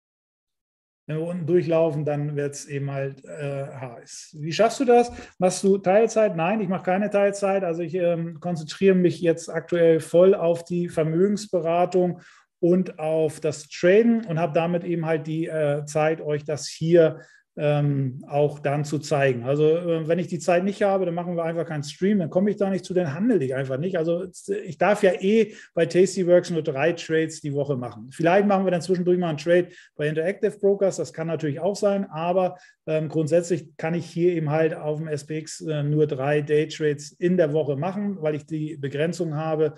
dann wird es eben halt heiß. Wie schaffst du das? Machst du Teilzeit? Nein, ich mache keine Teilzeit. Also ich konzentriere mich jetzt aktuell voll auf die Vermögensberatung und auf das Traden und habe damit eben halt die Zeit, euch das hier auch dann zu zeigen. Also wenn ich die Zeit nicht habe, dann machen wir einfach keinen Stream, dann komme ich da nicht zu, dann handle ich einfach nicht. Also ich darf ja bei Tastyworks nur 3 Trades die Woche machen. Vielleicht machen wir dann zwischendurch mal einen Trade bei Interactive Brokers, das kann natürlich auch sein, aber grundsätzlich kann ich hier eben halt auf dem SPX nur 3 Day-Trades in der Woche machen, weil ich die Begrenzung habe,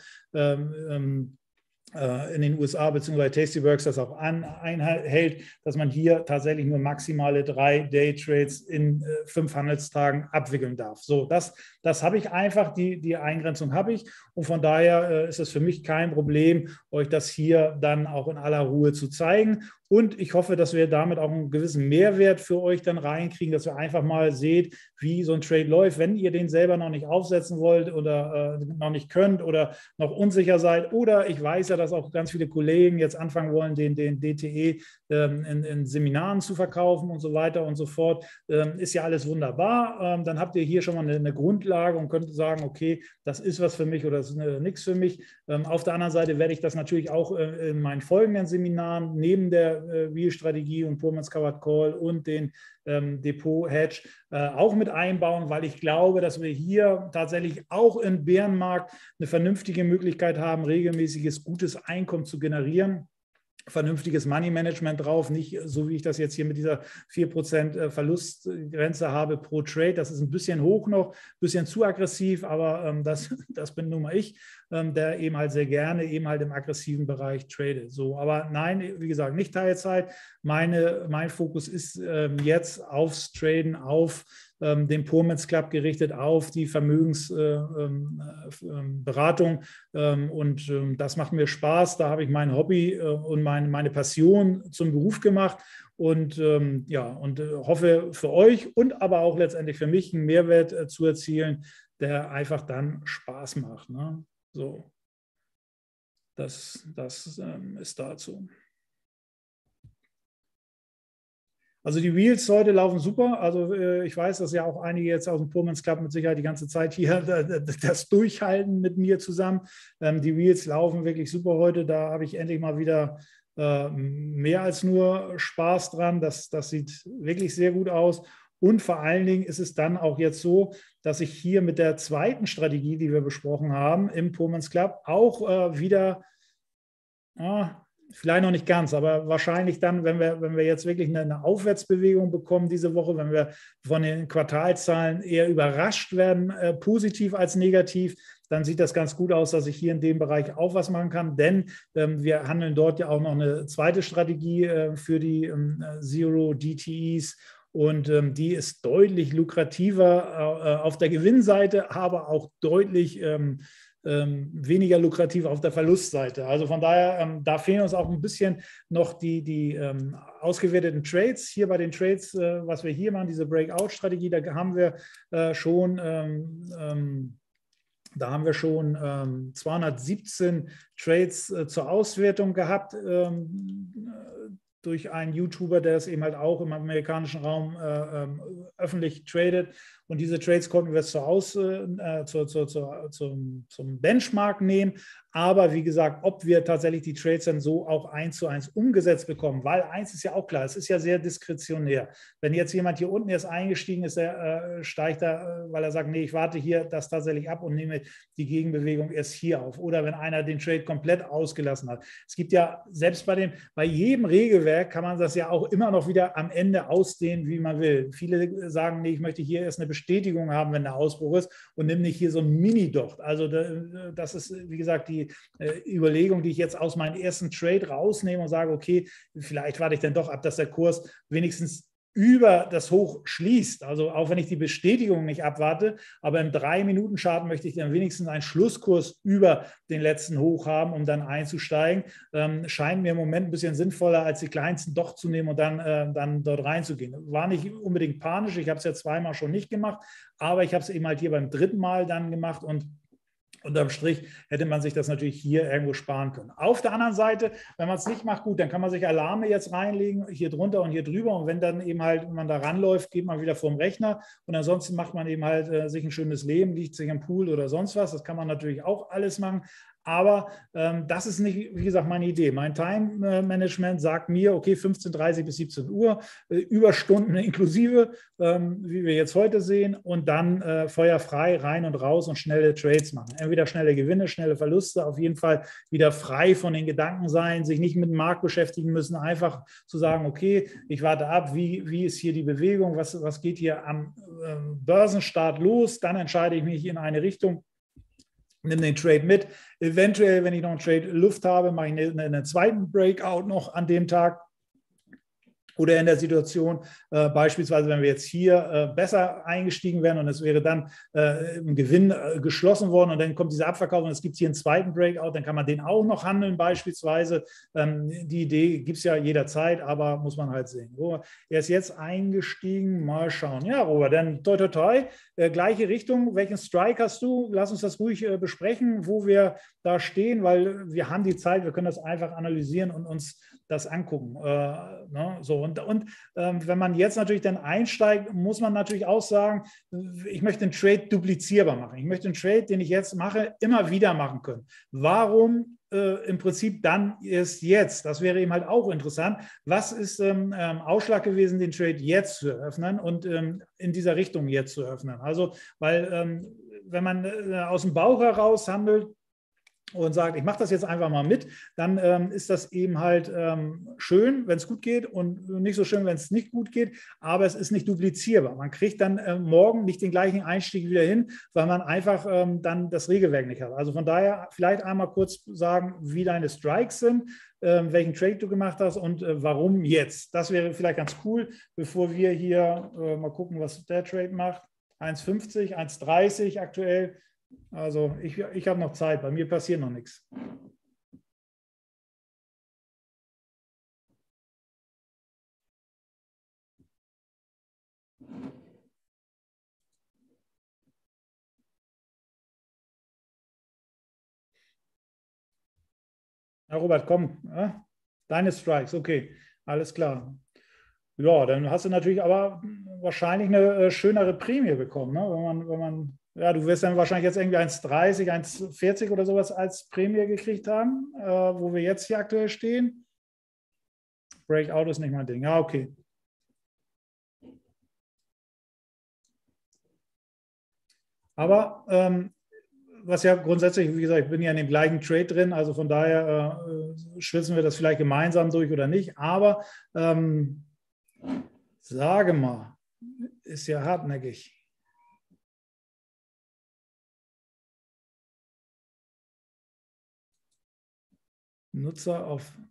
in den USA bzw. Tastyworks das auch einhält, dass man hier tatsächlich nur maximale 3 Day-Trades in 5 Handelstagen abwickeln darf. So, das habe ich einfach, die Eingrenzung habe ich und von daher ist es für mich kein Problem, euch das hier dann auch in aller Ruhe zu zeigen. Und ich hoffe, dass wir damit auch einen gewissen Mehrwert für euch dann reinkriegen, dass ihr einfach mal seht, wie so ein Trade läuft. Wenn ihr den selber noch nicht aufsetzen wollt oder noch nicht könnt oder noch unsicher seid oder ich weiß ja, dass auch ganz viele Kollegen jetzt anfangen wollen, den DTE in Seminaren zu verkaufen und so weiter und so fort, ist ja alles wunderbar. Dann habt ihr hier schon mal eine Grundlage und könnt sagen, okay, das ist was für mich oder das ist nichts für mich. Auf der anderen Seite werde ich das natürlich auch in meinen folgenden Seminaren neben der Wheel-Strategie und Poorman's Covered Call und den Depot-Hedge auch mit einbauen, weil ich glaube, dass wir hier tatsächlich auch im Bärenmarkt eine vernünftige Möglichkeit haben, regelmäßiges gutes Einkommen zu generieren. Vernünftiges Money-Management drauf, nicht so wie ich das jetzt hier mit dieser 4% Verlustgrenze habe pro Trade. Das ist ein bisschen hoch noch, ein bisschen zu aggressiv, aber das bin nun mal ich, der eben halt sehr gerne eben halt im aggressiven Bereich tradet. So, aber nein, wie gesagt, nicht Teilzeit. Mein Fokus ist jetzt aufs Traden, auf den Poorman's Club gerichtet, auf die Vermögensberatung und das macht mir Spaß. Da habe ich mein Hobby und meine Passion zum Beruf gemacht und hoffe für euch und aber auch letztendlich für mich einen Mehrwert zu erzielen, der einfach dann Spaß macht. Ne? So, das ist dazu. Also die Wheels heute laufen super. Also ich weiß, dass ja auch einige jetzt aus dem Poorman's Club mit Sicherheit die ganze Zeit hier das durchhalten mit mir zusammen. Die Wheels laufen wirklich super heute. Da habe ich endlich mal wieder mehr als nur Spaß dran. Das sieht wirklich sehr gut aus. Und vor allen Dingen ist es dann auch jetzt so, dass ich hier mit der zweiten Strategie, die wir besprochen haben, im Poorman's Club auch wieder vielleicht noch nicht ganz, aber wahrscheinlich dann, wenn wir jetzt wirklich eine Aufwärtsbewegung bekommen diese Woche, wenn wir von den Quartalszahlen eher überrascht werden, positiv als negativ, dann sieht das ganz gut aus, dass ich hier in dem Bereich auch was machen kann, denn wir handeln dort ja auch noch eine zweite Strategie für die Zero DTEs und die ist deutlich lukrativer auf der Gewinnseite, aber auch deutlich weniger lukrativ auf der Verlustseite. Also von daher, da fehlen uns auch ein bisschen noch die ausgewerteten Trades. Hier bei den Trades, was wir hier machen, diese Breakout-Strategie, da haben wir schon 217 Trades zur Auswertung gehabt durch einen YouTuber, der es eben halt auch im amerikanischen Raum öffentlich tradet. Und diese Trades konnten wir zum Benchmark nehmen. Aber wie gesagt, ob wir tatsächlich die Trades dann so auch 1:1 umgesetzt bekommen, weil eins ist ja auch klar, es ist ja sehr diskretionär. Wenn jetzt jemand hier unten erst eingestiegen ist, der steigt da, weil er sagt, nee, ich warte hier das tatsächlich ab und nehme die Gegenbewegung erst hier auf. Oder wenn einer den Trade komplett ausgelassen hat. Es gibt ja, selbst bei jedem Regelwerk kann man das ja auch immer noch wieder am Ende ausdehnen, wie man will. Viele sagen, nee, ich möchte hier erst eine bestimmte Bestätigung haben, wenn der Ausbruch ist und nimm nicht hier so ein Mini-Docht. Also das ist, wie gesagt, die Überlegung, die ich jetzt aus meinem ersten Trade rausnehme und sage, okay, vielleicht warte ich dann doch ab, dass der Kurs wenigstens über das Hoch schließt. Also auch wenn ich die Bestätigung nicht abwarte, aber im 3-Minuten-Chart möchte ich dann wenigstens einen Schlusskurs über den letzten Hoch haben, um dann einzusteigen. Scheint mir im Moment ein bisschen sinnvoller, als die kleinsten doch zu nehmen und dann dort reinzugehen. War nicht unbedingt panisch, ich habe es ja zweimal schon nicht gemacht, aber ich habe es eben halt hier beim dritten Mal dann gemacht und unterm Strich hätte man sich das natürlich hier irgendwo sparen können. Auf der anderen Seite, wenn man es nicht macht, gut, dann kann man sich Alarme jetzt reinlegen, hier drunter und hier drüber. Und wenn dann eben halt, wenn man da ranläuft, geht man wieder vorm Rechner. Und ansonsten macht man eben halt sich ein schönes Leben, liegt sich im Pool oder sonst was. Das kann man natürlich auch alles machen. Aber das ist nicht, wie gesagt, meine Idee. Mein Time-Management sagt mir, okay, 15:30 bis 17 Uhr, Überstunden inklusive, wie wir jetzt heute sehen, und dann feuerfrei rein und raus und schnelle Trades machen. Entweder schnelle Gewinne, schnelle Verluste, auf jeden Fall wieder frei von den Gedanken sein, sich nicht mit dem Markt beschäftigen müssen, einfach zu sagen, okay, ich warte ab, wie ist hier die Bewegung, was geht hier am Börsenstart los, dann entscheide ich mich in eine Richtung, nimm den Trade mit. Eventuell, wenn ich noch einen Trade Luft habe, mache ich einen zweiten Breakout noch an dem Tag. Oder in der Situation, beispielsweise, wenn wir jetzt hier besser eingestiegen wären und es wäre dann im Gewinn geschlossen worden und dann kommt dieser Abverkauf und es gibt hier einen zweiten Breakout, dann kann man den auch noch handeln beispielsweise. Die Idee gibt es ja jederzeit, aber muss man halt sehen. So, er ist jetzt eingestiegen, mal schauen. Ja, Robert, dann toi toi toi, gleiche Richtung. Welchen Strike hast du? Lass uns das ruhig besprechen, wo wir da stehen, weil wir haben die Zeit, wir können das einfach analysieren und uns das angucken. Ne? So, und wenn man jetzt natürlich dann einsteigt, muss man natürlich auch sagen, ich möchte den Trade duplizierbar machen. Ich möchte den Trade, den ich jetzt mache, immer wieder machen können. Warum im Prinzip dann erst jetzt? Das wäre eben halt auch interessant. Was ist Ausschlag gewesen, den Trade jetzt zu eröffnen und in dieser Richtung jetzt zu eröffnen? Also, weil wenn man aus dem Bauch heraus handelt, und sagt, ich mache das jetzt einfach mal mit, dann ist das eben halt schön, wenn es gut geht und nicht so schön, wenn es nicht gut geht, aber es ist nicht duplizierbar. Man kriegt dann morgen nicht den gleichen Einstieg wieder hin, weil man einfach dann das Regelwerk nicht hat. Also von daher vielleicht einmal kurz sagen, wie deine Strikes sind, welchen Trade du gemacht hast und warum jetzt. Das wäre vielleicht ganz cool, bevor wir hier mal gucken, was der Trade macht. 1,50, 1,30 aktuell. Also ich habe noch Zeit, bei mir passiert noch nichts. Ja, Robert, komm, ja? Deine Strikes, okay, alles klar. Ja, dann hast du natürlich aber wahrscheinlich eine schönere Prämie bekommen, ne? Ja, du wirst dann wahrscheinlich jetzt irgendwie 1,30, 1,40 oder sowas als Prämie gekriegt haben, wo wir jetzt hier aktuell stehen. Breakout ist nicht mein Ding. Ja, okay. Aber was ja grundsätzlich, wie gesagt, ich bin ja in dem gleichen Trade drin, also von daher schwitzen wir das vielleicht gemeinsam durch oder nicht. Aber sage mal, ist ja hartnäckig. Nutzer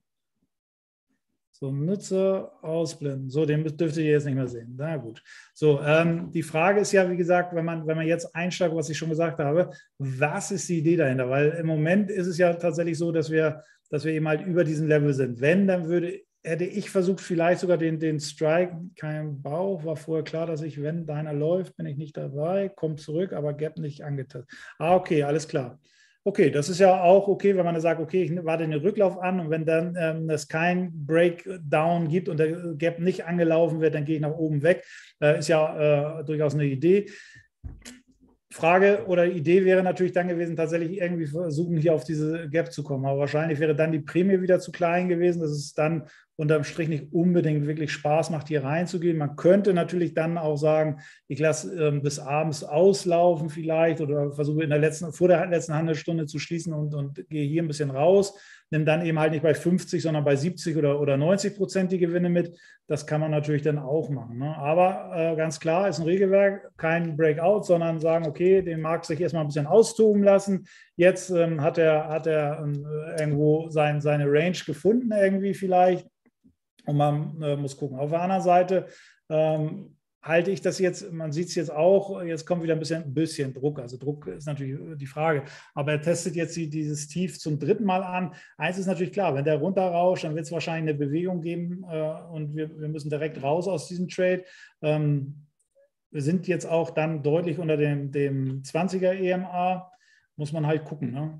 ausblenden. So, den dürftet ihr jetzt nicht mehr sehen. Na gut. So, die Frage ist ja, wie gesagt, wenn man jetzt einsteigt, was ich schon gesagt habe, was ist die Idee dahinter? Weil im Moment ist es ja tatsächlich so, dass wir eben halt über diesen Level sind. Wenn, dann hätte ich versucht, vielleicht sogar den Strike, kein Bauch, war vorher klar, dass wenn deiner läuft, bin ich nicht dabei, kommt zurück, aber Gap nicht angetastet. Ah, okay, alles klar. Okay, das ist ja auch okay, wenn man sagt, okay, ich warte den Rücklauf an und wenn dann es kein Breakdown gibt und der Gap nicht angelaufen wird, dann gehe ich nach oben weg. Ist ja durchaus eine Idee. Frage oder Idee wäre natürlich dann gewesen, tatsächlich irgendwie versuchen, hier auf diese Gap zu kommen. Aber wahrscheinlich wäre dann die Prämie wieder zu klein gewesen, dass es dann unterm Strich nicht unbedingt wirklich Spaß macht, hier reinzugehen. Man könnte natürlich dann auch sagen, ich lasse bis abends auslaufen vielleicht oder versuche vor der letzten Handelsstunde zu schließen und gehe hier ein bisschen raus, nimm dann eben halt nicht bei 50, sondern bei 70 oder 90% die Gewinne mit. Das kann man natürlich dann auch machen. Ne? Aber ganz klar ist ein Regelwerk, kein Breakout, sondern sagen, okay, den Markt sich erstmal ein bisschen austoben lassen. Jetzt hat er irgendwo seine Range gefunden irgendwie vielleicht. Und man muss gucken. Auf der anderen Seite halte ich das jetzt, man sieht es jetzt auch, jetzt kommt wieder ein bisschen Druck. Also Druck ist natürlich die Frage. Aber er testet jetzt dieses Tief zum dritten Mal an. Eins ist natürlich klar, wenn der runterrauscht, dann wird es wahrscheinlich eine Bewegung geben und wir müssen direkt raus aus diesem Trade. Wir sind jetzt auch dann deutlich unter dem 20er EMA. Muss man halt gucken. Ne?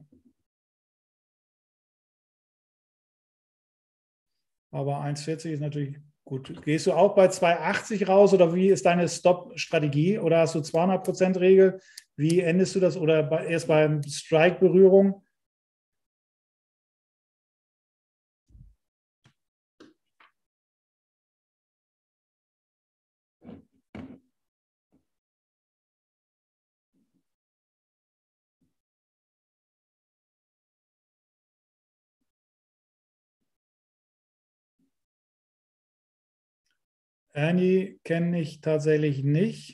Aber 1,40 ist natürlich gut. Gehst du auch bei 2,80 raus oder wie ist deine Stop-Strategie? Oder hast du 200%-Regel? Wie endest du das? Oder erst beim Strike-Berührung? Ernie kenne ich tatsächlich nicht.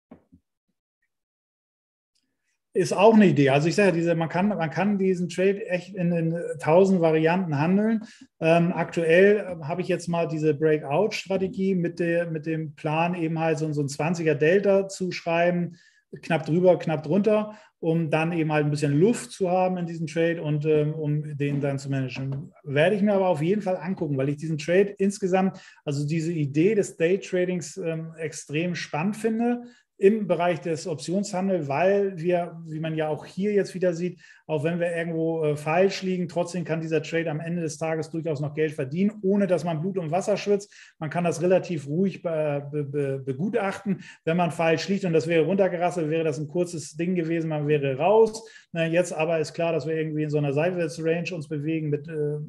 Ist auch eine Idee. Also ich sage, man kann diesen Trade echt in 1000 Varianten handeln. Aktuell habe ich jetzt mal diese Breakout-Strategie mit dem Plan, eben halt so ein 20er Delta zu schreiben, knapp drüber, knapp drunter, um dann eben halt ein bisschen Luft zu haben in diesem Trade und um den dann zu managen. Werde ich mir aber auf jeden Fall angucken, weil ich diesen Trade insgesamt, also diese Idee des Day-Tradings extrem spannend finde im Bereich des Optionshandels, weil wir, wie man ja auch hier jetzt wieder sieht, auch wenn wir irgendwo falsch liegen, trotzdem kann dieser Trade am Ende des Tages durchaus noch Geld verdienen, ohne dass man Blut und Wasser schwitzt. Man kann das relativ ruhig begutachten, wenn man falsch liegt und das wäre runtergerasselt, wäre das ein kurzes Ding gewesen, man wäre raus. Jetzt aber ist klar, dass wir irgendwie in so einer Seitwärtsrange uns bewegen, mit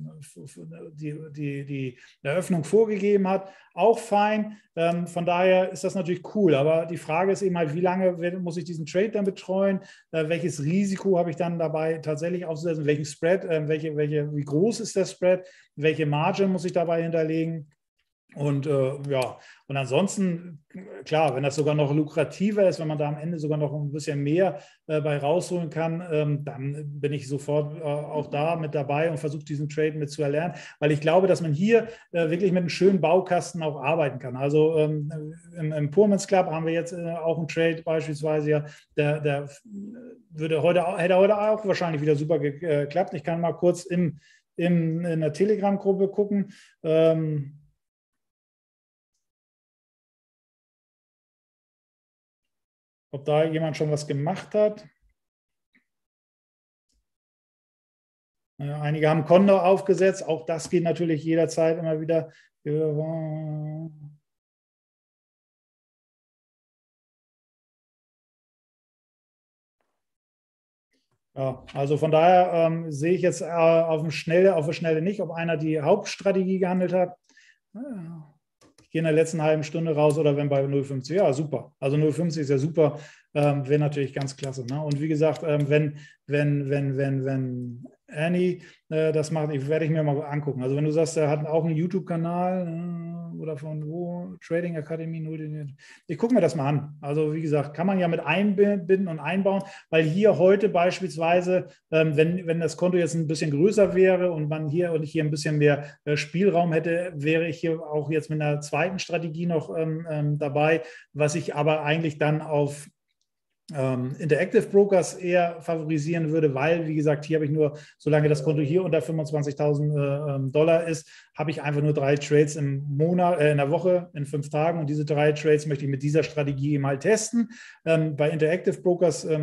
die Eröffnung vorgegeben hat. Auch fein. Von daher ist das natürlich cool. Aber die Frage ist eben halt, wie lange muss ich diesen Trade dann betreuen? Welches Risiko habe ich dann dabei tatsächlich aufzusetzen? Welchen Spread? Wie groß ist der Spread? Welche Margin muss ich dabei hinterlegen? Und ja, und ansonsten, klar, wenn das sogar noch lukrativer ist, wenn man da am Ende sogar noch ein bisschen mehr bei rausholen kann, dann bin ich sofort auch da mit dabei und versuche diesen Trade mit zu erlernen, weil ich glaube, dass man hier wirklich mit einem schönen Baukasten auch arbeiten kann. Also im Poorman's Club haben wir jetzt auch einen Trade beispielsweise, ja, der hätte heute auch wahrscheinlich wieder super geklappt. Ich kann mal kurz in der Telegram-Gruppe gucken. Ob da jemand schon was gemacht hat. Einige haben Condor aufgesetzt. Auch das geht natürlich jederzeit immer wieder. Ja, also von daher sehe ich jetzt auf der Schnelle nicht, ob einer die Hauptstrategie gehandelt hat. Ich gehe in der letzten halben Stunde raus oder wenn bei 0,50. Ja, super. Also 0,50 ist ja super. Wäre natürlich ganz klasse. Ne? Und wie gesagt, wenn Ernie das macht, werde ich mir mal angucken. Also wenn du sagst, er hat auch einen YouTube-Kanal oder von wo, Trading Academy, ich gucke mir das mal an. Also wie gesagt, kann man ja mit einbinden und einbauen, weil hier heute beispielsweise, wenn das Konto jetzt ein bisschen größer wäre und man hier ein bisschen mehr Spielraum hätte, wäre ich hier auch jetzt mit einer zweiten Strategie noch dabei, was ich aber eigentlich dann auf Interactive Brokers eher favorisieren würde, weil, wie gesagt, hier habe ich nur, solange das Konto hier unter 25.000 Dollar ist, habe ich einfach nur 3 Trades im Monat, in der Woche, in 5 Tagen und diese 3 Trades möchte ich mit dieser Strategie mal testen. Bei Interactive Brokers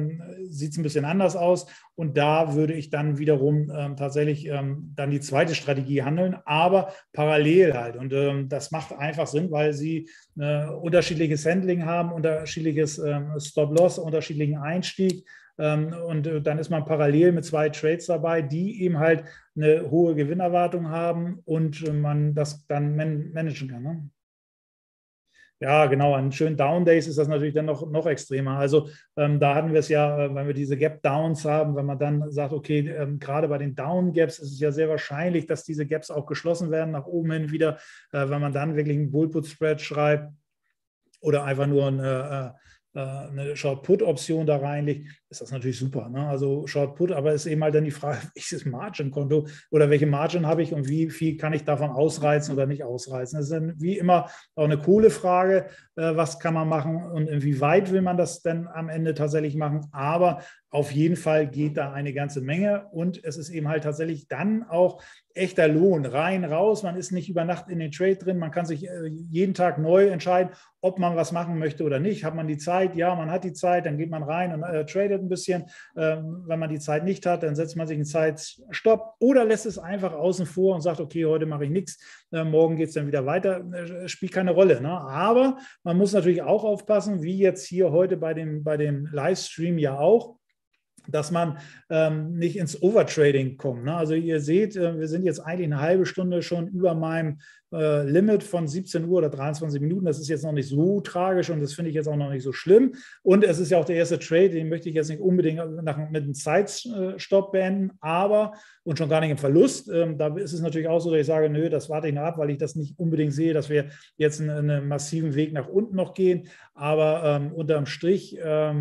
sieht es ein bisschen anders aus. Und da würde ich dann wiederum tatsächlich dann die zweite Strategie handeln, aber parallel halt. Und das macht einfach Sinn, weil sie unterschiedliches Handling haben, unterschiedliches Stop-Loss, unterschiedlichen Einstieg. Und dann ist man parallel mit 2 Trades dabei, die eben halt eine hohe Gewinnerwartung haben und man das dann managen kann. Ne? Ja, genau. An schönen Down Days ist das natürlich dann noch extremer. Also da hatten wir es ja, wenn wir diese Gap Downs haben, wenn man dann sagt, okay, gerade bei den Down Gaps ist es ja sehr wahrscheinlich, dass diese Gaps auch geschlossen werden, nach oben hin wieder, wenn man dann wirklich einen Bull Put Spread schreibt oder einfach nur eine Short-Put-Option da reinlegt, ist das natürlich super. Ne? Also Short-Put, aber ist eben halt dann die Frage, welches Margin-Konto oder welche Margin habe ich und wie viel kann ich davon ausreizen oder nicht ausreizen. Das ist dann wie immer auch eine coole Frage, was kann man machen und inwieweit will man das denn am Ende tatsächlich machen. Aber auf jeden Fall geht da eine ganze Menge und es ist eben halt tatsächlich dann auch echter Lohn, rein, raus. Man ist nicht über Nacht in den Trade drin. Man kann sich jeden Tag neu entscheiden, ob man was machen möchte oder nicht. Hat man die Zeit? Ja, man hat die Zeit. Dann geht man rein und tradet ein bisschen. Wenn man die Zeit nicht hat, dann setzt man sich einen Zeitstopp oder lässt es einfach außen vor und sagt, okay, heute mache ich nichts. Morgen geht es dann wieder weiter. Spielt keine Rolle. Ne? Aber man muss natürlich auch aufpassen, wie jetzt hier heute bei dem Livestream ja auch, dass man nicht ins Overtrading kommt. Ne? Also ihr seht, wir sind jetzt eigentlich eine halbe Stunde schon über meinem Limit von 17 Uhr oder 23 Minuten. Das ist jetzt noch nicht so tragisch und das finde ich jetzt auch noch nicht so schlimm. Und es ist ja auch der erste Trade, den möchte ich jetzt nicht unbedingt mit einem Zeitstopp beenden, aber und schon gar nicht im Verlust. Da ist es natürlich auch so, dass ich sage, nö, das warte ich noch ab, weil ich das nicht unbedingt sehe, dass wir jetzt einen massiven Weg nach unten noch gehen. Aber unterm Strich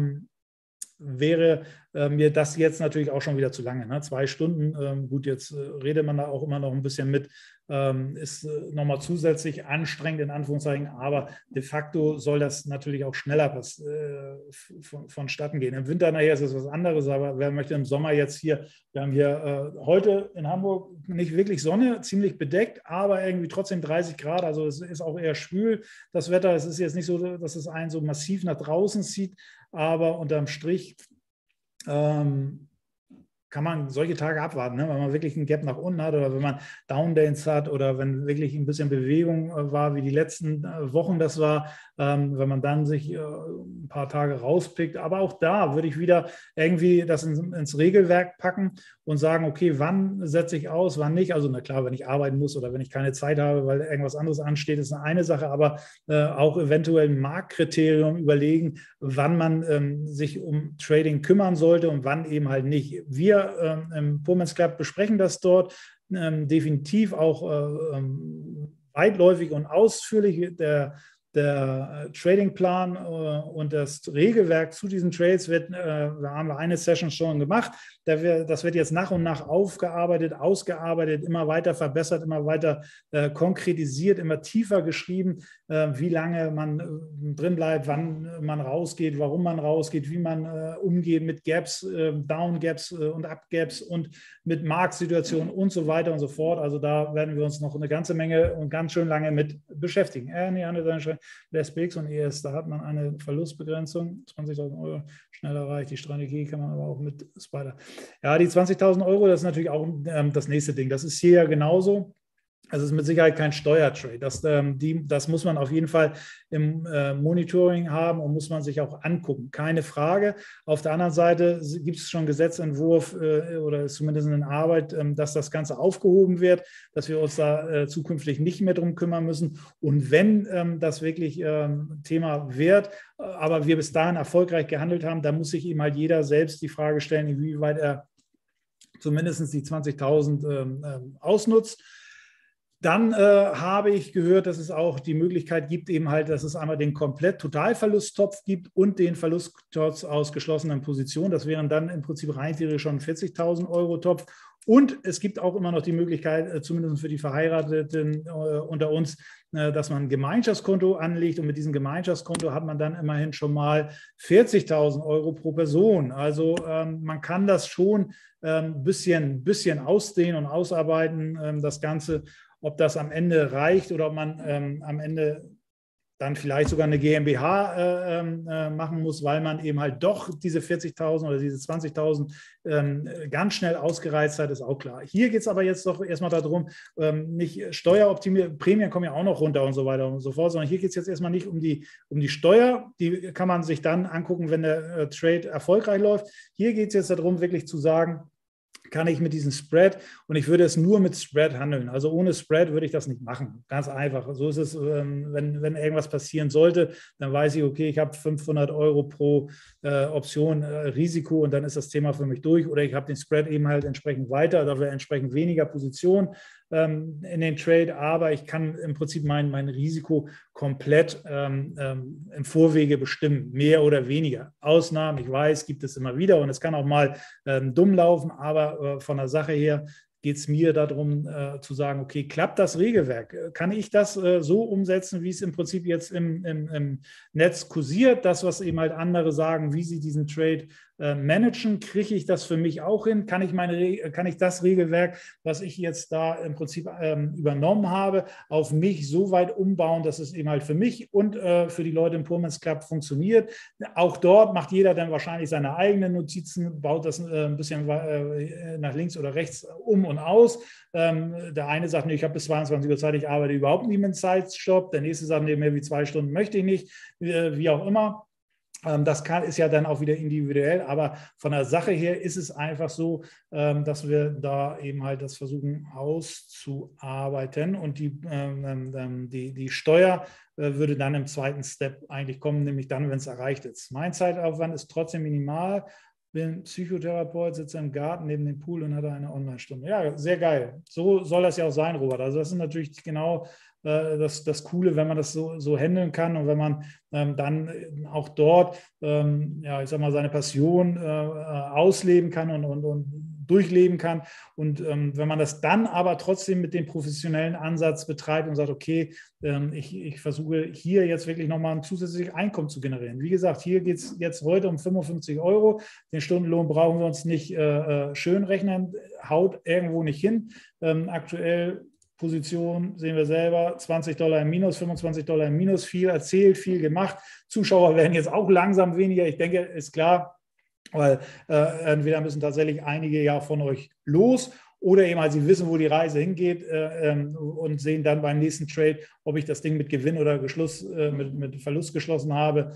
wäre mir das jetzt natürlich auch schon wieder zu lange. Ne? 2 Stunden, gut, jetzt redet man da auch immer noch ein bisschen mit, ist nochmal zusätzlich anstrengend in Anführungszeichen, aber de facto soll das natürlich auch schneller vonstatten gehen. Im Winter nachher ist es was anderes, aber wer möchte im Sommer jetzt hier, wir haben hier heute in Hamburg nicht wirklich Sonne, ziemlich bedeckt, aber irgendwie trotzdem 30 Grad, also es ist auch eher schwül, das Wetter. Es ist jetzt nicht so, dass es einen so massiv nach draußen zieht, aber unterm Strich kann man solche Tage abwarten, ne? Wenn man wirklich ein Gap nach unten hat oder wenn man Downdays hat oder wenn wirklich ein bisschen Bewegung war, wie die letzten Wochen das war, wenn man dann sich ein paar Tage rauspickt. Aber auch da würde ich wieder irgendwie das ins Regelwerk packen und sagen, okay, wann setze ich aus, wann nicht. Also na klar, wenn ich arbeiten muss oder wenn ich keine Zeit habe, weil irgendwas anderes ansteht, ist eine Sache, aber auch eventuell ein Marktkriterium überlegen, wann man sich um Trading kümmern sollte und wann eben halt nicht. Wir im Pullmans Club besprechen das dort definitiv auch weitläufig und ausführlich. Der Tradingplan und das Regelwerk zu diesen Trades da haben wir eine Session schon gemacht. Das wird jetzt nach und nach aufgearbeitet, ausgearbeitet, immer weiter verbessert, immer weiter konkretisiert, immer tiefer geschrieben, wie lange man drin bleibt, wann man rausgeht, warum man rausgeht, wie man umgeht mit Gaps, Down Gaps und Up Gaps und mit Marktsituationen und so weiter und so fort. Also da werden wir uns noch eine ganze Menge und ganz schön lange mit beschäftigen. Der SPX und ES, da hat man eine Verlustbegrenzung, 20.000 Euro schnell erreicht. Die Strategie kann man aber auch mit Spider. Ja, die 20.000 Euro, das ist natürlich auch das nächste Ding. Das ist hier ja genauso. Also es ist mit Sicherheit kein Steuertrade. Das muss man auf jeden Fall im Monitoring haben und muss man sich auch angucken. Keine Frage. Auf der anderen Seite gibt es schon einen Gesetzentwurf oder ist zumindest in Arbeit, dass das Ganze aufgehoben wird, dass wir uns da zukünftig nicht mehr drum kümmern müssen. Und wenn das wirklich Thema wird, aber wir bis dahin erfolgreich gehandelt haben, dann muss sich eben halt jeder selbst die Frage stellen, inwieweit er zumindest die 20.000 ausnutzt. Dann habe ich gehört, dass es auch die Möglichkeit gibt, eben halt, dass es einmal den Komplett-Totalverlusttopf gibt und den Verlusttopf aus geschlossenen Positionen. Das wären dann im Prinzip rein theoretisch schon 40.000 Euro Topf. Und es gibt auch immer noch die Möglichkeit, zumindest für die Verheirateten unter uns, dass man ein Gemeinschaftskonto anlegt. Und mit diesem Gemeinschaftskonto hat man dann immerhin schon mal 40.000 Euro pro Person. Also man kann das schon ein bisschen ausdehnen und ausarbeiten, das Ganze. Ob das am Ende reicht oder ob man am Ende dann vielleicht sogar eine GmbH machen muss, weil man eben halt doch diese 40.000 oder diese 20.000 ganz schnell ausgereizt hat, ist auch klar. Hier geht es aber jetzt doch erstmal darum, nicht Steueroptimierung, Prämien kommen ja auch noch runter und so weiter und so fort, sondern hier geht es jetzt erstmal nicht um die Steuer, die kann man sich dann angucken, wenn der Trade erfolgreich läuft. Hier geht es jetzt darum, wirklich zu sagen, kann ich mit diesem Spread, und ich würde es nur mit Spread handeln. Also ohne Spread würde ich das nicht machen. Ganz einfach. So ist es, wenn irgendwas passieren sollte, dann weiß ich, okay, ich habe 500 Euro pro Option Risiko und dann ist das Thema für mich durch. Oder ich habe den Spread eben halt entsprechend weiter, dafür entsprechend weniger Position in den Trade, aber ich kann im Prinzip mein Risiko komplett im Vorwege bestimmen, mehr oder weniger. Ausnahmen, ich weiß, gibt es immer wieder und es kann auch mal dumm laufen, aber von der Sache her geht es mir darum zu sagen, okay, klappt das Regelwerk? Kann ich das so umsetzen, wie es im Prinzip jetzt im Netz kursiert? Das, was eben halt andere sagen, wie sie diesen Trade managen, kriege ich das für mich auch hin? Kann ich das Regelwerk, was ich jetzt da im Prinzip übernommen habe, auf mich so weit umbauen, dass es eben halt für mich und für die Leute im Poorman's Club funktioniert? Auch dort macht jeder dann wahrscheinlich seine eigenen Notizen, baut das ein bisschen nach links oder rechts um und aus. Der eine sagt, nee, ich habe bis 22 Uhr Zeit, ich arbeite überhaupt nicht mit einem Zeitstopp. Der nächste sagt, nee, mehr wie 2 Stunden möchte ich nicht, wie auch immer. Das ist ja dann auch wieder individuell, aber von der Sache her ist es einfach so, dass wir da eben halt das versuchen auszuarbeiten und die Steuer würde dann im zweiten Step eigentlich kommen, nämlich dann, wenn es erreicht ist. Mein Zeitaufwand ist trotzdem minimal. Bin Psychotherapeut, sitze im Garten neben dem Pool und hatte eine Online-Stunde. Ja, sehr geil. So soll das ja auch sein, Robert. Also das ist natürlich genau das Coole, wenn man das so handeln kann und wenn man dann auch dort, ja, ich sag mal, seine Passion ausleben kann und durchleben kann. Und wenn man das dann aber trotzdem mit dem professionellen Ansatz betreibt und sagt, okay, ich versuche hier jetzt wirklich nochmal ein zusätzliches Einkommen zu generieren. Wie gesagt, hier geht es jetzt heute um 55 Euro. Den Stundenlohn brauchen wir uns nicht schön rechnen, haut irgendwo nicht hin. Aktuell Position sehen wir selber, $20 im Minus, $25 im Minus, viel erzählt, viel gemacht. Zuschauer werden jetzt auch langsam weniger. Ich denke, ist klar, weil entweder müssen tatsächlich einige ja von euch los oder eben halt sie wissen, wo die Reise hingeht und sehen dann beim nächsten Trade, ob ich das Ding mit Gewinn oder mit Verlust geschlossen habe.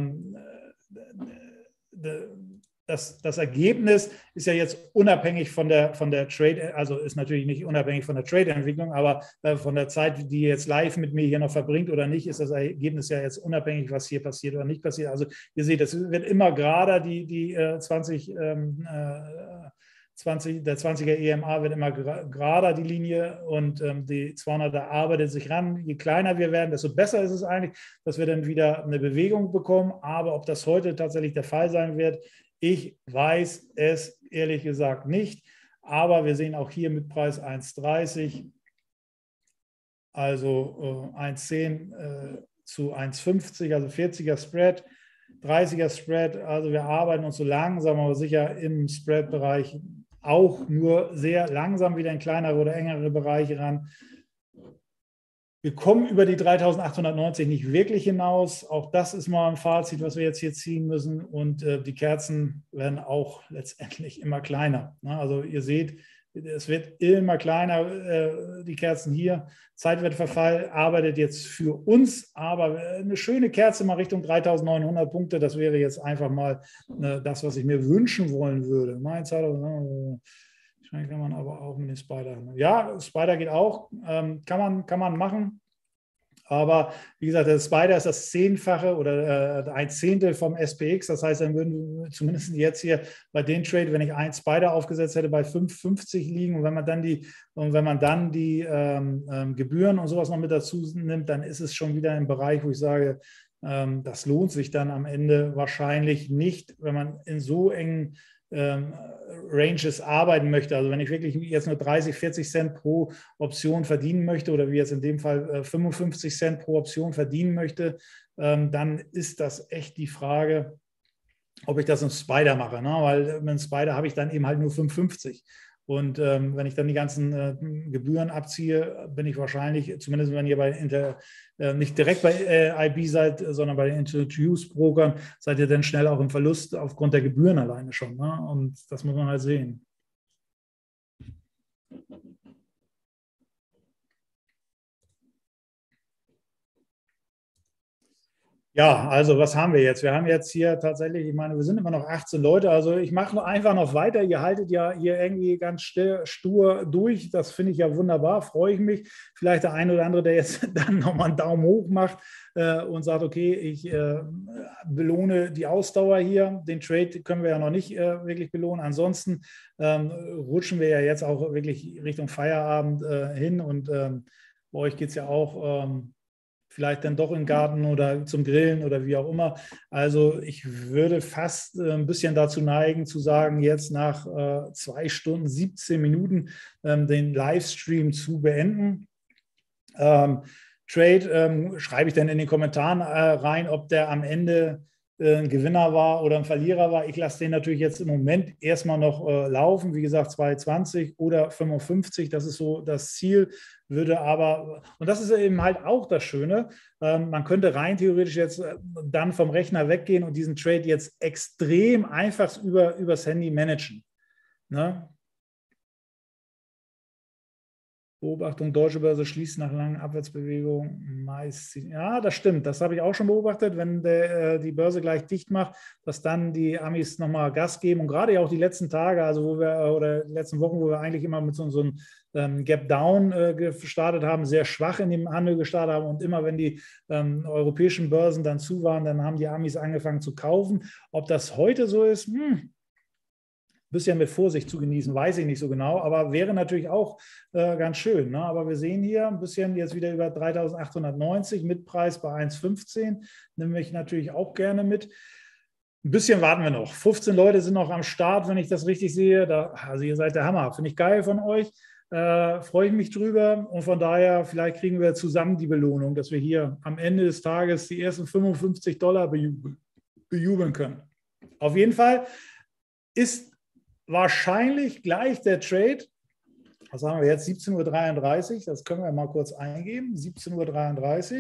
Das Ergebnis ist ja jetzt unabhängig von der Trade, also ist natürlich nicht unabhängig von der Trade-Entwicklung, aber von der Zeit, die ihr jetzt live mit mir hier noch verbringt oder nicht, ist das Ergebnis ja jetzt unabhängig, was hier passiert oder nicht passiert. Also ihr seht, es wird immer gerader, der 20er EMA wird immer gerader, die Linie, und die 200er arbeitet sich ran. Je kleiner wir werden, desto besser ist es eigentlich, dass wir dann wieder eine Bewegung bekommen. Aber ob das heute tatsächlich der Fall sein wird, ich weiß es ehrlich gesagt nicht. Aber wir sehen auch hier mit Preis 1,30, also 1,10 zu 1,50, also 40er Spread, 30er Spread. Also wir arbeiten uns so langsam aber sicher im Spread-Bereich auch nur sehr langsam wieder in kleinere oder engere Bereiche ran. Wir kommen über die 3.890 nicht wirklich hinaus. Auch das ist mal ein Fazit, was wir jetzt hier ziehen müssen. Und die Kerzen werden auch letztendlich immer kleiner. Also ihr seht, es wird immer kleiner, die Kerzen hier. Zeitwertverfall arbeitet jetzt für uns, aber eine schöne Kerze mal Richtung 3.900 Punkte, das wäre jetzt einfach mal das, was ich mir wünschen wollen würde. Mein Zeitaufwand, kann man aber auch mit dem Spider. Ja, Spider geht auch, kann man machen. Aber wie gesagt, der Spider ist das 10-fache oder 1/10 vom SPX. Das heißt, dann würden wir zumindest jetzt hier bei den Trade, wenn ich einen Spider aufgesetzt hätte, bei 5,50 liegen. Und wenn man dann die Gebühren und sowas noch mit dazu nimmt, dann ist es schon wieder im Bereich, wo ich sage, das lohnt sich dann am Ende wahrscheinlich nicht, wenn man in so engen Ranges arbeiten möchte. Also wenn ich wirklich jetzt nur 30, 40 Cent pro Option verdienen möchte oder wie jetzt in dem Fall 55 Cent pro Option verdienen möchte, dann ist das echt die Frage, ob ich das im Spider mache. Ne? Weil mit dem Spider habe ich dann eben halt nur 5,50. Und wenn ich dann die ganzen Gebühren abziehe, bin ich wahrscheinlich, zumindest wenn ihr nicht direkt bei IB seid, sondern bei den Introduce-Brokern, seid ihr dann schnell auch im Verlust aufgrund der Gebühren alleine schon. Ne? Und das muss man halt sehen. Ja, also was haben wir jetzt? Wir haben jetzt hier tatsächlich, ich meine, wir sind immer noch 18 Leute. Also ich mache einfach noch weiter. Ihr haltet ja hier irgendwie ganz stur durch. Das finde ich ja wunderbar, freue ich mich. Vielleicht der eine oder andere, der jetzt dann nochmal einen Daumen hoch macht und sagt, okay, ich belohne die Ausdauer hier. Den Trade können wir ja noch nicht wirklich belohnen. Ansonsten rutschen wir ja jetzt auch wirklich Richtung Feierabend hin und bei euch geht es ja auch vielleicht dann doch im Garten oder zum Grillen oder wie auch immer. Also ich würde fast ein bisschen dazu neigen, zu sagen, jetzt nach 2 Stunden, 17 Minuten den Livestream zu beenden. Trade schreibe ich dann in den Kommentaren rein, ob der am Ende ein Gewinner war oder ein Verlierer war. Ich lasse den natürlich jetzt im Moment erstmal noch laufen. Wie gesagt, 2,20 oder 55, das ist so das Ziel. Würde aber, und das ist eben halt auch das Schöne, man könnte rein theoretisch jetzt dann vom Rechner weggehen und diesen Trade jetzt extrem einfach übers Handy managen. Ne? Beobachtung, deutsche Börse schließt nach langen Abwärtsbewegungen meist. Ja, das stimmt. Das habe ich auch schon beobachtet, wenn die Börse gleich dicht macht, dass dann die Amis nochmal Gas geben. Und gerade ja auch die letzten Tage, also oder die letzten Wochen, wo wir eigentlich immer mit so einem Gap Down gestartet haben, sehr schwach in dem Handel gestartet haben. Und immer wenn die europäischen Börsen dann zu waren, dann haben die Amis angefangen zu kaufen. Ob das heute so ist, bisschen mit Vorsicht zu genießen, weiß ich nicht so genau, aber wäre natürlich auch ganz schön. Ne? Aber wir sehen hier ein bisschen jetzt wieder über 3.890 mit Preis bei 1,15. Nehme ich natürlich auch gerne mit. Ein bisschen warten wir noch. 15 Leute sind noch am Start, wenn ich das richtig sehe. Also ihr seid der Hammer. Finde ich geil von euch. Freue ich mich drüber. Und von daher, vielleicht kriegen wir zusammen die Belohnung, dass wir hier am Ende des Tages die ersten $55 bejubeln können. Auf jeden Fall ist wahrscheinlich gleich der Trade. Was haben wir jetzt? 17.33 Uhr. Das können wir mal kurz eingeben. 17.33 Uhr.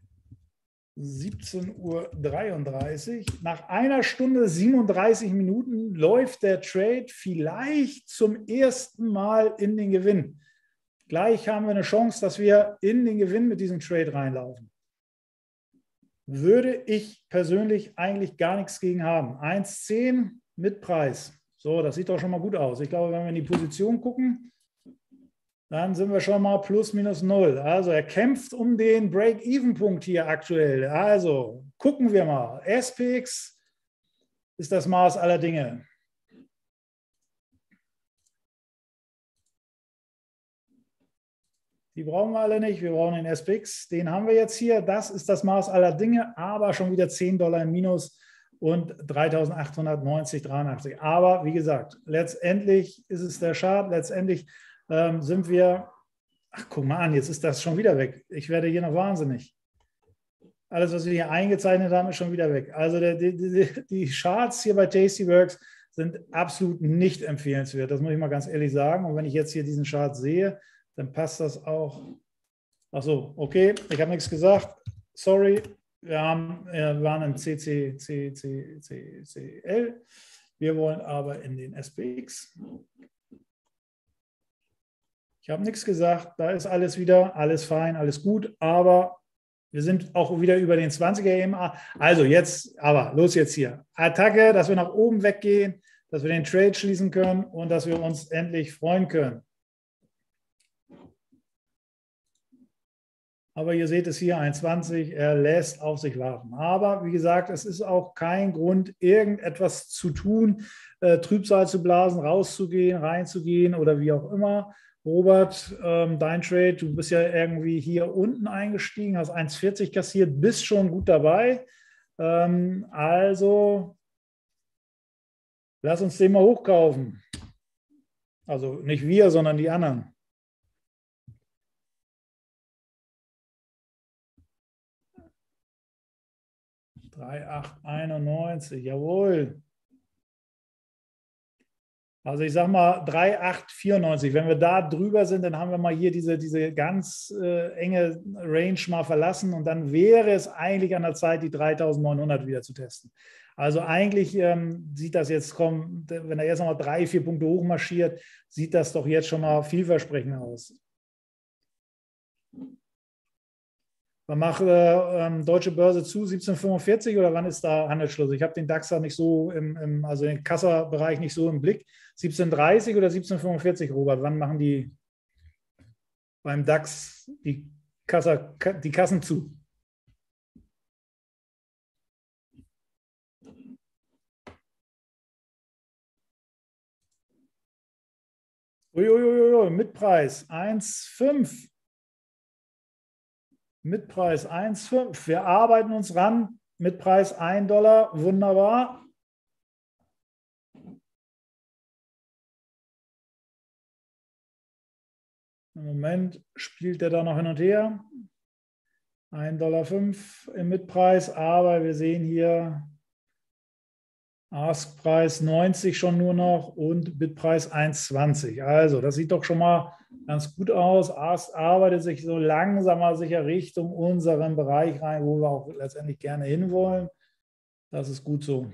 17.33 Uhr. Nach 1 Stunde 37 Minuten läuft der Trade vielleicht zum ersten Mal in den Gewinn. Gleich haben wir eine Chance, dass wir in den Gewinn mit diesem Trade reinlaufen. Würde ich persönlich eigentlich gar nichts gegen haben. 1,10 mit Preis. So, das sieht doch schon mal gut aus. Ich glaube, wenn wir in die Position gucken, dann sind wir schon mal plus minus null. Also er kämpft um den Break-Even-Punkt hier aktuell. Also gucken wir mal. SPX ist das Maß aller Dinge. Die brauchen wir alle nicht. Wir brauchen den SPX. Den haben wir jetzt hier. Das ist das Maß aller Dinge, aber schon wieder $10 im Minus und 3.890,83. Aber wie gesagt, letztendlich ist es der Chart. Letztendlich sind wir, ach guck mal an, jetzt ist das schon wieder weg. Ich werde hier noch wahnsinnig. Alles, was wir hier eingezeichnet haben, ist schon wieder weg. Also die Charts hier bei Tastyworks sind absolut nicht empfehlenswert. Das muss ich mal ganz ehrlich sagen. Und wenn ich jetzt hier diesen Chart sehe, dann passt das auch. Ach so, okay, ich habe nichts gesagt. Sorry, wir waren im CCL. Wir wollen aber in den SPX. Ich habe nichts gesagt, da ist alles wieder, alles fein, alles gut, aber wir sind auch wieder über den 20er EMA. Also jetzt, aber los jetzt hier. Attacke, dass wir nach oben weggehen, dass wir den Trade schließen können und dass wir uns endlich freuen können. Aber ihr seht es hier, 1,20, er lässt auf sich warten. Aber wie gesagt, es ist auch kein Grund, irgendetwas zu tun, Trübsal zu blasen, rauszugehen, reinzugehen oder wie auch immer. Robert, dein Trade, du bist ja irgendwie hier unten eingestiegen, hast 1,40 kassiert, bist schon gut dabei. Also lass uns den mal hochkaufen. Also nicht wir, sondern die anderen. 3,891, jawohl. Also ich sage mal 3,894. Wenn wir da drüber sind, dann haben wir mal hier diese ganz enge Range mal verlassen und dann wäre es eigentlich an der Zeit, die 3.900 wieder zu testen. Also eigentlich sieht das jetzt, wenn er jetzt nochmal 3, 4 Punkte hochmarschiert, sieht das doch jetzt schon mal vielversprechend aus. Man macht deutsche Börse zu 17,45 oder wann ist da Handelsschluss? Ich habe den DAX da nicht so, also den Kassabereich nicht so im Blick. 17,30 oder 17,45, Robert? Wann machen die beim DAX die Kassen zu? Uiuiui, Mitpreis 1,5. Mitpreis 1,5. Wir arbeiten uns ran. Mitpreis $1. Wunderbar. Im Moment spielt er da noch hin und her. $1,05 im Mitpreis, aber wir sehen hier Ask-Preis 90 schon nur noch und Bidpreis 1,20. Also das sieht doch schon mal ganz gut aus. Ask arbeitet sich so langsam mal sicher Richtung unseren Bereich rein, wo wir auch letztendlich gerne hinwollen. Das ist gut so.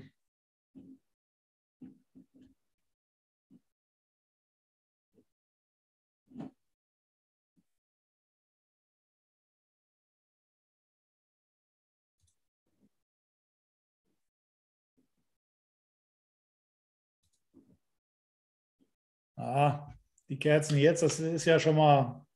Die Kerzen jetzt, das ist ja schon mal,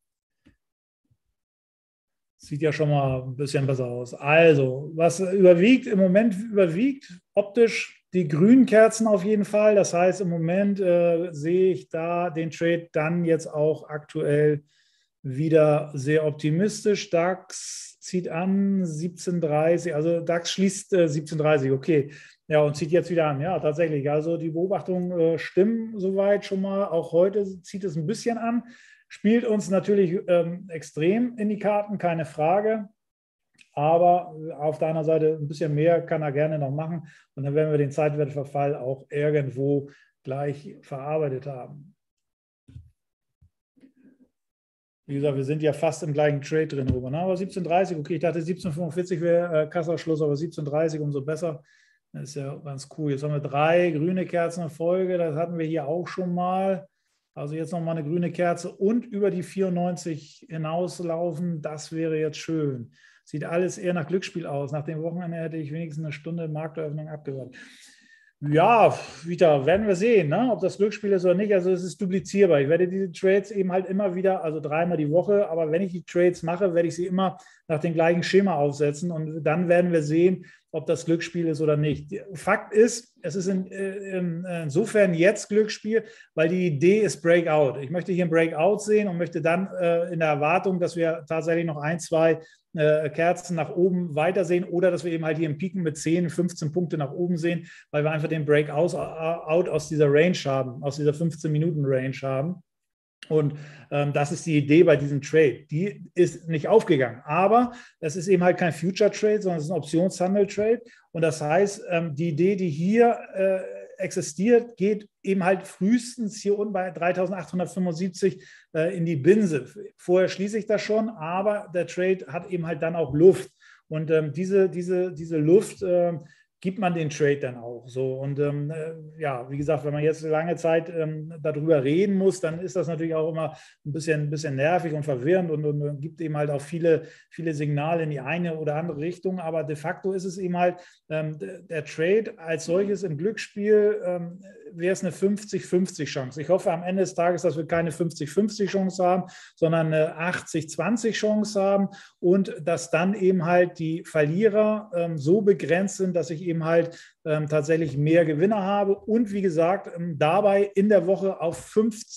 sieht ja schon mal ein bisschen besser aus. Also, was überwiegt? Im Moment überwiegt optisch die grünen Kerzen auf jeden Fall. Das heißt, im Moment sehe ich da den Trade dann jetzt auch aktuell wieder sehr optimistisch. DAX zieht an 17,30, also DAX schließt 17,30, okay. Ja, und zieht jetzt wieder an. Ja, tatsächlich. Also die Beobachtungen stimmen soweit schon mal. Auch heute zieht es ein bisschen an. Spielt uns natürlich extrem in die Karten, keine Frage. Aber auf der anderen Seite ein bisschen mehr kann er gerne noch machen. Und dann werden wir den Zeitwertverfall auch irgendwo gleich verarbeitet haben. Wie gesagt, wir sind ja fast im gleichen Trade drin, Robert. Aber 17,30, okay, ich dachte 17,45 wäre Kassaschluss, aber 17,30 umso besser. Das ist ja ganz cool. Jetzt haben wir 3 grüne Kerzen in Folge. Das hatten wir hier auch schon mal. Also jetzt nochmal eine grüne Kerze und über die 94 hinauslaufen. Das wäre jetzt schön. Sieht alles eher nach Glücksspiel aus. Nach dem Wochenende hätte ich wenigstens eine Stunde Markteröffnung abgewartet. Ja, wieder werden wir sehen, ne? Ob das Glücksspiel ist oder nicht. Also es ist duplizierbar. Ich werde diese Trades eben halt immer wieder, also 3-mal die Woche, aber wenn ich die Trades mache, werde ich sie immer nach dem gleichen Schema aufsetzen und dann werden wir sehen, ob das Glücksspiel ist oder nicht. Fakt ist, es ist insofern jetzt Glücksspiel, weil die Idee ist Breakout. Ich möchte hier ein Breakout sehen und möchte dann in der Erwartung, dass wir tatsächlich noch 1, 2 Kerzen nach oben weitersehen oder dass wir eben halt hier im Piken mit 10, 15 Punkte nach oben sehen, weil wir einfach den Breakout aus dieser Range haben, aus dieser 15-Minuten-Range haben. Und das ist die Idee bei diesem Trade. Die ist nicht aufgegangen, aber es ist eben halt kein Future-Trade, sondern es ist ein Optionshandel-Trade. Und das heißt, die Idee, die hier existiert, geht eben halt frühestens hier unten bei 3.875 in die Binse. Vorher schließe ich das schon, aber der Trade hat eben halt dann auch Luft. Und diese Luft gibt man den Trade dann auch so. Und ja, wie gesagt, wenn man jetzt lange Zeit darüber reden muss, dann ist das natürlich auch immer ein bisschen nervig und verwirrend und gibt eben halt auch viele Signale in die eine oder andere Richtung. Aber de facto ist es eben halt der Trade als solches im Glücksspiel wäre es eine 50-50 Chance. Ich hoffe am Ende des Tages, dass wir keine 50-50 Chance haben, sondern eine 80-20 Chance haben und dass dann eben halt die Verlierer so begrenzt sind, dass ich eben halt tatsächlich mehr Gewinner habe und wie gesagt dabei in der Woche auf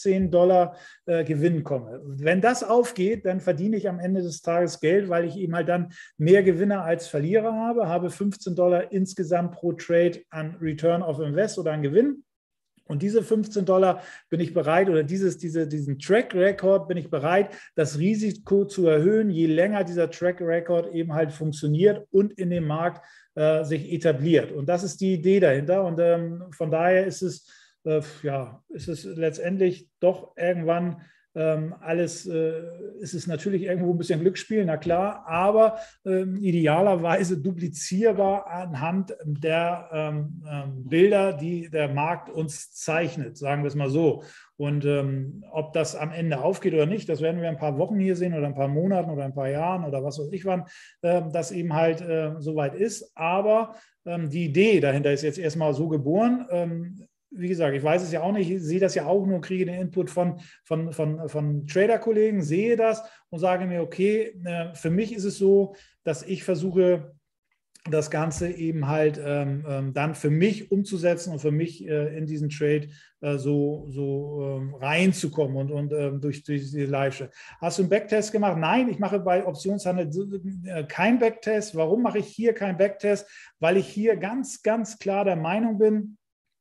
$15 Gewinn komme. Wenn das aufgeht, dann verdiene ich am Ende des Tages Geld, weil ich eben halt dann mehr Gewinner als Verlierer habe $15 insgesamt pro Trade an Return of Invest oder an Gewinn. Und diese $15 bin ich bereit oder diesen Track Record bin ich bereit, das Risiko zu erhöhen, je länger dieser Track Record eben halt funktioniert und in dem Markt sich etabliert. Und das ist die Idee dahinter. Und von daher ist es ja, ist es letztendlich doch irgendwann alles, ist es natürlich irgendwo ein bisschen Glücksspiel, na klar, aber idealerweise duplizierbar anhand der Bilder, die der Markt uns zeichnet, sagen wir es mal so. Und ob das am Ende aufgeht oder nicht, das werden wir in ein paar Wochen hier sehen oder ein paar Monaten oder ein paar Jahren oder was weiß ich wann, das eben halt soweit ist. Aber die Idee dahinter ist jetzt erstmal so geboren. Wie gesagt, ich weiß es ja auch nicht, ich sehe das ja auch nur, kriege den Input von Trader-Kollegen, sehe das und sage mir, okay, für mich ist es so, dass ich versuche, das Ganze eben halt dann für mich umzusetzen und für mich in diesen Trade so reinzukommen und durch diese Live-Show. Hast du einen Backtest gemacht? Nein, ich mache bei Optionshandel keinen Backtest. Warum mache ich hier keinen Backtest? Weil ich hier ganz, ganz klar der Meinung bin,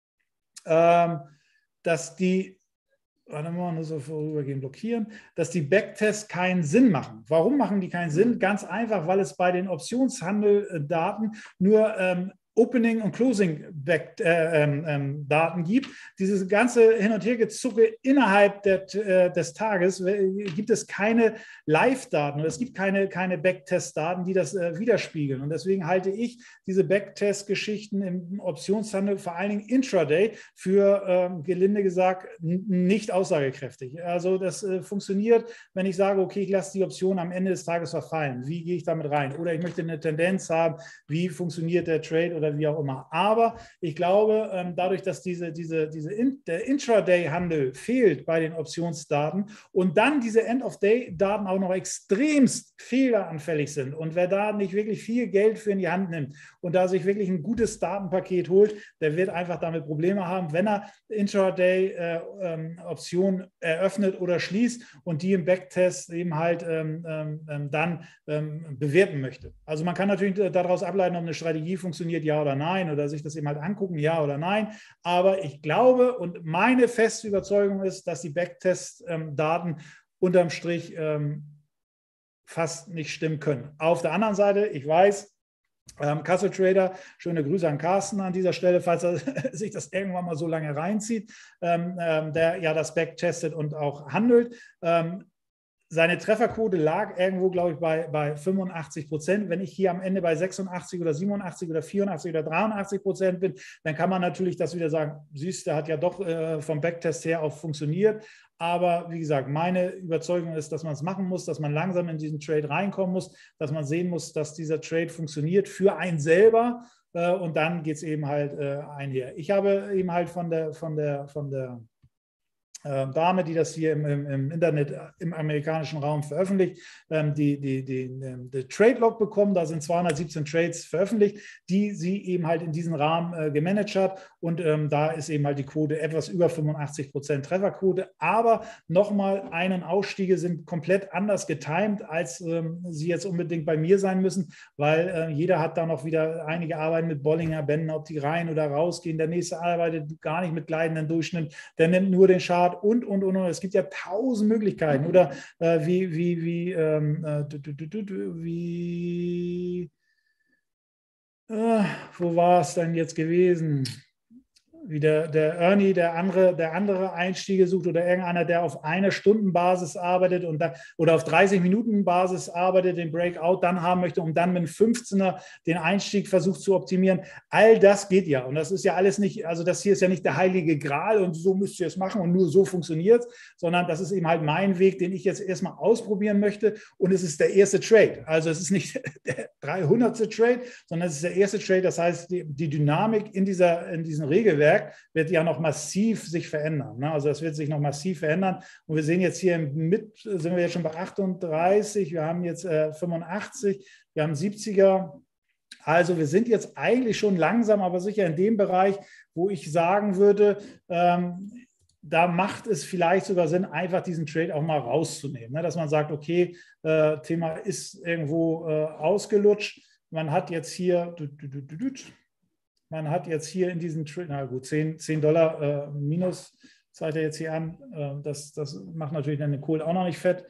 dass die, warte mal, nur so vorübergehend blockieren, dass die Backtests keinen Sinn machen. Warum machen die keinen Sinn? Ganz einfach, weil es bei den Optionshandel-Daten nur Opening- und Closing-Daten gibt. Dieses ganze Hin- und Hergezucke innerhalb des Tages gibt es keine Live-Daten oder es gibt keine Backtest-Daten, die das widerspiegeln. Und deswegen halte ich diese Backtest-Geschichten im Optionshandel vor allen Dingen intraday für, gelinde gesagt, nicht aussagekräftig. Also das funktioniert, wenn ich sage, okay, ich lasse die Option am Ende des Tages verfallen. Wie gehe ich damit rein? Oder ich möchte eine Tendenz haben, wie funktioniert der Trade oder wie auch immer. Aber ich glaube, dadurch, dass der Intraday-Handel fehlt bei den Optionsdaten und dann diese End-of-Day-Daten auch noch extremst fehleranfällig sind und wer da nicht wirklich viel Geld für in die Hand nimmt und da sich wirklich ein gutes Datenpaket holt, der wird einfach damit Probleme haben, wenn er Intraday-Optionen eröffnet oder schließt und die im Backtest eben halt dann bewerten möchte. Also man kann natürlich daraus ableiten, ob eine Strategie funktioniert, ja oder nein, oder sich das eben halt angucken, ja oder nein. Aber ich glaube und meine feste Überzeugung ist, dass die Backtest-Daten unterm Strich fast nicht stimmen können. Auf der anderen Seite, ich weiß, Castle Trader, schöne Grüße an Carsten an dieser Stelle, falls er sich das irgendwann mal so lange reinzieht, der ja das backtestet und auch handelt. Seine Trefferquote lag irgendwo, glaube ich, bei 85%. Wenn ich hier am Ende bei 86 oder 87 oder 84 oder 83% bin, dann kann man natürlich das wieder sagen, siehst du, hat ja doch vom Backtest her auch funktioniert. Aber wie gesagt, meine Überzeugung ist, dass man es machen muss, dass man langsam in diesen Trade reinkommen muss, dass man sehen muss, dass dieser Trade funktioniert für einen selber. Und dann geht es eben halt einher. Ich habe eben halt von der Dame, die das hier im Internet, im amerikanischen Raum veröffentlicht, die Trade-Log bekommen. Da sind 217 Trades veröffentlicht, die sie eben halt in diesem Rahmen gemanagt hat. Und da ist eben halt die Quote etwas über 85% Trefferquote. Aber nochmal, Ein- und Ausstiege sind komplett anders getimt, als sie jetzt unbedingt bei mir sein müssen, weil jeder hat da noch wieder einige Arbeiten mit Bollinger Bänden, ob die rein oder rausgehen. Der nächste arbeitet gar nicht mit gleitenden Durchschnitt, der nimmt nur den Chart und. Es gibt ja 1000 Möglichkeiten. Oder wo war es denn jetzt gewesen? Wie der Ernie, der andere Einstiege sucht oder irgendeiner, der auf einer Stundenbasis arbeitet und da, oder auf 30 Minuten Basis arbeitet, den Breakout dann haben möchte und dann mit 15er den Einstieg versucht zu optimieren. All das geht ja. Und das ist ja alles nicht, also das hier ist ja nicht der heilige Gral und so müsst ihr es machen und nur so funktioniert es, sondern das ist eben halt mein Weg, den ich jetzt erstmal ausprobieren möchte. Und es ist der erste Trade. Also es ist nicht der 300. Trade, sondern es ist der erste Trade. Das heißt, die Dynamik in diesem Regelwerk wird ja noch massiv sich verändern. Ne? Also das wird sich noch massiv verändern. Und wir sehen jetzt hier sind wir jetzt schon bei 38, wir haben jetzt 85, wir haben 70er. Also wir sind jetzt eigentlich schon langsam, aber sicher in dem Bereich, wo ich sagen würde, da macht es vielleicht sogar Sinn, einfach diesen Trade auch mal rauszunehmen. Ne? Dass man sagt, okay, Thema ist irgendwo ausgelutscht. Man hat jetzt hier in diesem Trade, na gut, 10 $, minus zeigt er jetzt hier an. Das macht natürlich dann den Kohl auch noch nicht fett.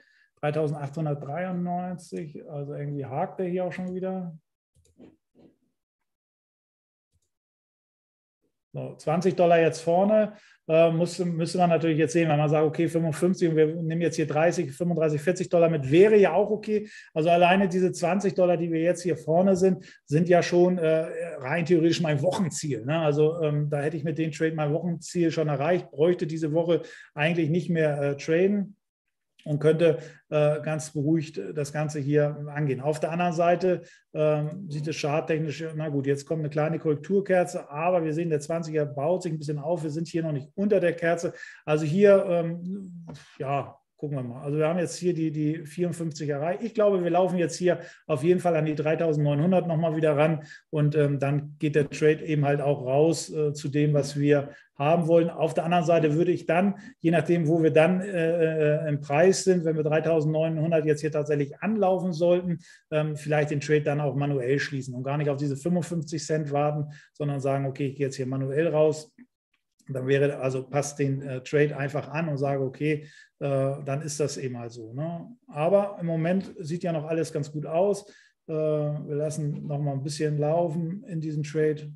3.893, also irgendwie hakt er hier auch schon wieder. So, $20 jetzt vorne, müsste man natürlich jetzt sehen, wenn man sagt, okay, 55 und wir nehmen jetzt hier 30, 35, $40 mit, wäre ja auch okay. Also alleine diese $20, die wir jetzt hier vorne sind ja schon rein theoretisch mein Wochenziel. Ne? Also da hätte ich mit dem Trade mein Wochenziel schon erreicht, bräuchte diese Woche eigentlich nicht mehr traden und könnte ganz beruhigt das Ganze hier angehen. Auf der anderen Seite sieht es charttechnisch, na gut, jetzt kommt eine kleine Korrekturkerze, aber wir sehen, der 20er baut sich ein bisschen auf. Wir sind hier noch nicht unter der Kerze. Also hier, ja, gucken wir mal. Also wir haben jetzt hier die 54 erreicht. Ich glaube, wir laufen jetzt hier auf jeden Fall an die 3.900 nochmal wieder ran und dann geht der Trade eben halt auch raus zu dem, was wir haben wollen. Auf der anderen Seite würde ich dann, je nachdem, wo wir dann im Preis sind, wenn wir 3.900 jetzt hier tatsächlich anlaufen sollten, vielleicht den Trade dann auch manuell schließen und gar nicht auf diese 55 Cent warten, sondern sagen, okay, ich gehe jetzt hier manuell raus. Dann wäre, also passt den Trade einfach an und sage, okay, dann ist das eben halt so. Ne? Aber im Moment sieht ja noch alles ganz gut aus. Wir lassen noch mal ein bisschen laufen in diesem Trade.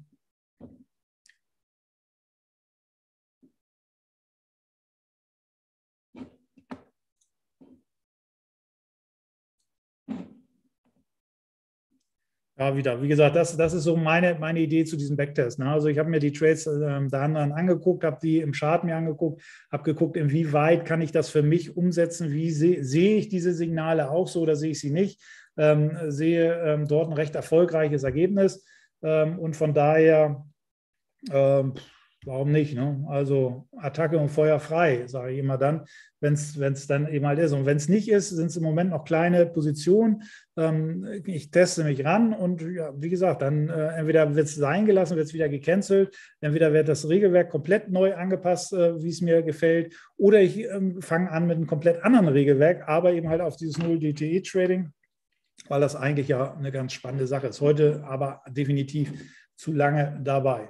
Ja, wieder. Wie gesagt, das ist so meine Idee zu diesem Backtest. Ne? Also ich habe mir die Trades der anderen angeguckt, habe die im Chart mir angeguckt, habe geguckt, inwieweit kann ich das für mich umsetzen, wie sehe ich diese Signale auch so oder sehe ich sie nicht. Sehe dort ein recht erfolgreiches Ergebnis und von daher warum nicht? Ne? Also Attacke und Feuer frei, sage ich immer dann, wenn es dann eben halt ist. Und wenn es nicht ist, sind es im Moment noch kleine Positionen. Ich teste mich ran und ja, wie gesagt, dann entweder wird es sein gelassen, wird es wieder gecancelt, entweder wird das Regelwerk komplett neu angepasst, wie es mir gefällt, oder ich fange an mit einem komplett anderen Regelwerk, aber eben halt auf dieses 0-DTE-Trading, weil das eigentlich ja eine ganz spannende Sache ist. Heute aber definitiv zu lange dabei.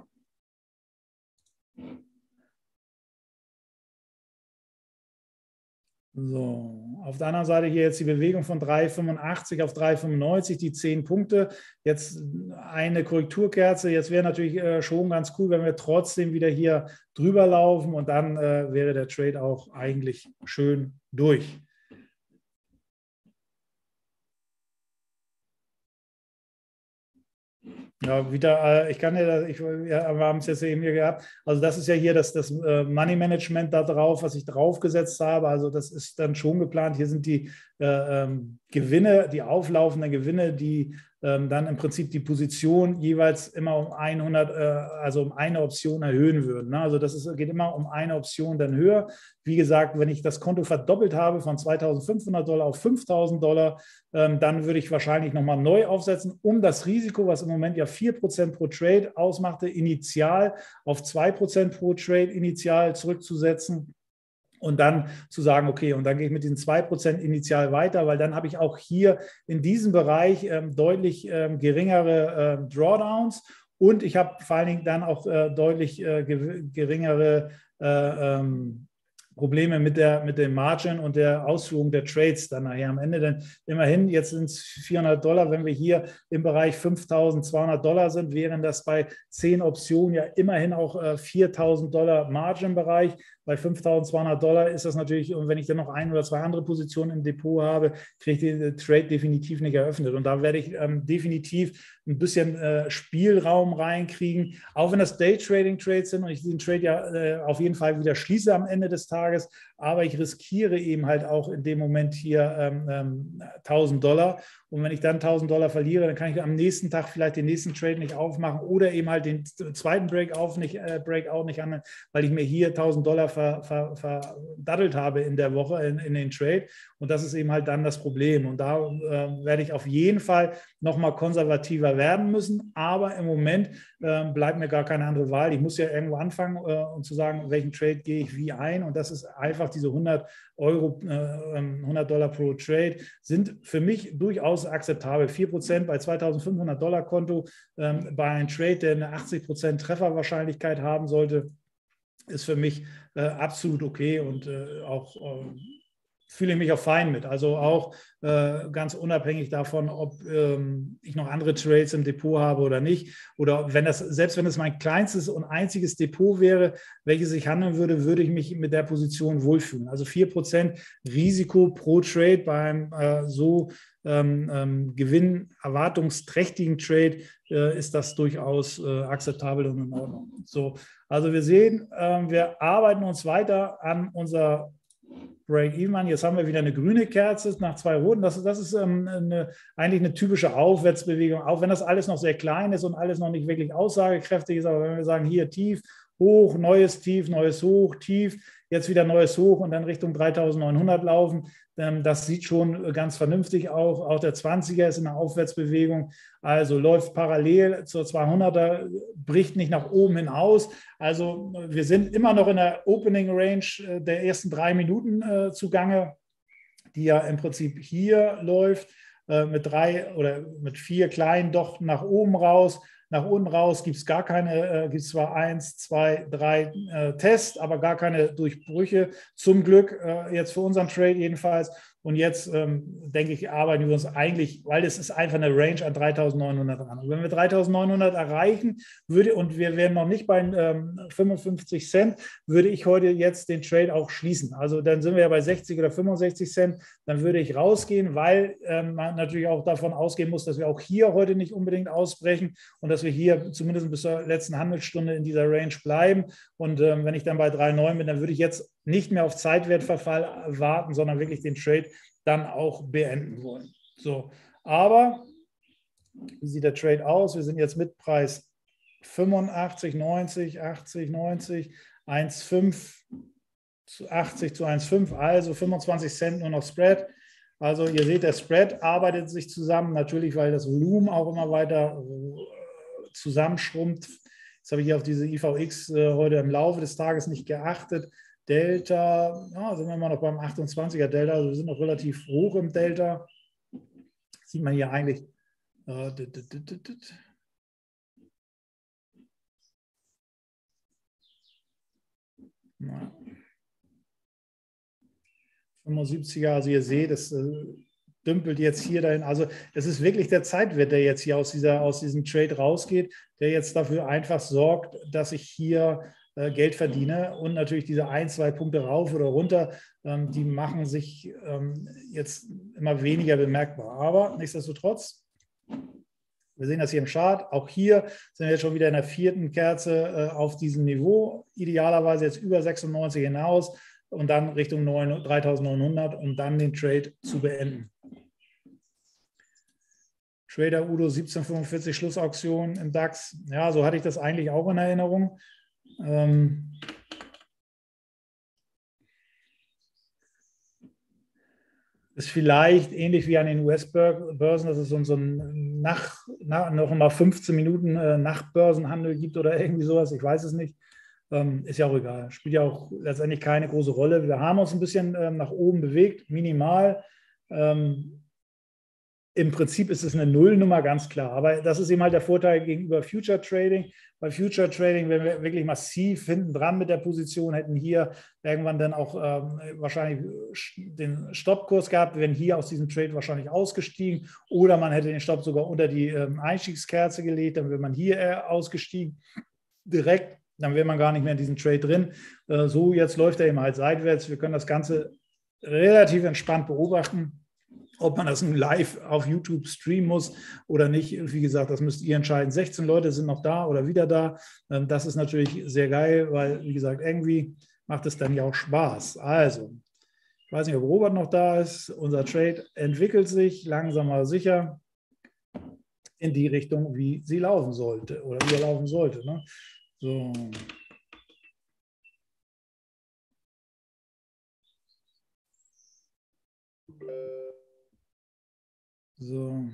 So, auf der anderen Seite hier jetzt die Bewegung von 3,85 auf 3,95, die 10 Punkte. Jetzt eine Korrekturkerze. Jetzt wäre natürlich schon ganz cool, wenn wir trotzdem wieder hier drüber laufen und dann wäre der Trade auch eigentlich schön durch. Ja, wieder, ich kann ja, wir haben es jetzt eben hier gehabt. Also, das ist ja hier das Money Management da drauf, was ich draufgesetzt habe. Also, das ist dann schon geplant. Hier sind die Gewinne, die auflaufenden Gewinne, die dann im Prinzip die Position jeweils immer um 100, also um eine Option erhöhen würden. Ne? Also, geht immer um eine Option dann höher. Wie gesagt, wenn ich das Konto verdoppelt habe von $2.500 auf $5.000, dann würde ich wahrscheinlich nochmal neu aufsetzen, um das Risiko, was im Moment ja 4% pro Trade ausmachte, initial auf 2% pro Trade initial zurückzusetzen. Und dann zu sagen, okay, und dann gehe ich mit diesen 2% initial weiter, weil dann habe ich auch hier in diesem Bereich deutlich geringere Drawdowns und ich habe vor allen Dingen dann auch deutlich geringere Probleme mit dem Margin und der Ausführung der Trades dann nachher am Ende. Denn immerhin, jetzt sind es $400, wenn wir hier im Bereich $5.200 sind, wären das bei 10 Optionen ja immerhin auch $4.000 Margin-Bereich. Bei $5.200 ist das natürlich, und wenn ich dann noch ein oder zwei andere Positionen im Depot habe, kriege ich den Trade definitiv nicht eröffnet. Und da werde ich definitiv ein bisschen Spielraum reinkriegen, auch wenn das Day-Trading-Trades sind und ich den Trade ja auf jeden Fall wieder schließe am Ende des Tages, aber ich riskiere eben halt auch in dem Moment hier $1.000 und wenn ich dann $1.000 verliere, dann kann ich am nächsten Tag vielleicht den nächsten Trade nicht aufmachen oder eben halt den zweiten Breakout nicht an, weil ich mir hier $1.000 verdaddelt habe in der Woche in den Trade und das ist eben halt dann das Problem und da werde ich auf jeden Fall nochmal konservativer werden müssen, aber im Moment bleibt mir gar keine andere Wahl. Ich muss ja irgendwo anfangen und zu sagen, welchen Trade gehe ich wie ein und das ist einfach diese $100 pro Trade sind für mich durchaus akzeptabel. 4% bei $2.500 Konto bei einem Trade, der eine 80% Trefferwahrscheinlichkeit haben sollte, ist für mich absolut okay und auch fühle ich mich auch fein mit. Also auch ganz unabhängig davon, ob ich noch andere Trades im Depot habe oder nicht. Oder selbst wenn es mein kleinstes und einziges Depot wäre, welches ich handeln würde, würde ich mich mit der Position wohlfühlen. Also 4% Risiko pro Trade beim so gewinnerwartungsträchtigen Trade ist das durchaus akzeptabel und in Ordnung. So, also wir sehen, wir arbeiten uns weiter an unser Break-Even. Jetzt haben wir wieder eine grüne Kerze nach 2 roten. Das ist eigentlich eine typische Aufwärtsbewegung, auch wenn das alles noch sehr klein ist und alles noch nicht wirklich aussagekräftig ist. Aber wenn wir sagen, hier tief, hoch, neues Tief, neues Hoch, tief, jetzt wieder neues Hoch und dann Richtung 3.900 laufen, das sieht schon ganz vernünftig aus. Auch der 20er ist in einer Aufwärtsbewegung, also läuft parallel zur 200er, bricht nicht nach oben hin aus. Also wir sind immer noch in der Opening Range der ersten 3 Minuten zugange, die ja im Prinzip hier läuft, mit 3 oder mit 4 kleinen doch nach oben raus. Nach unten raus gibt es gar keine, gibt es zwar 1, 2, 3 Tests, aber gar keine Durchbrüche. Zum Glück, jetzt für unseren Trade jedenfalls. Und jetzt, denke ich, arbeiten wir uns eigentlich, weil es ist einfach eine Range an 3.900 an. Und wenn wir 3.900 erreichen und wir wären noch nicht bei 55 Cent, würde ich heute jetzt den Trade auch schließen. Also dann sind wir ja bei 60 oder 65 Cent. Dann würde ich rausgehen, weil man natürlich auch davon ausgehen muss, dass wir auch hier heute nicht unbedingt ausbrechen und dass wir hier zumindest bis zur letzten Handelsstunde in dieser Range bleiben. Und wenn ich dann bei 3,9 bin, dann würde ich jetzt nicht mehr auf Zeitwertverfall warten, sondern wirklich den Trade dann auch beenden wollen. So, aber wie sieht der Trade aus? Wir sind jetzt mit Preis 85, 90, 80, 90, 1,5 zu 80 zu 1,5, also 25 Cent nur noch Spread. Also ihr seht, der Spread arbeitet sich zusammen, natürlich, weil das Volumen auch immer weiter zusammenschrumpft. Jetzt habe ich hier auf diese IVX heute im Laufe des Tages nicht geachtet. Delta, ja, sind wir immer noch beim 28er Delta, also wir sind noch relativ hoch im Delta. Sieht man hier eigentlich. 75er, also ihr seht, es dümpelt jetzt hier dahin. Also es ist wirklich der Zeitwert, der jetzt hier aus diesem Trade rausgeht, der jetzt dafür einfach sorgt, dass ich hier Geld verdiene und natürlich diese 1, 2 Punkte rauf oder runter, die machen sich jetzt immer weniger bemerkbar. Aber nichtsdestotrotz, wir sehen das hier im Chart. Auch hier sind wir jetzt schon wieder in der 4. Kerze auf diesem Niveau. Idealerweise jetzt über 96 hinaus und dann Richtung 3.900, um dann den Trade zu beenden. Trader Udo 1745 Schlussauktion im DAX. Ja, so hatte ich das eigentlich auch in Erinnerung. Ist vielleicht ähnlich wie an den US-Börsen, dass es so ein noch mal 15 Minuten Nachtbörsenhandel gibt oder irgendwie sowas. Ich weiß es nicht. Ist ja auch egal. Spielt ja auch letztendlich keine große Rolle. Wir haben uns ein bisschen nach oben bewegt, minimal. Im Prinzip ist es eine Nullnummer, ganz klar. Aber das ist eben halt der Vorteil gegenüber Future Trading. Bei Future Trading, wenn wir wirklich massiv hinten dran mit der Position hätten, hier irgendwann dann auch wahrscheinlich den Stoppkurs gehabt, wären hier aus diesem Trade wahrscheinlich ausgestiegen oder man hätte den Stopp sogar unter die Einstiegskerze gelegt, dann wäre man hier ausgestiegen direkt, dann wäre man gar nicht mehr in diesem Trade drin. So, jetzt läuft er eben halt seitwärts. Wir können das Ganze relativ entspannt beobachten. Ob man das nun live auf YouTube streamen muss oder nicht, wie gesagt, das müsst ihr entscheiden. 16 Leute sind noch da oder wieder da. Das ist natürlich sehr geil, weil, wie gesagt, irgendwie macht es dann ja auch Spaß. Also, ich weiß nicht, ob Robert noch da ist. Unser Trade entwickelt sich langsam aber sicher in die Richtung, wie sie laufen sollte oder wie er laufen sollte. Ne? So. So.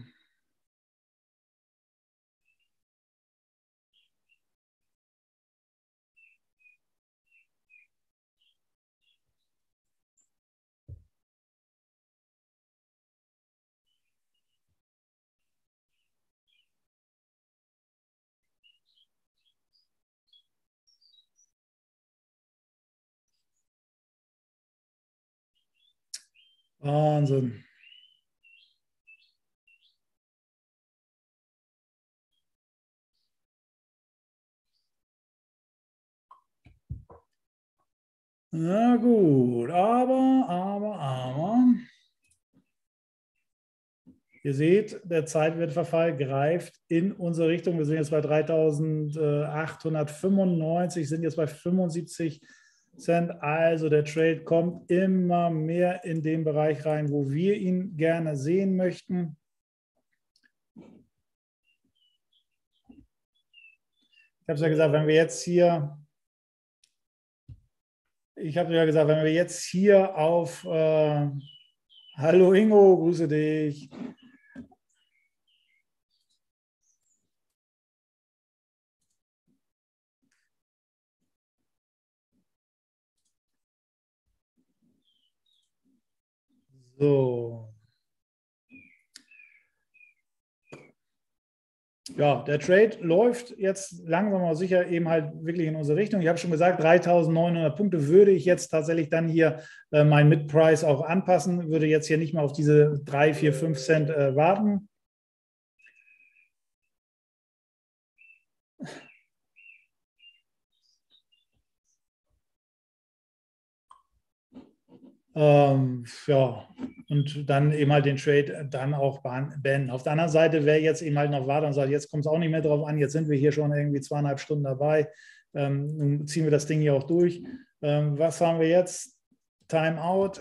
Wahnsinn. Na gut, aber. Ihr seht, der Zeitwertverfall greift in unsere Richtung. Wir sind jetzt bei 3.895, sind jetzt bei 75 Cent. Also der Trade kommt immer mehr in den Bereich rein, wo wir ihn gerne sehen möchten. Ich habe es ja gesagt, wenn wir jetzt hier, wenn wir jetzt hier auf, hallo Ingo, grüße dich. So. Ja, der Trade läuft jetzt langsam aber sicher eben halt wirklich in unsere Richtung. Ich habe schon gesagt, 3.900 Punkte würde ich jetzt tatsächlich dann hier mein Mid-Price auch anpassen, würde jetzt hier nicht mehr auf diese 3, 4, 5 Cent warten. Ja, und dann eben halt den Trade dann auch beenden. Auf der anderen Seite, wer jetzt eben halt noch wartet und sagt, jetzt kommt es auch nicht mehr drauf an, jetzt sind wir hier schon irgendwie 2,5 Stunden dabei, nun ziehen wir das Ding hier auch durch. Was haben wir jetzt? Timeout,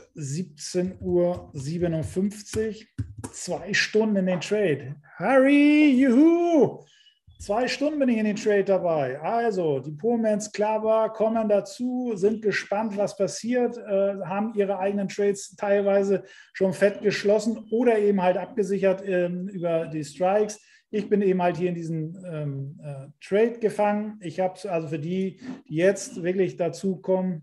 17:57 Uhr, 2 Stunden in den Trade. Harry, juhu! 2 Stunden bin ich in den Trade dabei. Also, die Pullmans Clubber kommen dazu, sind gespannt, was passiert, haben ihre eigenen Trades teilweise schon fett geschlossen oder eben halt abgesichert über die Strikes. Ich bin eben halt hier in diesen Trade gefangen. Ich habe es also für die jetzt wirklich dazukommen,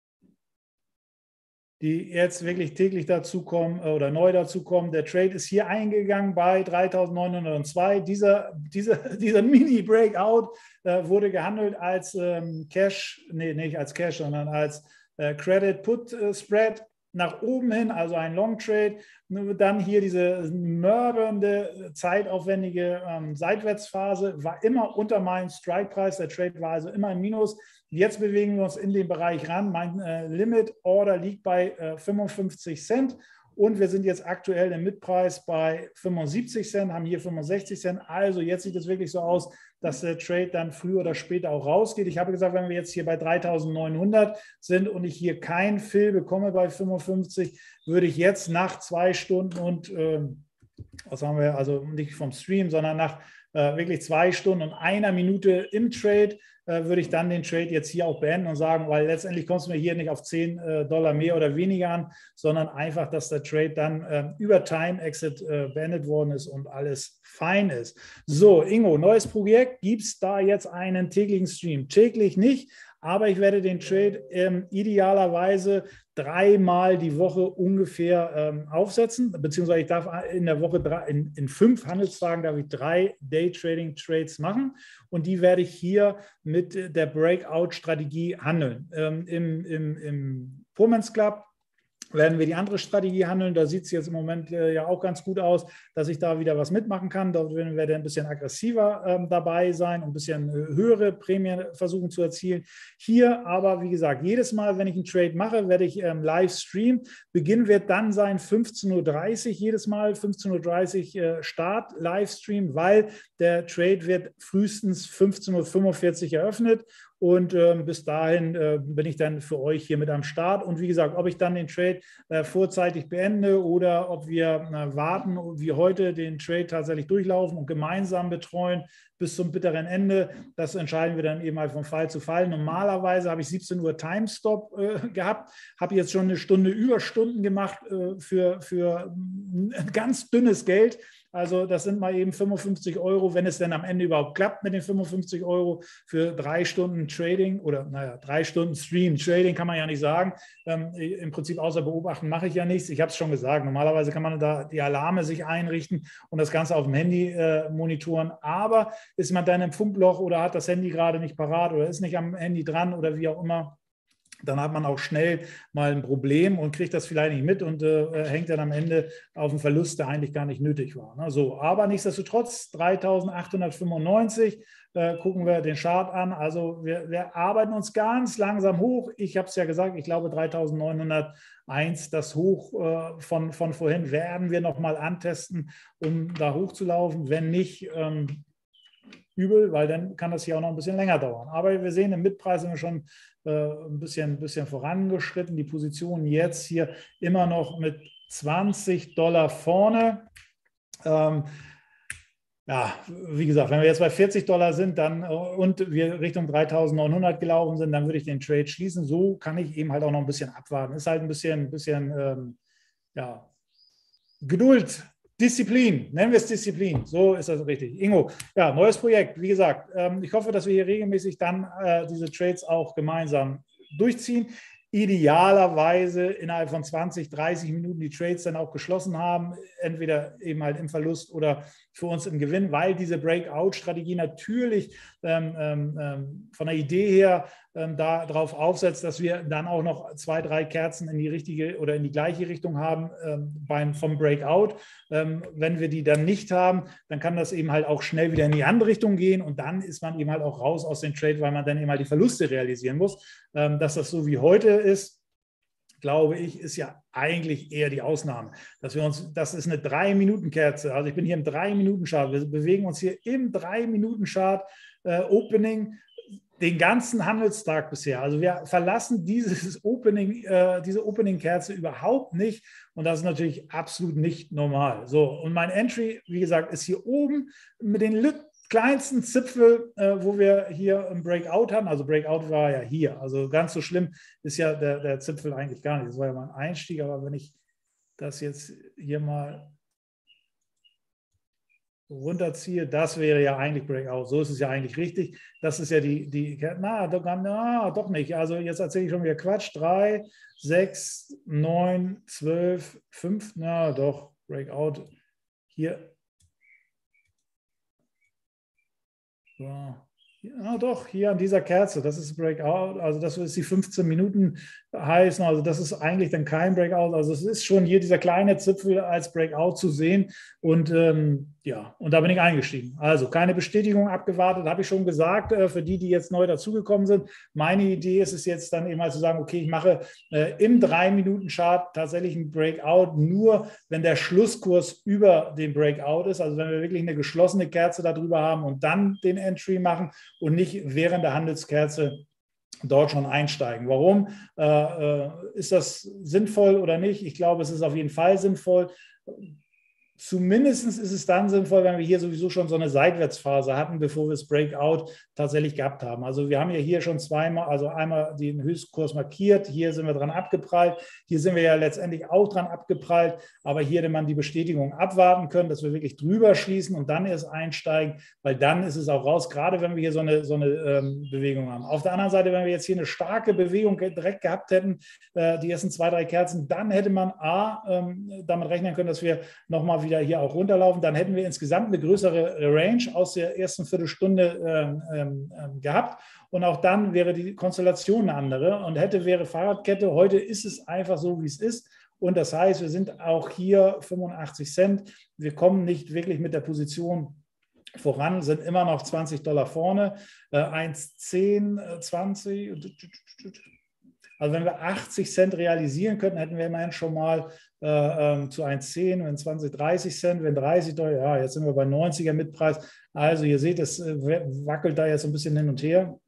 die jetzt wirklich täglich dazukommen oder neu dazukommen. Der Trade ist hier eingegangen bei 3.902. Dieser Mini-Breakout wurde gehandelt als Cash, nee, nicht als Cash, sondern als Credit-Put-Spread nach oben hin, also ein Long-Trade. Dann hier diese mördernde, zeitaufwendige Seitwärtsphase war immer unter meinem Strike-Preis. Der Trade war also immer im Minus. Jetzt bewegen wir uns in den Bereich ran. Mein Limit Order liegt bei 55 Cent und wir sind jetzt aktuell im Mitpreis bei 75 Cent, haben hier 65 Cent. Also jetzt sieht es wirklich so aus, dass der Trade dann früher oder später auch rausgeht. Ich habe gesagt, wenn wir jetzt hier bei 3.900 sind und ich hier keinen Fill bekomme bei 55, würde ich jetzt nach 2 Stunden und was haben wir, also nicht vom Stream, sondern nach wirklich 2 Stunden und 1 Minute im Trade, würde ich dann den Trade jetzt hier auch beenden und sagen, weil letztendlich kommt es mir hier nicht auf $10 mehr oder weniger an, sondern einfach, dass der Trade dann über Time Exit beendet worden ist und alles fein ist. So, Ingo, neues Projekt. Gibt es da jetzt einen täglichen Stream? Täglich nicht, aber ich werde den Trade idealerweise 3-mal die Woche ungefähr aufsetzen, beziehungsweise ich darf in der Woche in 5 Handelstagen darf ich 3 Day-Trading-Trades machen und die werde ich hier mit der Breakout-Strategie handeln. Im Pullmans Club werden wir die andere Strategie handeln. Da sieht es jetzt im Moment ja auch ganz gut aus, dass ich da wieder was mitmachen kann. Da werden wir ein bisschen aggressiver dabei sein und ein bisschen höhere Prämien versuchen zu erzielen. Hier aber, wie gesagt, jedes Mal, wenn ich einen Trade mache, werde ich live streamen. Beginn wird dann sein 15:30 Uhr, jedes Mal 15:30 Uhr Start, Livestream, weil der Trade wird frühestens 15:45 Uhr eröffnet. Und bis dahin bin ich dann für euch hier mit am Start. Und wie gesagt, ob ich dann den Trade vorzeitig beende oder ob wir warten, wie heute den Trade tatsächlich durchlaufen und gemeinsam betreuen bis zum bitteren Ende, das entscheiden wir dann eben halt von Fall zu Fall. Normalerweise habe ich 17 Uhr Timestop gehabt, habe jetzt schon eine Stunde Überstunden gemacht für ganz dünnes Geld. Also das sind mal eben 55 Euro, wenn es denn am Ende überhaupt klappt mit den 55 Euro für 3 Stunden Trading oder 3 Stunden Stream. Trading kann man ja nicht sagen. Im Prinzip außer beobachten mache ich ja nichts. Ich habe es schon gesagt. Normalerweise kann man da die Alarme sich einrichten und das Ganze auf dem Handy monitoren. Aber ist man dann im Funkloch oder hat das Handy gerade nicht parat oder ist nicht am Handy dran oder wie auch immer, dann hat man auch schnell mal ein Problem und kriegt das vielleicht nicht mit und hängt dann am Ende auf einen Verlust, der eigentlich gar nicht nötig war. Ne? So, aber nichtsdestotrotz 3.895, gucken wir den Chart an. Also wir arbeiten uns ganz langsam hoch. Ich habe es ja gesagt, ich glaube 3.901, das Hoch von vorhin werden wir nochmal antesten, um da hochzulaufen. Wenn nicht, übel, weil dann kann das hier auch noch ein bisschen länger dauern. Aber wir sehen, im Mittpreis sind wir schon ein bisschen vorangeschritten. Die Position jetzt hier immer noch mit $20 vorne. Ja, wie gesagt, wenn wir jetzt bei $40 sind dann, und wir Richtung 3.900 gelaufen sind, dann würde ich den Trade schließen. So kann ich eben halt auch noch ein bisschen abwarten. Ist halt ein bisschen ja, Geduld, Disziplin, nennen wir es Disziplin, so ist das richtig. Ingo, ja, neues Projekt, wie gesagt, ich hoffe, dass wir hier regelmäßig dann diese Trades auch gemeinsam durchziehen. Idealerweise innerhalb von 20, 30 Minuten die Trades dann auch geschlossen haben, entweder eben halt im Verlust oder für uns im Gewinn, weil diese Breakout-Strategie natürlich von der Idee her darauf aufsetzt, dass wir dann auch noch 2, 3 Kerzen in die richtige oder in die gleiche Richtung haben vom Breakout. Wenn wir die dann nicht haben, dann kann das eben halt auch schnell wieder in die andere Richtung gehen und dann ist man eben halt auch raus aus dem Trade, weil man dann eben halt die Verluste realisieren muss. Dass das so wie heute ist, glaube ich, ist ja eigentlich eher die Ausnahme. Das ist eine 3-Minuten-Kerze. Also ich bin hier im 3-Minuten-Chart. Wir bewegen uns hier im 3-Minuten-Chart Opening den ganzen Handelstag bisher. Also wir verlassen diese Opening-Kerze überhaupt nicht. Und das ist natürlich absolut nicht normal. So, und mein Entry, wie gesagt, ist hier oben mit den kleinsten Zipfel, wo wir hier ein Breakout haben. Also Breakout war ja hier. Also ganz so schlimm ist ja der Zipfel eigentlich gar nicht. Das war ja mal ein Einstieg. Aber wenn ich das jetzt hier mal runterziehe, das wäre ja eigentlich Breakout. So ist es ja eigentlich richtig. Das ist ja doch nicht. Also jetzt erzähle ich schon wieder Quatsch. 3, 6, 9, 12, 5, na doch, Breakout. Hier. So. Ja, doch, hier an dieser Kerze, das ist Breakout, also das ist die 15 Minuten heißen, also das ist eigentlich dann kein Breakout, also es ist schon hier dieser kleine Zipfel als Breakout zu sehen und ja, und da bin ich eingestiegen. Also keine Bestätigung abgewartet, habe ich schon gesagt, für die jetzt neu dazugekommen sind. Meine Idee ist es jetzt dann eben mal zu sagen, okay, ich mache im 3-Minuten-Chart tatsächlich ein Breakout, nur wenn der Schlusskurs über dem Breakout ist, also wenn wir wirklich eine geschlossene Kerze darüber haben und dann den Entry machen und nicht während der Handelskerze dort schon einsteigen. Warum? Ist das sinnvoll oder nicht? Ich glaube, es ist auf jeden Fall sinnvoll. Zumindest ist es dann sinnvoll, wenn wir hier sowieso schon so eine Seitwärtsphase hatten, bevor wir das Breakout tatsächlich gehabt haben. Also wir haben ja hier schon zweimal, also einmal den Höchstkurs markiert, hier sind wir dran abgeprallt, hier sind wir ja letztendlich auch dran abgeprallt, aber hier hätte man die Bestätigung abwarten können, dass wir wirklich drüber schließen und dann erst einsteigen, weil dann ist es auch raus, gerade wenn wir hier so eine Bewegung haben. Auf der anderen Seite, wenn wir jetzt hier eine starke Bewegung direkt gehabt hätten, die ersten 2, 3 Kerzen, dann hätte man damit rechnen können, dass wir nochmal wieder hier auch runterlaufen, dann hätten wir insgesamt eine größere Range aus der ersten Viertelstunde gehabt und auch dann wäre die Konstellation eine andere und wäre Fahrradkette. Heute ist es einfach so, wie es ist und das heißt, wir sind auch hier 85 Cent. Wir kommen nicht wirklich mit der Position voran, sind immer noch $20 vorne, 1,10, 20. Also wenn wir 80 Cent realisieren könnten, hätten wir immerhin schon mal zu 1,10, wenn 20, 30 Cent, wenn 30 $, ja, jetzt sind wir bei 90er Mitpreis. Also ihr seht, es wackelt da jetzt ein bisschen hin und her.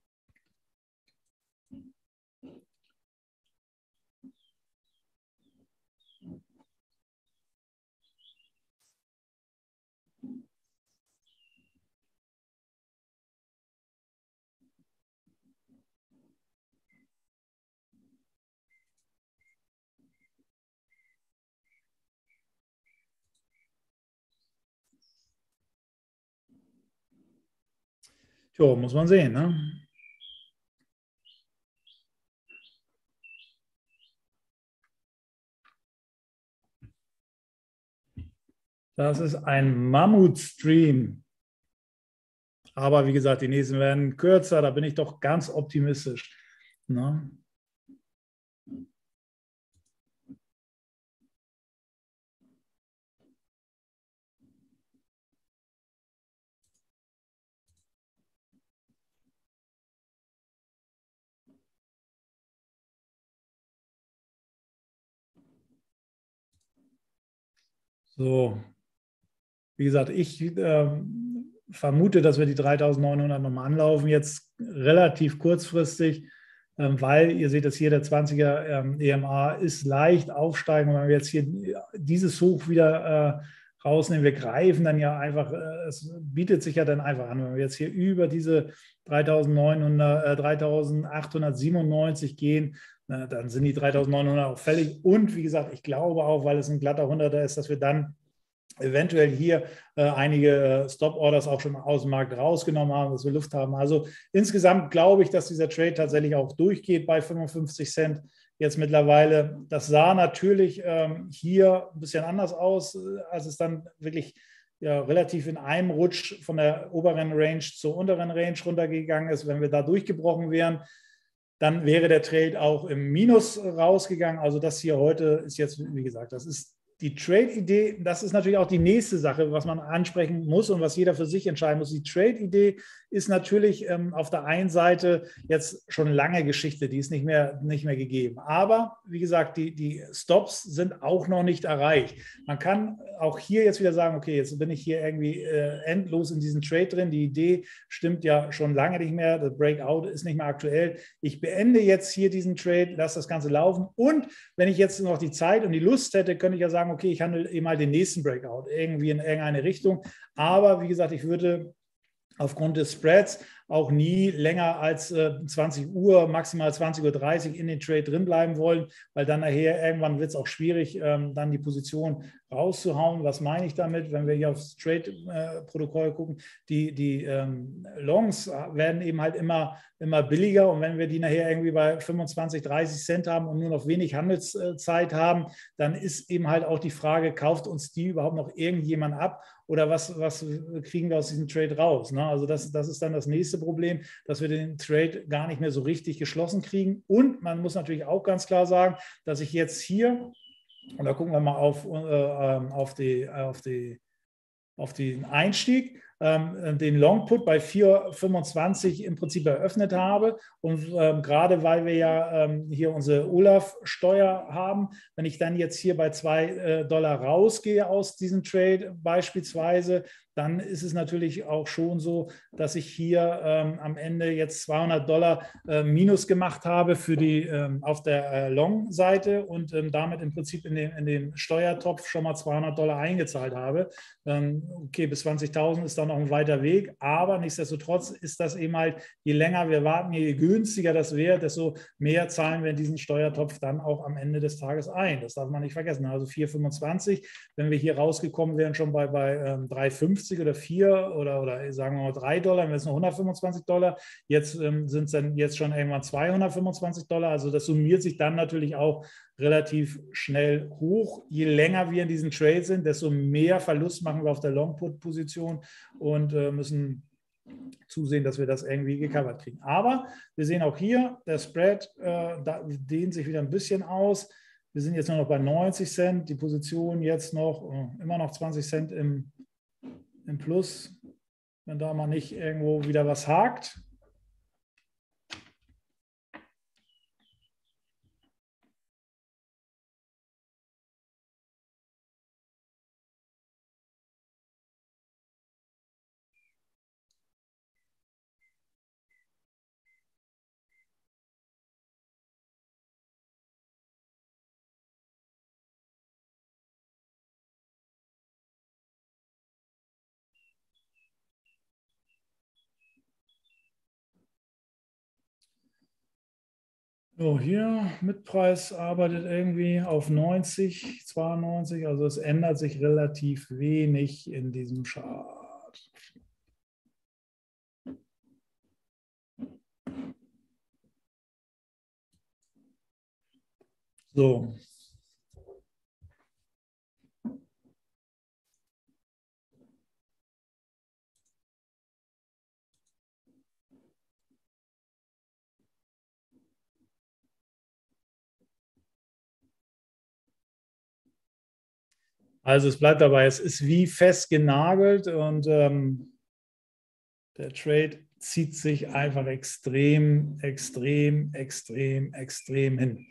Jo, muss man sehen, ne? Das ist ein Mammutstream. Aber wie gesagt, die nächsten werden kürzer, da bin ich doch ganz optimistisch. Ne? So, wie gesagt, ich vermute, dass wir die 3.900 nochmal anlaufen, jetzt relativ kurzfristig, weil ihr seht, dass hier der 20er EMA ist leicht aufsteigen. Und wenn wir jetzt hier dieses Hoch wieder rausnehmen, wir greifen dann ja einfach, es bietet sich ja dann einfach an, wenn wir jetzt hier über diese 3.897 gehen, dann sind die 3.900 auch fällig. Und wie gesagt, ich glaube auch, weil es ein glatter 100er ist, dass wir dann eventuell hier einige Stop-Orders auch schon aus dem Markt rausgenommen haben, dass wir Luft haben. Also insgesamt glaube ich, dass dieser Trade tatsächlich auch durchgeht bei 55 Cent jetzt mittlerweile. Das sah natürlich hier ein bisschen anders aus, als es dann wirklich ja, relativ in einem Rutsch von der oberen Range zur unteren Range runtergegangen ist. Wenn wir da durchgebrochen wären, dann wäre der Trade auch im Minus rausgegangen. Also das hier heute ist jetzt, wie gesagt, das ist die Trade-Idee. Das ist natürlich auch die nächste Sache, was man ansprechen muss und was jeder für sich entscheiden muss. Die Trade-Idee ist natürlich auf der einen Seite jetzt schon lange Geschichte, die ist nicht mehr gegeben. Aber wie gesagt, die Stops sind auch noch nicht erreicht. Man kann auch hier jetzt wieder sagen, okay, jetzt bin ich hier irgendwie endlos in diesem Trade drin. Die Idee stimmt ja schon lange nicht mehr. Das Breakout ist nicht mehr aktuell. Ich beende jetzt hier diesen Trade, lasse das Ganze laufen. Und wenn ich jetzt noch die Zeit und die Lust hätte, könnte ich ja sagen, okay, ich handle eben mal den nächsten Breakout irgendwie in irgendeine Richtung. Aber wie gesagt, ich würde aufgrund des Spreads auch nie länger als 20 Uhr, maximal 20:30 Uhr in den Trade drin bleiben wollen, weil dann nachher irgendwann wird es auch schwierig, dann die Position rauszuhauen. Was meine ich damit? Wenn wir hier aufs Trade-Protokoll gucken, die Longs werden eben halt immer billiger und wenn wir die nachher irgendwie bei 25, 30 Cent haben und nur noch wenig Handelszeit haben, dann ist eben halt auch die Frage, kauft uns die überhaupt noch irgendjemand ab oder was kriegen wir aus diesem Trade raus? Ne? Also das ist dann das nächste Problem, dass wir den Trade gar nicht mehr so richtig geschlossen kriegen. Und man muss natürlich auch ganz klar sagen, dass ich jetzt hier, und da gucken wir mal auf den Einstieg, den Longput bei 4,25 im Prinzip eröffnet habe. Und gerade weil wir ja hier unsere Olaf-Steuer haben, wenn ich dann jetzt hier bei $2 rausgehe aus diesem Trade beispielsweise, dann ist es natürlich auch schon so, dass ich hier am Ende jetzt $200 Minus gemacht habe für die auf der Long-Seite und damit im Prinzip in den Steuertopf schon mal $200 eingezahlt habe. Okay, bis 20.000 ist dann noch ein weiter Weg, aber nichtsdestotrotz ist das eben halt, je länger wir warten, je günstiger das wäre, desto mehr zahlen wir in diesen Steuertopf dann auch am Ende des Tages ein. Das darf man nicht vergessen. Also 4,25, wenn wir hier rausgekommen wären, schon bei 3,50 oder 4 oder sagen wir mal $3, dann wären es noch $125. Jetzt sind es dann jetzt schon irgendwann $225. Also das summiert sich dann natürlich auch relativ schnell hoch. Je länger wir in diesem Trade sind, desto mehr Verlust machen wir auf der Long-Put-Position und müssen zusehen, dass wir das irgendwie gecovert kriegen. Aber wir sehen auch hier, der Spread dehnt sich wieder ein bisschen aus. Wir sind jetzt nur noch bei 90 Cent, die Position jetzt noch immer noch 20 Cent im Plus, wenn da mal nicht irgendwo wieder was hakt. So, hier Mitpreis arbeitet irgendwie auf 90, 92, also es ändert sich relativ wenig in diesem Chart. So. Also es bleibt dabei, es ist wie fest genagelt und der Trade zieht sich einfach extrem hin.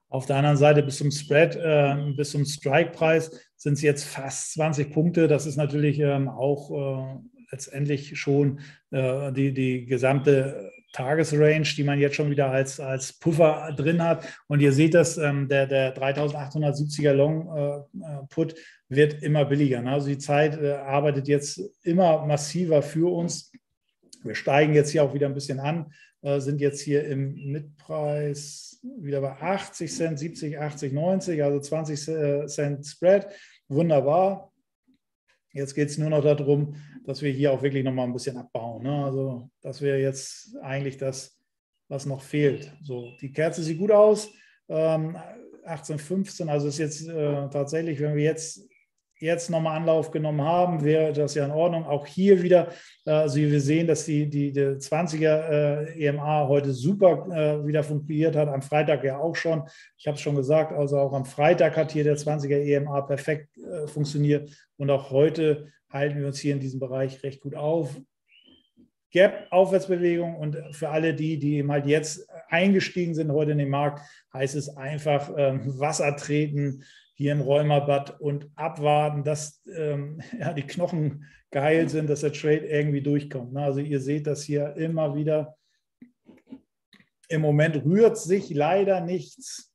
Auf der anderen Seite bis zum Spread, bis zum Strike-Preis sind es jetzt fast 20 Punkte. Das ist natürlich auch letztendlich schon die gesamte Tagesrange, die man jetzt schon wieder als Puffer drin hat. Und ihr seht das, der 3870er Long Put wird immer billiger. Ne? Also die Zeit arbeitet jetzt immer massiver für uns. Wir steigen jetzt hier auch wieder ein bisschen an, sind jetzt hier im Mitpreis wieder bei 80 Cent, 70, 80, 90, also 20 Cent Spread. Wunderbar. Jetzt geht es nur noch darum, dass wir hier auch wirklich nochmal ein bisschen abbauen. Ne? Also das wäre jetzt eigentlich das, was noch fehlt. So, die Kerze sieht gut aus. 18, 15, also ist jetzt tatsächlich, wenn wir jetzt nochmal Anlauf genommen haben, wäre das ja in Ordnung. Auch hier wieder, also wir sehen, dass die 20er EMA heute super wieder funktioniert hat, am Freitag ja auch schon. Ich habe es schon gesagt, also auch am Freitag hat hier der 20er EMA perfekt funktioniert und auch heute halten wir uns hier in diesem Bereich recht gut auf. Gap, Aufwärtsbewegung und für alle die eben halt jetzt eingestiegen sind heute in den Markt, heißt es einfach Wasser treten, hier im Rheumabad und abwarten, dass die Knochen geheilt sind, dass der Trade irgendwie durchkommt. Ne? Also ihr seht das hier immer wieder. Im Moment rührt sich leider nichts.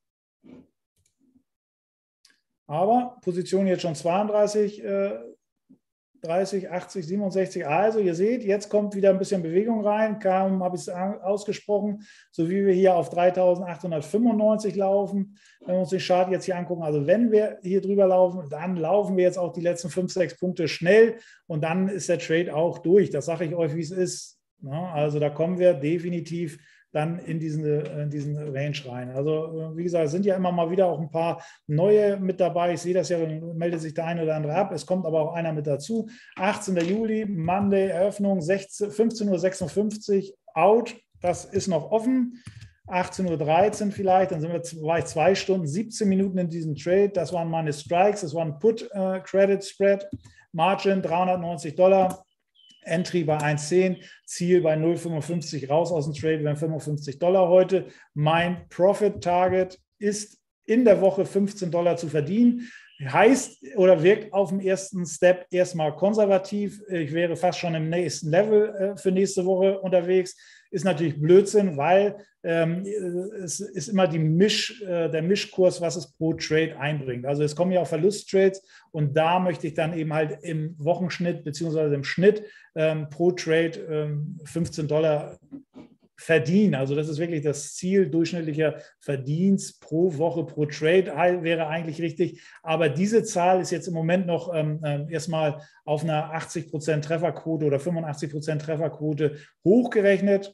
Aber Position jetzt schon 32, 30, 80, 67. Also ihr seht, jetzt kommt wieder ein bisschen Bewegung rein. Kaum habe ich es ausgesprochen, so wie wir hier auf 3895 laufen. Wenn wir uns den Chart jetzt hier angucken, also wenn wir hier drüber laufen, dann laufen wir jetzt auch die letzten 5, 6 Punkte schnell und dann ist der Trade auch durch. Das sage ich euch, wie es ist. Also da kommen wir definitiv dann in diesen Range rein. Also wie gesagt, es sind ja immer mal wieder auch ein paar neue mit dabei. Ich sehe das ja, dann meldet sich der eine oder andere ab. Es kommt aber auch einer mit dazu. 18. Juli, Monday, Eröffnung, 15:56 Uhr, out. Das ist noch offen. 18:13 Uhr vielleicht, dann war ich 2 Stunden, 17 Minuten in diesem Trade. Das waren meine Strikes, das war ein Put-Credit-Spread. Margin $390. Entry bei 1,10, Ziel bei 0,55 raus aus dem Trade, wären $55 heute. Mein Profit Target ist in der Woche $15 zu verdienen. Heißt oder wirkt auf dem ersten Step erstmal konservativ. Ich wäre fast schon im nächsten Level für nächste Woche unterwegs. Ist natürlich Blödsinn, weil es ist immer der Mischkurs, was es pro Trade einbringt. Also es kommen ja auch Verlusttrades und da möchte ich dann eben halt im Wochenschnitt beziehungsweise im Schnitt pro Trade $15 verdienen. Also das ist wirklich das Ziel, durchschnittlicher Verdienst pro Woche, pro Trade wäre eigentlich richtig. Aber diese Zahl ist jetzt im Moment noch erstmal auf einer 80% Trefferquote oder 85% Trefferquote hochgerechnet.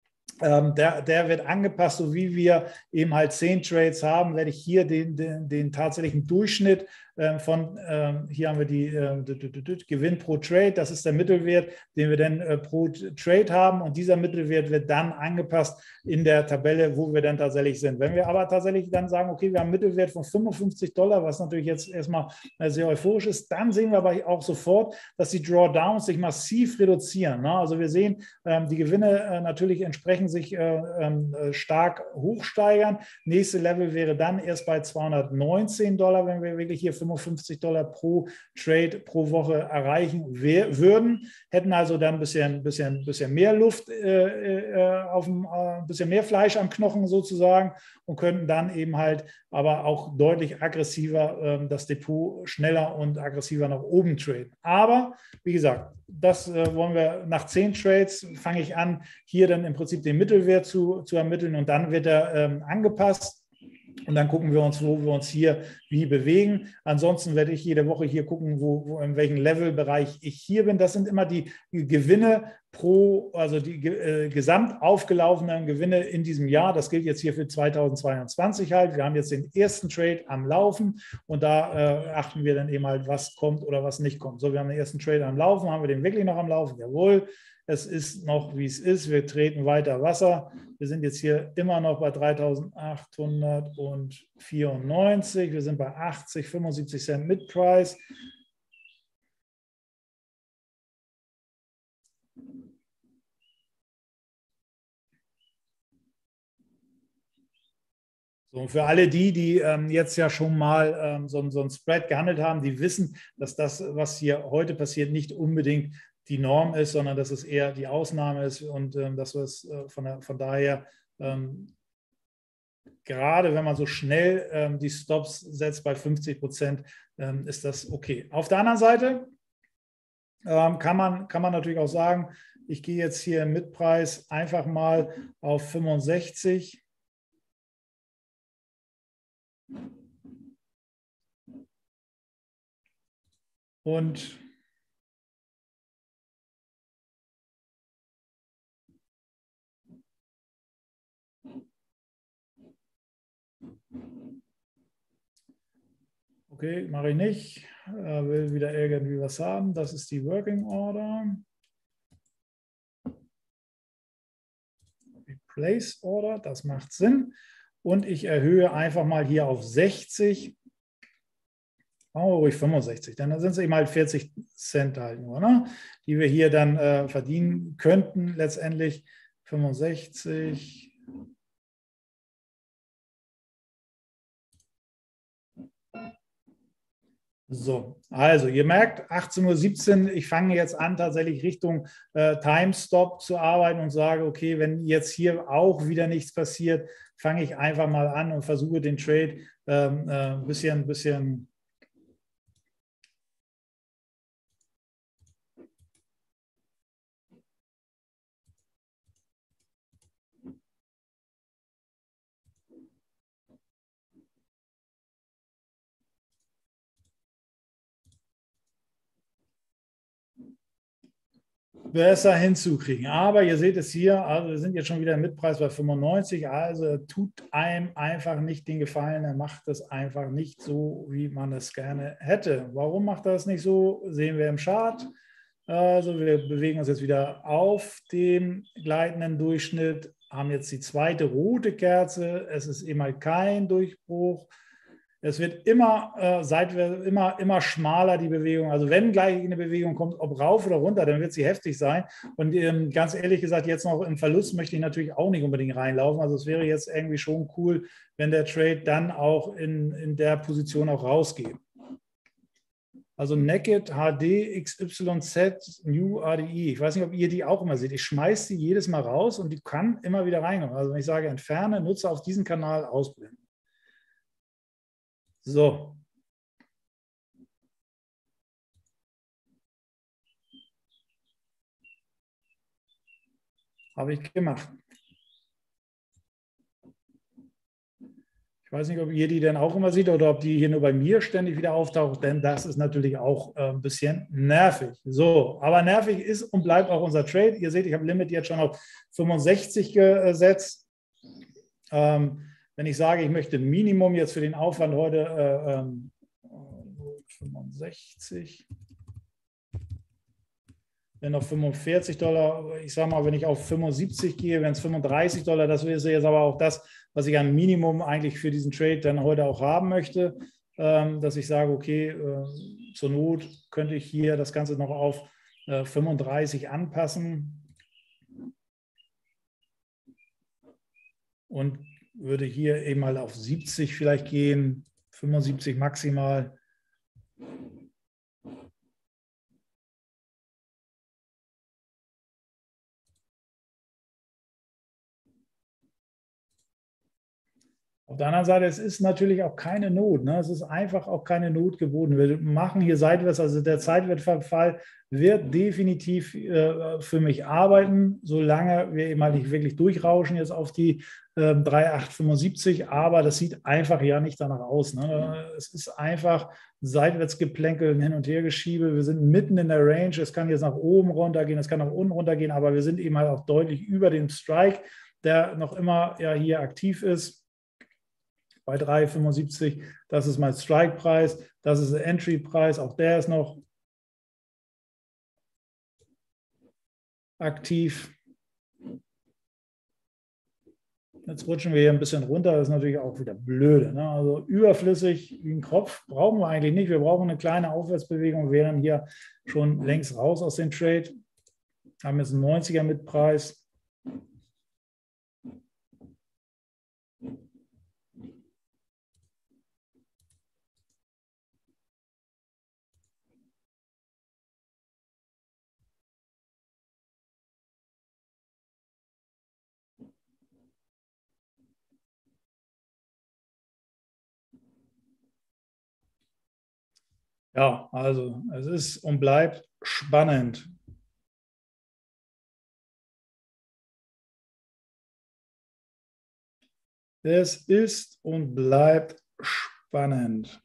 Der wird angepasst, so wie wir eben halt 10 Trades haben, werde ich hier den tatsächlichen Durchschnitt von, hier haben wir die Gewinn pro Trade, das ist der Mittelwert, den wir dann pro Trade haben und dieser Mittelwert wird dann angepasst in der Tabelle, wo wir dann tatsächlich sind. Wenn wir aber tatsächlich dann sagen, okay, wir haben einen Mittelwert von $55, was natürlich jetzt erstmal sehr euphorisch ist, dann sehen wir aber auch sofort, dass die Drawdowns sich massiv reduzieren. Ne? Also wir sehen, die Gewinne natürlich entsprechend sich stark hochsteigern. Nächste Level wäre dann erst bei $219, wenn wir wirklich hier $55 pro Trade pro Woche erreichen würden. Hätten also dann ein bisschen mehr Luft ein bisschen mehr Fleisch am Knochen sozusagen und könnten dann eben halt aber auch deutlich aggressiver das Depot schneller und aggressiver nach oben traden. Aber wie gesagt, das wollen wir nach 10 Trades, fange ich an, hier dann im Prinzip den Mittelwert zu ermitteln und dann wird er angepasst. Und dann gucken wir uns, wo wir uns hier wie bewegen. Ansonsten werde ich jede Woche hier gucken, in welchem Levelbereich ich hier bin. Das sind immer die Gewinne also die gesamt aufgelaufenen Gewinne in diesem Jahr. Das gilt jetzt hier für 2022 halt. Wir haben jetzt den ersten Trade am Laufen und da achten wir dann eben halt, was kommt oder was nicht kommt. So, wir haben den ersten Trade am Laufen. Haben wir den wirklich noch am Laufen? Jawohl. Es ist noch, wie es ist. Wir treten weiter Wasser. Wir sind jetzt hier immer noch bei 3.894. Wir sind bei 80, 75 Cent Mid-Price. So, und für alle die jetzt ja schon mal so ein Spread gehandelt haben, die wissen, dass das, was hier heute passiert, nicht unbedingt die Norm ist, sondern dass es eher die Ausnahme ist und dass es von daher gerade wenn man so schnell die Stops setzt bei 50%, ist das okay. Auf der anderen Seite kann man natürlich auch sagen, ich gehe jetzt hier im Mitpreis einfach mal auf 65. Und okay, mache ich nicht. Will wieder irgendwie was haben. Das ist die Working Order. Replace Order, das macht Sinn. Und ich erhöhe einfach mal hier auf 60. Machen wir ruhig 65, dann sind es eben halt 40 Cent halt nur, ne? Die wir hier dann verdienen könnten, letztendlich 65. So, also ihr merkt, 18:17 Uhr, ich fange jetzt an, tatsächlich Richtung Timestop zu arbeiten und sage, okay, wenn jetzt hier auch wieder nichts passiert, fange ich einfach mal an und versuche den Trade ein bisschen besser hinzukriegen. Aber ihr seht es hier, also wir sind jetzt schon wieder im Mitpreis bei 95, also tut einem einfach nicht den Gefallen, er macht es einfach nicht so, wie man es gerne hätte. Warum macht er es nicht so? Sehen wir im Chart. Also wir bewegen uns jetzt wieder auf dem gleitenden Durchschnitt, haben jetzt die zweite rote Kerze, es ist immer kein Durchbruch. Es wird immer schmaler, die Bewegung. Also wenn gleich eine Bewegung kommt, ob rauf oder runter, dann wird sie heftig sein. Und ganz ehrlich gesagt, jetzt noch im Verlust möchte ich natürlich auch nicht unbedingt reinlaufen. Also es wäre jetzt irgendwie schon cool, wenn der Trade dann auch in der Position auch rausgeht. Also Naked HD XYZ New ADI. Ich weiß nicht, ob ihr die auch immer seht. Ich schmeiße die jedes Mal raus und die kann immer wieder reinkommen. Also wenn ich sage entferne, nutze auf diesen Kanal ausblenden. So. Habe ich gemacht. Ich weiß nicht, ob ihr die denn auch immer seht oder ob die hier nur bei mir ständig wieder auftaucht, denn das ist natürlich auch ein bisschen nervig. So, aber nervig ist und bleibt auch unser Trade. Ihr seht, ich habe Limit jetzt schon auf 65 gesetzt. Wenn ich sage, ich möchte Minimum jetzt für den Aufwand heute 65, wenn auf 45 Dollar, ich sage mal, wenn ich auf 75 gehe, wenn es 35 Dollar, das wäre jetzt aber auch das, was ich an Minimum eigentlich für diesen Trade dann heute auch haben möchte, dass ich sage, okay, zur Not könnte ich hier das Ganze noch auf 35 anpassen und würde hier eben mal auf 70 vielleicht gehen, 75 maximal. Auf der anderen Seite, es ist natürlich auch keine Not. Ne? Es ist einfach auch keine Not geboten. Wir machen hier seitwärts, also der Zeitwertverfall wird definitiv für mich arbeiten, solange wir eben mal nicht wirklich durchrauschen jetzt auf die 3,875. Aber das sieht einfach ja nicht danach aus. Ne? Es ist einfach Seitwärtsgeplänkel, hin und her geschiebe. Wir sind mitten in der Range. Es kann jetzt nach oben runtergehen, es kann nach unten runtergehen, aber wir sind eben halt auch deutlich über dem Strike, der noch immer ja hier aktiv ist. Bei 3,75, das ist mein Strike-Preis, das ist der Entry-Preis, auch der ist noch aktiv. Jetzt rutschen wir hier ein bisschen runter, das ist natürlich auch wieder blöde. Ne? Also überflüssig wie ein Kropf brauchen wir eigentlich nicht. Wir brauchen eine kleine Aufwärtsbewegung, wir wären hier schon längst raus aus dem Trade. Haben jetzt einen 90er mit Preis. Ja, also es ist und bleibt spannend. Es ist und bleibt spannend.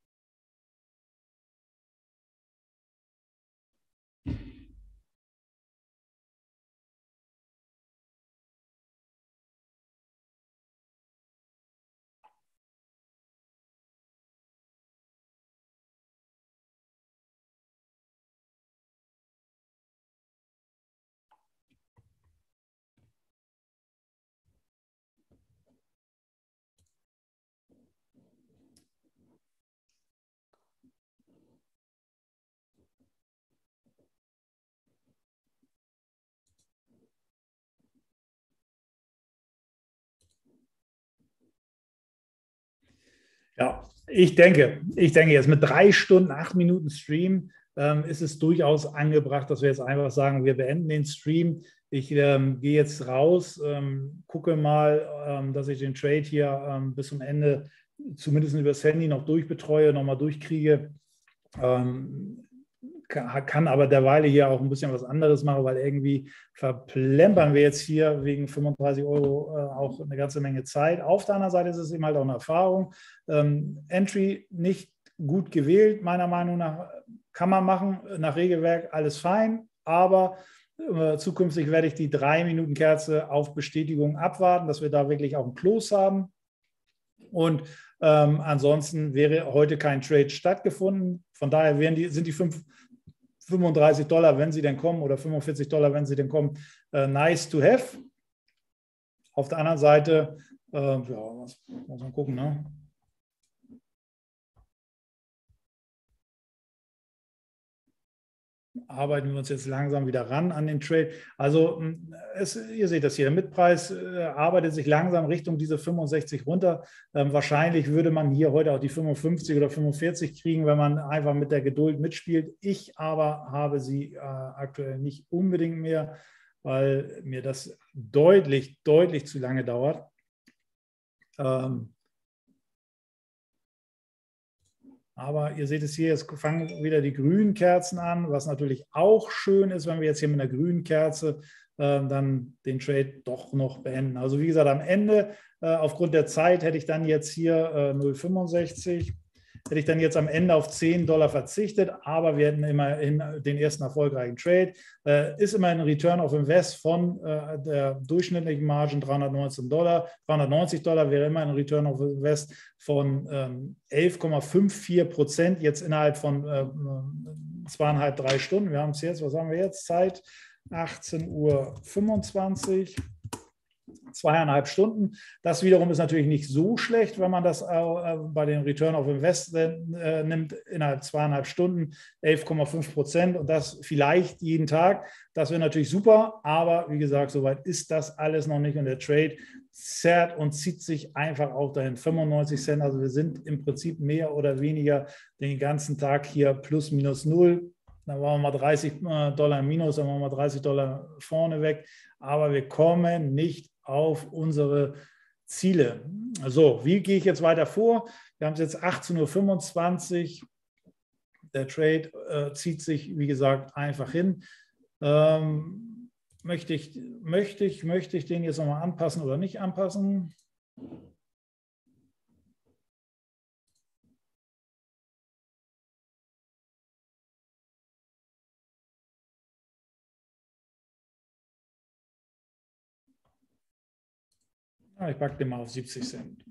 Ja, ich denke jetzt mit 3 Stunden, 8 Minuten Stream ist es durchaus angebracht, dass wir jetzt einfach sagen, wir beenden den Stream. Ich gehe jetzt raus, gucke mal, dass ich den Trade hier bis zum Ende zumindest über das Handy noch durchbetreue, nochmal durchkriege. Ähm, kann aber derweil hier auch ein bisschen was anderes machen, weil irgendwie verplempern wir jetzt hier wegen 35 Euro auch eine ganze Menge Zeit. Auf der anderen Seite ist es eben halt auch eine Erfahrung. Entry nicht gut gewählt, meiner Meinung nach, kann man machen, nach Regelwerk alles fein, aber zukünftig werde ich die 3 Minuten Kerze auf Bestätigung abwarten, dass wir da wirklich auch einen Close haben. Und ansonsten wäre heute kein Trade stattgefunden. Von daher sind die 35 Dollar, wenn sie denn kommen, oder 45 Dollar, wenn sie denn kommen, nice to have. Auf der anderen Seite, ja, was muss man gucken, ne? Arbeiten wir uns jetzt langsam wieder ran an den Trade. Also ihr seht das hier, der Mitpreis arbeitet sich langsam Richtung diese 65 runter. Wahrscheinlich würde man hier heute auch die 55 oder 45 kriegen, wenn man einfach mit der Geduld mitspielt. Ich aber habe sie aktuell nicht unbedingt mehr, weil mir das deutlich, deutlich zu lange dauert. Aber ihr seht es hier, jetzt fangen wieder die grünen Kerzen an, was natürlich auch schön ist, wenn wir jetzt hier mit einer grünen Kerze dann den Trade doch noch beenden. Also wie gesagt, am Ende, aufgrund der Zeit, hätte ich dann jetzt hier 0,65, hätte ich dann jetzt am Ende auf 10 Dollar verzichtet, aber wir hätten immerhin den ersten erfolgreichen Trade. Ist immer ein Return of Invest von der durchschnittlichen Margin 319 Dollar. 390 Dollar wäre immer ein Return of Invest von 11,54% jetzt innerhalb von 2,5, 3 Stunden. Wir haben es jetzt, was haben wir jetzt? Zeit 18:25 Uhr. 2,5 Stunden. Das wiederum ist natürlich nicht so schlecht, wenn man das bei den Return of Invest nimmt, innerhalb 2,5 Stunden, 11,5% und das vielleicht jeden Tag. Das wäre natürlich super, aber wie gesagt, soweit ist das alles noch nicht und der Trade zerrt und zieht sich einfach auch dahin. 95 Cent, also wir sind im Prinzip mehr oder weniger den ganzen Tag hier plus minus null. Dann waren wir mal 30 Dollar im Minus, dann waren wir mal 30 Dollar vorne weg. Aber wir kommen nicht auf unsere Ziele. So, wie gehe ich jetzt weiter vor? Wir haben es jetzt 18:25 Uhr. Der Trade zieht sich, wie gesagt, einfach hin. Möchte ich den jetzt nochmal anpassen oder nicht anpassen? Ja, ich packe den mal auf 70 Cent.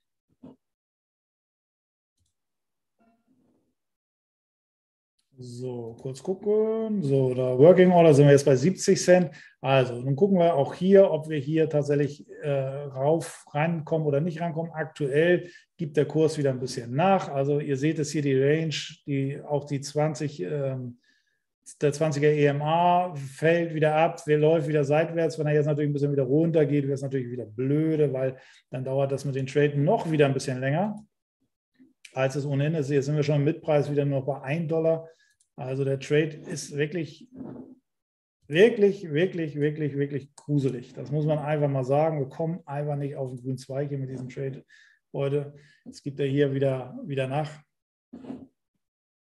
So, kurz gucken. So, da Working Order sind wir jetzt bei 70 Cent. Also, nun gucken wir auch hier, ob wir hier tatsächlich rankommen oder nicht rankommen. Aktuell gibt der Kurs wieder ein bisschen nach. Also, ihr seht es hier, die Range, auch die 20, der 20er EMA fällt wieder ab, der läuft wieder seitwärts. Wenn er jetzt natürlich ein bisschen wieder runter geht, wäre es natürlich wieder blöde, weil dann dauert das mit den Traden noch wieder ein bisschen länger, als es ohnehin ist. Jetzt sind wir schon im Mitpreis wieder nur bei 1 Dollar. Also der Trade ist wirklich, wirklich, wirklich, wirklich, wirklich gruselig. Das muss man einfach mal sagen. Wir kommen einfach nicht auf den grünen Zweig hier mit diesem Trade heute. Es gibt ja hier wieder nach.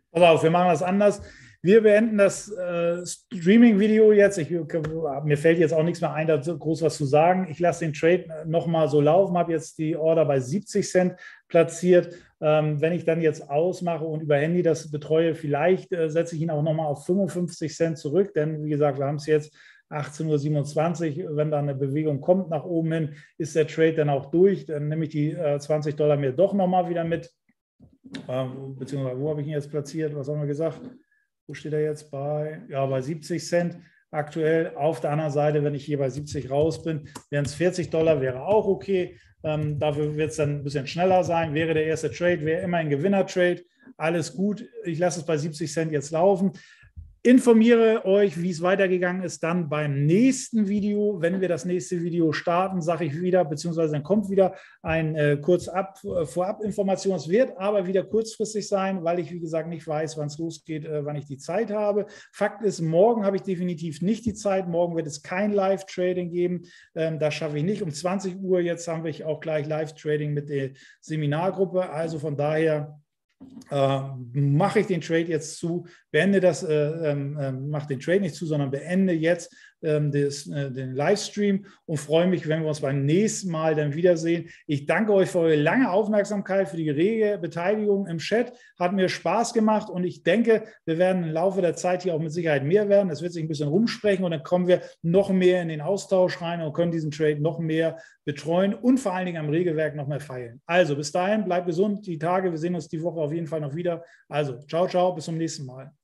Pass auf, wir machen das anders. Wir beenden das Streaming-Video jetzt. Mir fällt jetzt auch nichts mehr ein, da groß was zu sagen. Ich lasse den Trade nochmal so laufen, habe jetzt die Order bei 70 Cent platziert. Wenn ich dann jetzt ausmache und über Handy das betreue, vielleicht setze ich ihn auch nochmal auf 55 Cent zurück, denn wie gesagt, wir haben es jetzt 18:27 Uhr, wenn da eine Bewegung kommt nach oben hin, ist der Trade dann auch durch. Dann nehme ich die $20 mir doch nochmal wieder mit. Beziehungsweise, wo habe ich ihn jetzt platziert? Was haben wir gesagt? Wo steht er jetzt? Bei 70 Cent aktuell. Auf der anderen Seite, wenn ich hier bei 70 raus bin, wären es $40, wäre auch okay. Dafür wird es dann ein bisschen schneller sein. Wäre der erste Trade, wäre immer ein Gewinner-Trade. Alles gut. Ich lasse es bei 70 Cent jetzt laufen. Informiere euch, wie es weitergegangen ist, dann beim nächsten Video. Wenn wir das nächste Video starten, sage ich wieder, beziehungsweise dann kommt wieder ein Vorab-Information. Es wird aber wieder kurzfristig sein, weil ich, wie gesagt, nicht weiß, wann es losgeht, wann ich die Zeit habe. Fakt ist, morgen habe ich definitiv nicht die Zeit. Morgen wird es kein Live-Trading geben. Das schaffe ich nicht. Um 20 Uhr jetzt haben wir auch gleich Live-Trading mit der Seminargruppe. Also von daher mache ich den Trade jetzt zu, beende das, mache den Trade nicht zu, sondern beende jetzt den Livestream und freue mich, wenn wir uns beim nächsten Mal dann wiedersehen. Ich danke euch für eure lange Aufmerksamkeit, für die rege Beteiligung im Chat. Hat mir Spaß gemacht und ich denke, wir werden im Laufe der Zeit hier auch mit Sicherheit mehr werden. Es wird sich ein bisschen rumsprechen und dann kommen wir noch mehr in den Austausch rein und können diesen Trade noch mehr betreuen und vor allen Dingen am Regelwerk noch mehr feilen. Also bis dahin, bleibt gesund, die Tage, wir sehen uns die Woche auf jeden Fall noch wieder. Also ciao, ciao, bis zum nächsten Mal.